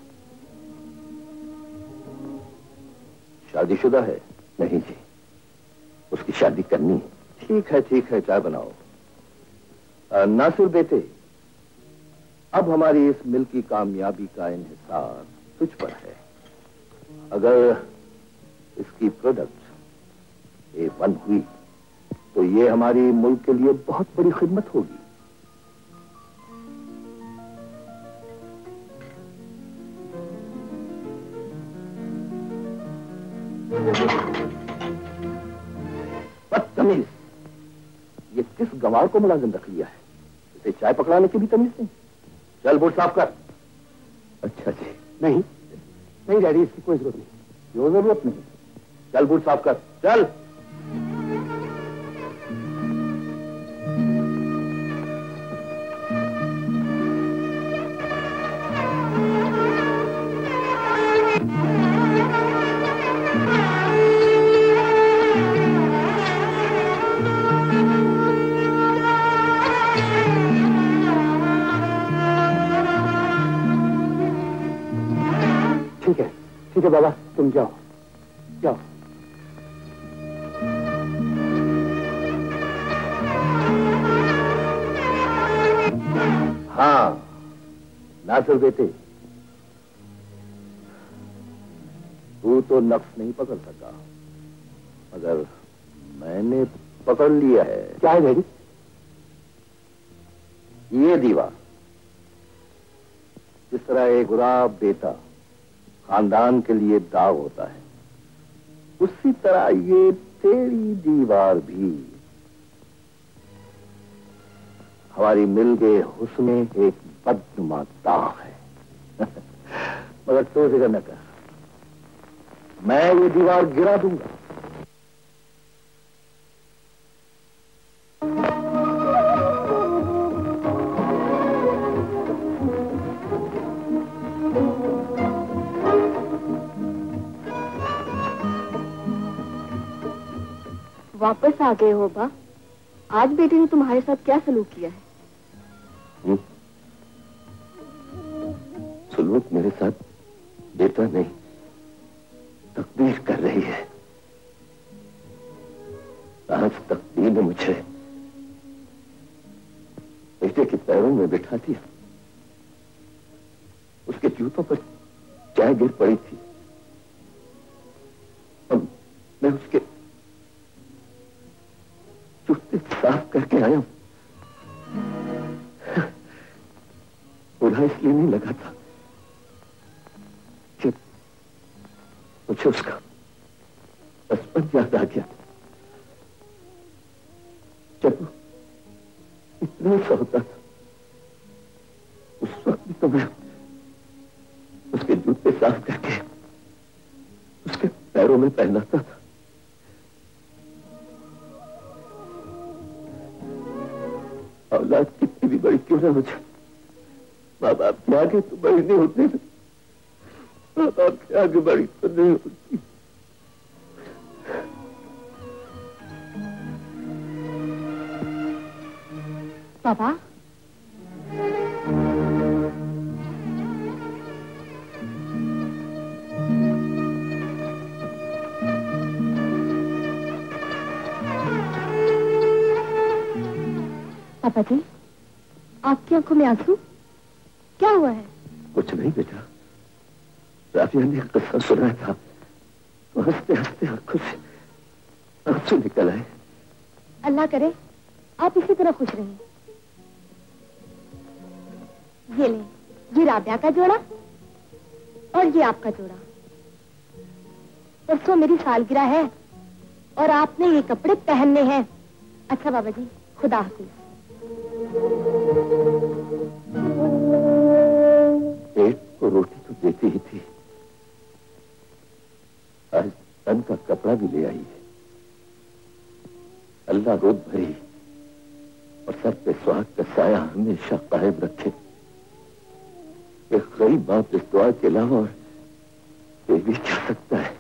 शादीशुदा है? नहीं जी, उसकी शादी करनी है। ठीक है, चाय बनाओ। नासिर बेटे, अब हमारी इस मिल की कामयाबी का इन्हिसार तुझ पर है। अगर इसकी प्रोडक्ट A1 हुई तो ये हमारी मुल्क के लिए बहुत बड़ी खिदमत होगी। बदतमीज, ये किस गंवार को मुलाजिम रख लिया है? इसे चाय पकड़ाने की भी तमीज नहीं। चल बूट साफ कर। अच्छा जी। नहीं डैडी, इसकी कोई जरूरत नहीं। क्यों जरूरत नहीं? चल बूट साफ कर, चल। ठीक है बाबा, तुम जाओ। हाँ नासिर बेटे, तू तो नक्श नहीं पकड़ सका, मगर मैंने पकड़ लिया है। क्या है डैडी? ये दीवार, जिस तरह एक बुरा बेटा खानदान के लिए दाग होता है, उसी तरह ये तेरी दीवार भी हमारी मिल के हुस्न में एक बदनुमा दाग है। मगर तो फिक्र न कर, मैं ये दीवार गिरा दूंगा। वापस आ गए हो बा? आज बेटे ने तुम्हारे साथ क्या सलूक किया है? सलूक मेरे साथ बेटा नहीं, तकदीर कर रही है। आज तकदीर ने मुझे बेटे के पैरों में बिठा दिया। जुल्फों पर चाय गिर पड़ी थी। अब मैं उसके जूते साफ करके आया हूं। बुरा इसलिए नहीं लगा था कि मुझे उसका बचपन याद आ गया, जब वो इतना सा होता था। उस वक्त भी तो मैं उसके जूते साफ करके उसके पैरों में पहनाता था। औलाद कितनी भी बड़ी क्यों ना हो जाए, माँ बाप के आगे तो बड़ी नहीं होती, माँ बाप के आगे बड़ी तो नहीं होती। पापा, पापा जी, आपकी आंखों में आंसू क्या हुआ है? कुछ नहीं बेटा, राबिया ने किस्सा सुना था तो हंसते हंसते आंखों से आंसू निकल आए। अल्लाह करे आप इसी तरह खुश रहें। ये ले, ये राबिया का जोड़ा और ये आपका जोड़ा। परसों मेरी सालगिरह है और आपने ये कपड़े पहनने हैं। अच्छा बाबा जी, खुदा हाफिज। पेट को रोटी तो देती ही थी, आज तन का कपड़ा भी ले आई है। अल्लाह रोज भरी और सर पे सुहाग का साया हमेशा कायम रखे। एक गरीब बाप इस दुआ के अलावा और ये भी क्या सकता है।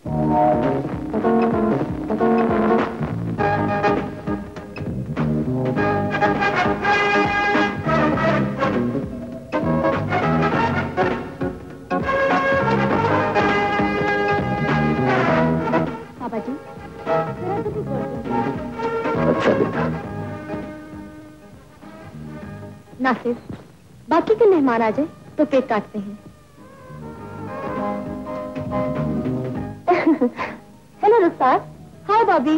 पापा जी, अच्छा बेटा। नासिर, बाकी के मेहमान आ जाए तो केक काटते हैं। Hello Rukhsar. Hi Bobby.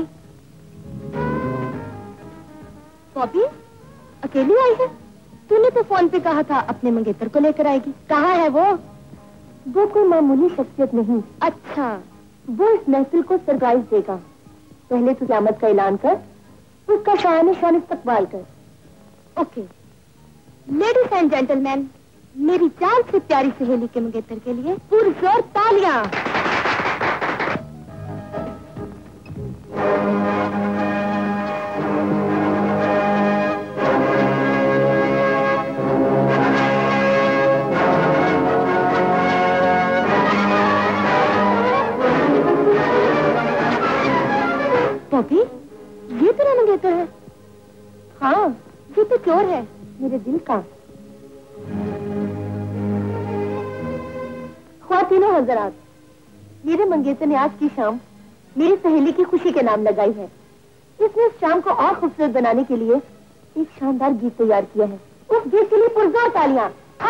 Bobby अकेली आई है? तूने तो फोन पे कहा था अपने मंगेतर को लेकर आएगी। कहाँ है वो? वो कोई मामूली शख्सियत नहीं। अच्छा, वो इस महफिल को सरप्राइज देगा। पहले तो क़यामत का ऐलान कर, उसका शान शान इस्तकबाल कर। ओके। लेडीज एंड जेंटलमैन, मेरी जान से प्यारी सहेली के मंगेतर के लिए पुरजोर तालियां। बॉबी, ये तेरा मंगेतर है? हाँ, ये तो चोर है मेरे दिल का। ख्वातीनो हज़रात, मेरे मंगेतर ने आज की शाम मेरी सहेली की खुशी के नाम लगाई है। इसने इस शाम को और खूबसूरत बनाने के लिए एक शानदार गीत तैयार किया है। उस गीत के लिए पुरजोर तालियां।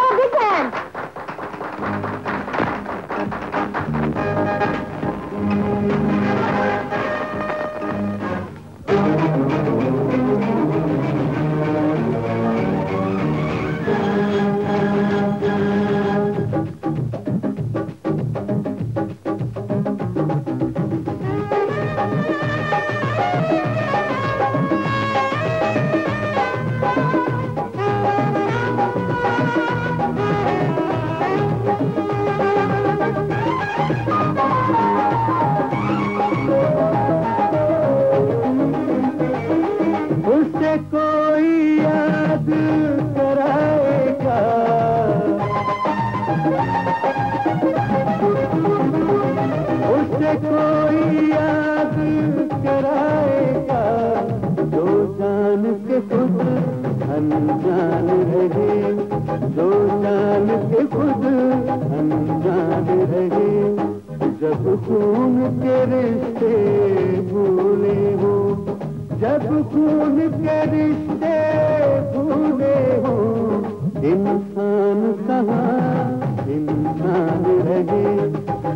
अनजान रहे, जो जान के खुद अनजान रहे। जब खून के रिश्ते भूले हो, जब खून के रिश्ते भूले हो, इंसान कहाँ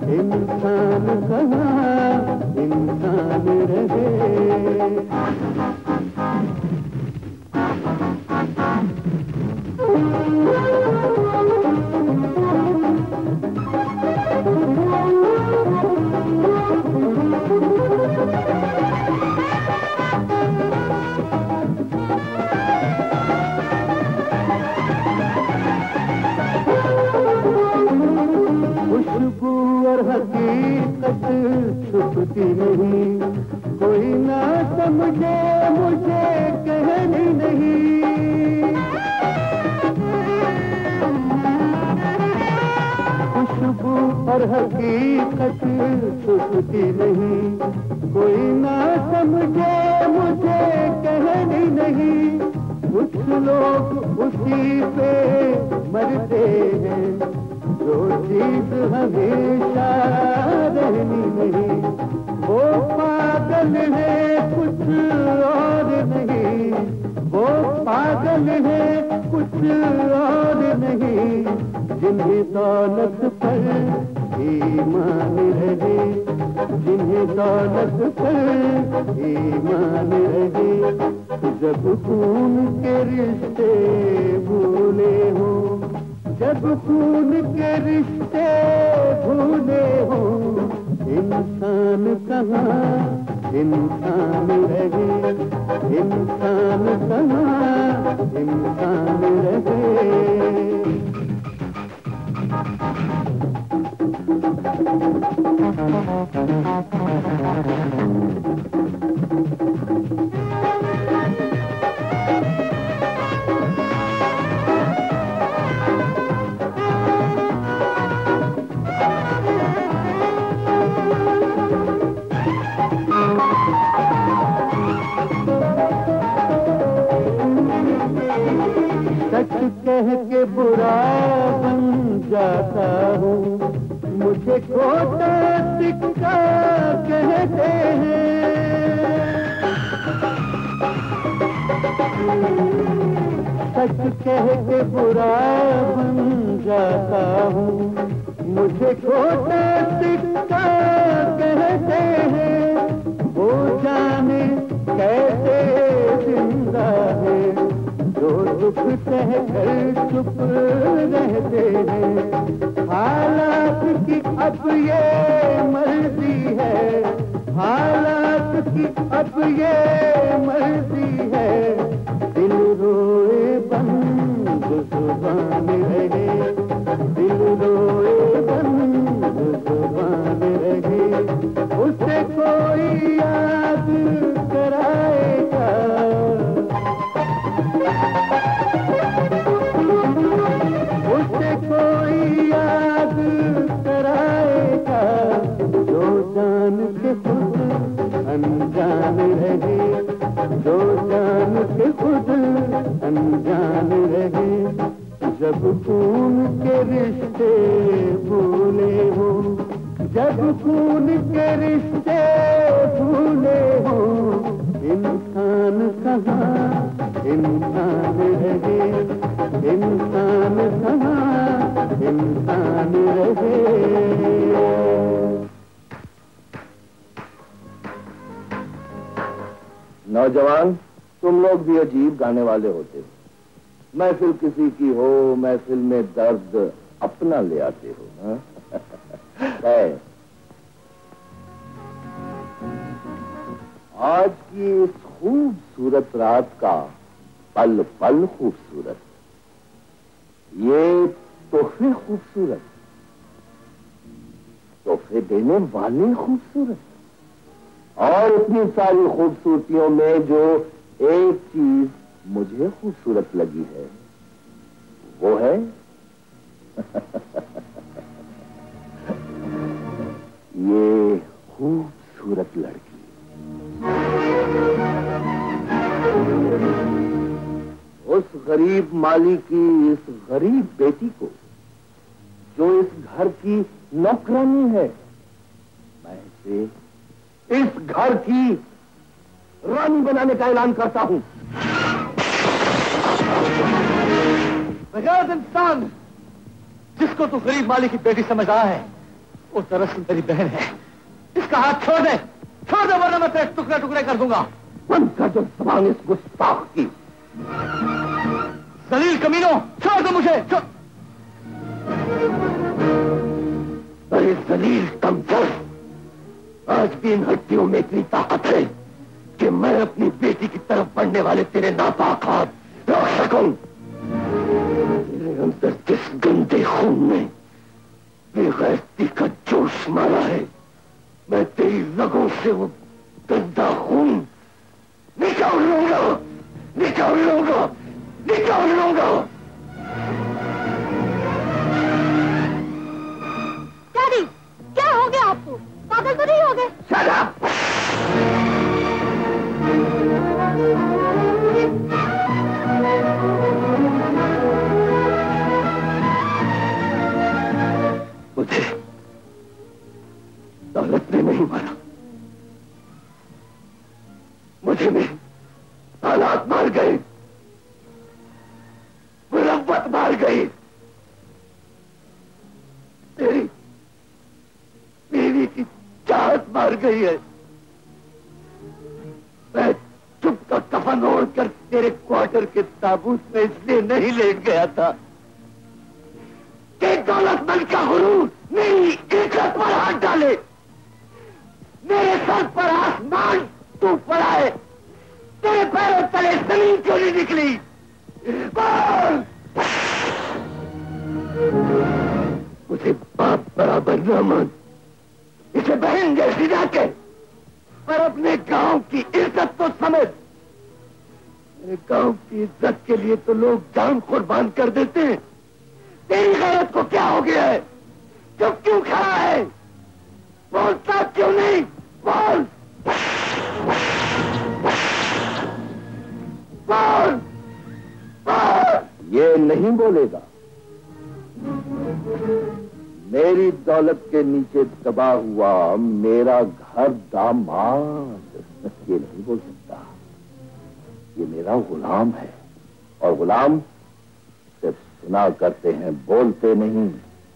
इंसान कहाँ इंसान रहे। खुशबू और हकीकत छुपती नहीं, कोई ना समझे मुझे कहनी नहीं। खुशबू और हकीकत छुपती नहीं, कोई ना समझे मुझे कहनी नहीं। कुछ लोग उसी पे मरते हैं, जो चीज हमेशा रहनी नहीं। वो पागल है कुछ और नहीं, वो पागल है कुछ और नहीं। जिन्हें दौलत पर ईमान रहे, जिन्हें दौलत पर ईमान रहे। जब खून के रिश्ते भूले हो, जब खून के रिश्ते भूले हो। इंसान कहाँ इंसान रहे, इंसान कहाँ इंसान रहे। सच कह के बुरा बन जाता हूँ, मुझे खोटा सिक्का कहते हैं। सच कह के बुरा बन जाता हूँ, मुझे खोटा सिक्का कहते हैं। वो जाने कैसे जिंदा है, जो दुख सह कर चुप रहते हैं। हालात की अब ये मर्जी है, हालात की अब ये मर्जी है। दिल रोए बंद जुबान रहे, दिल रोए बंद जुबान रहे। उसे कोई याद कराएगा, उसे कोई याद कराएगा। जो जान के खुद अनजान रहे, जो जान के खुद अनजान रहे। जब खून के रिश्ते भूले हो, जब खून के रिश्ते भूले हो। इंसान कहाँ इंसान रहे, इंसान कहाँ इंसान रहे। नौजवान, तुम लोग भी अजीब गाने वाले होते हो। महफिल किसी की हो, महफिल में दर्द अपना ले आते हो। आज की इस खूबसूरत रात का पल पल खूबसूरत, ये तोहफे खूबसूरत, तोहफे देने वाले खूबसूरत, और इतनी सारी खूबसूरतियों में जो एक चीज मुझे खूबसूरत लगी है, वो है ये खूबसूरत लड़की। उस गरीब माली की इस गरीब बेटी को, जो इस घर की नौकरानी है, मैं इसे इस घर की रानी बनाने का ऐलान करता हूं। बगैर इंसान जिसको तू गरीब माली की बेटी समझ रहा है, वो दरअसल मेरी बहन है। इसका हाथ छोड़ दे वरना मैं तेरे टुकड़े टुकड़े कर दूंगा। बंद कर दो जबान इस गुस्ताख की। जलील कमीनों, छोड़ दो मुझे। अरे जलील कमजोर, आज भी इन हड्डियों में इतनी ताकत है कि मैं अपनी बेटी की तरफ बढ़ने वाले तेरे नापाक हाथ रोक सकूं। तेरे अंदर जिस गंदे खून ने बेगैरती का जोश मारा है, मैं तेरी रगों से वो गंदा खून निकाल लूंगा, निकाल लूंगा, निकाल लूंगा। डैडी, क्या हो गया आपको? पागल तो नहीं हो गए? Shut up! मुझे दौलत ने नहीं मारा, मुझे मेरे हालात मार गए, मुरव्वत मार गई। तेरी बीवी की चाहत मार गई है। मैं चुप का कफन ओढ़ कर तेरे क्वार्टर के ताबूत में इसलिए नहीं लेट गया था कि दौलतमंद का गुरूर मेरी इज्जत पर हाथ डाले। मेरे सर पर आसमान टूट पड़ा है, तेरे पैरों तले जमीन क्यों नहीं निकली? बोल! मुझे बाप बराबर न मान, इसे बहन जैसी जाके, पर अपने गांव की इज्जत तो समझ। मेरे गांव की इज्जत के लिए तो लोग जान कुर्बान कर देते हैं। तेरी गैरत को क्या हो गया है? चुप क्यों खड़ा है? बोलता क्यों नहीं? बोल! बोल! बोल! ये नहीं बोलेगा। मेरी दौलत के नीचे दबा हुआ मेरा घर दामाद ये नहीं बोल सकता। ये मेरा गुलाम है, और गुलाम सिर्फ सुना करते हैं, बोलते नहीं।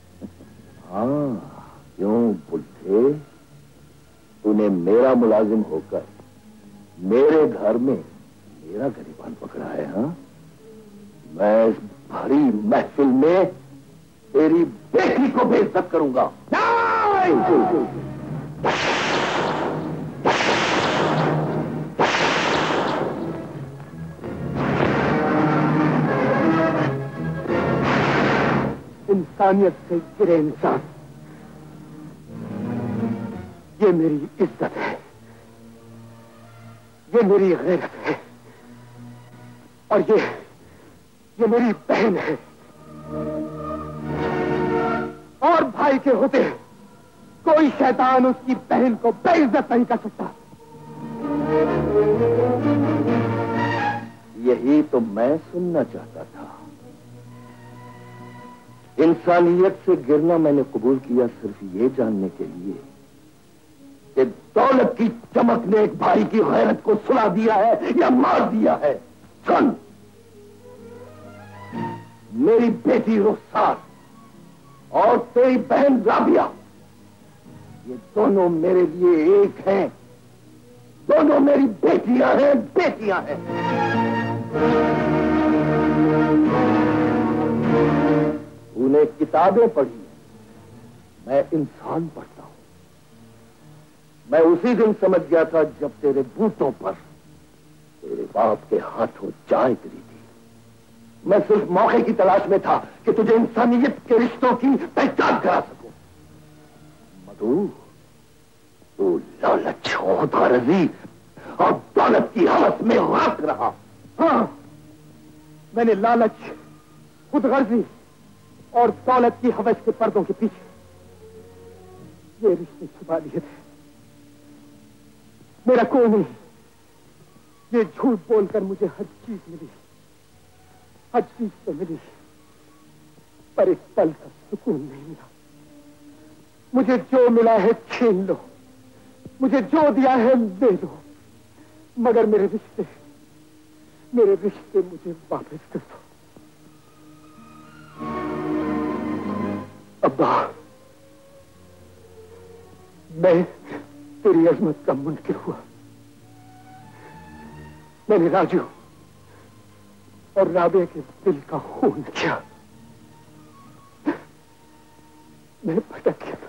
हाँ, क्यों बुढ़े? तूने मेरा मुलाजिम होकर मेरे घर में मेरा गरीबान पकड़ा है। हाँ, मैं इस भरी महफिल में तेरी बेटी को बेइज्जत करूंगा। इंसानियत से गिरे इंसान, ये मेरी इज्जत है, ये मेरी गैरत है, और ये मेरी बहन है। और भाई के होते कोई शैतान उसकी बहन को बेइज्जत नहीं कर सकता। यही तो मैं सुनना चाहता था। इंसानियत से गिरना मैंने कबूल किया सिर्फ ये जानने के लिए कि दौलत की चमक ने एक भाई की गैरत को सुला दिया है या मार दिया है। सुन, मेरी बेटी रुखसार और तेरी बहन राबिया, ये दोनों मेरे लिए एक हैं। दोनों मेरी बेटियां हैं, बेटियां हैं। तूने किताबें पढ़ी, मैं इंसान पढ़ता हूं। मैं उसी दिन समझ गया था जब तेरे बूटों पर तेरे बाप के हाथों चाय गिरी थी। मैं सिर्फ मौके की तलाश में था कि तुझे इंसानियत के रिश्तों की पहचान करा सकूं। मधु, तू लालच, खुदगर्जी और दौलत की हवस में गर्क रहा। हाँ, मैंने लालच, खुदगर्जी और दौलत की हवस के पर्दों के पीछे ये रिश्ते छुपा लिए थे। मेरा कोई नहीं, ये झूठ बोलकर मुझे हर चीज मिली, हर चीज तो मिली, पर एक पल का सुकून नहीं मिला। मुझे जो मिला है छीन लो, मुझे जो दिया है दे दो, मगर मेरे रिश्ते मुझे वापस कर दो। अब्बा, मैं तेरी अजमत का मुनकिर हुआ। मैंने राजू और राबिया के दिल का खून किया। मैं भटक गया।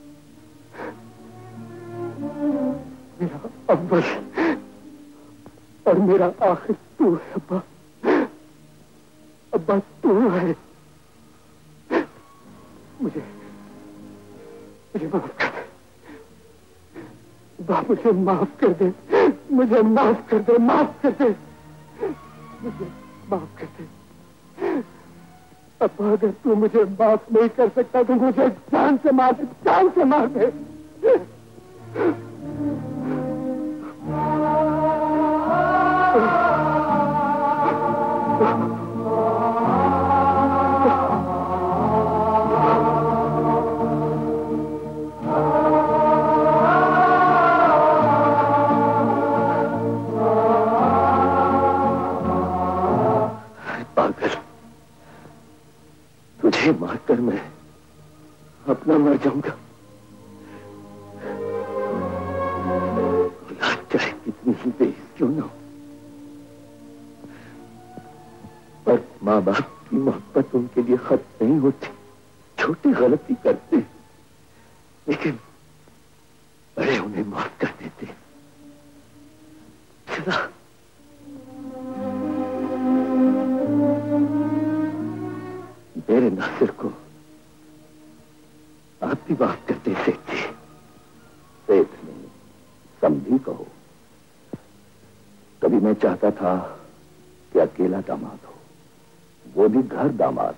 मेरा अव्वल और मेरा आखिर तू है अब्बा। अब्बा तू है। मुझे माफ कर दे। अब्बा मुझे माफ कर दे। मुझे माफ कर दे। माफ कर दे। मुझे माफ कर दे। अब्बा अगर तू मुझे माफ नहीं कर सकता तो मुझे जान से मार दे। जान से मार दे। तुझे मारकर मैं अपना मर जाऊंगा। औलाद चाहे कितनी ही बेइज्जत क्यों ना हो, पर माँ बाप की मोहब्बत उनके लिए खत्म नहीं होती। छोटी गलती करते लेकिन बड़े उन्हें माफ कर देते। चला मेरे नासिर को आप भी माफ करते सेठ जी। सेठ नहीं, समझी कहो। कभी मैं चाहता था कि अकेला दामाद हो, वो भी घर दामाद,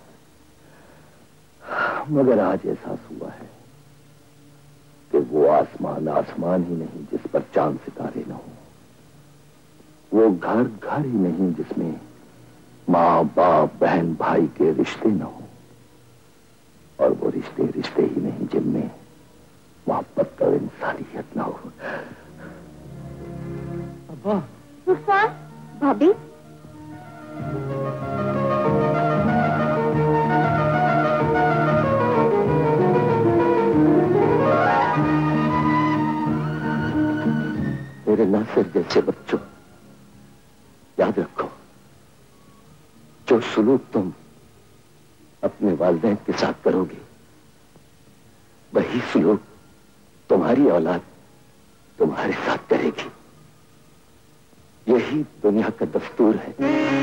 मगर आज एहसास हुआ है कि वो आसमान आसमान ही नहीं जिस पर चांद सितारे न हो, वो घर घर ही नहीं जिसमें माँ बाप बहन भाई के रिश्ते न हो, और वो रिश्ते रिश्ते ही नहीं जिनमें मोहब्बत और इंसानियत न हो। अब्बा, भाभी, मेरे नासिर जैसे बच्चों, याद रखो जो सुलूक तुम अपने वालिदैन के साथ करोगे वही सुलूक तुम्हारी औलाद तुम्हारे साथ करेगी। यही दुनिया का दस्तूर है।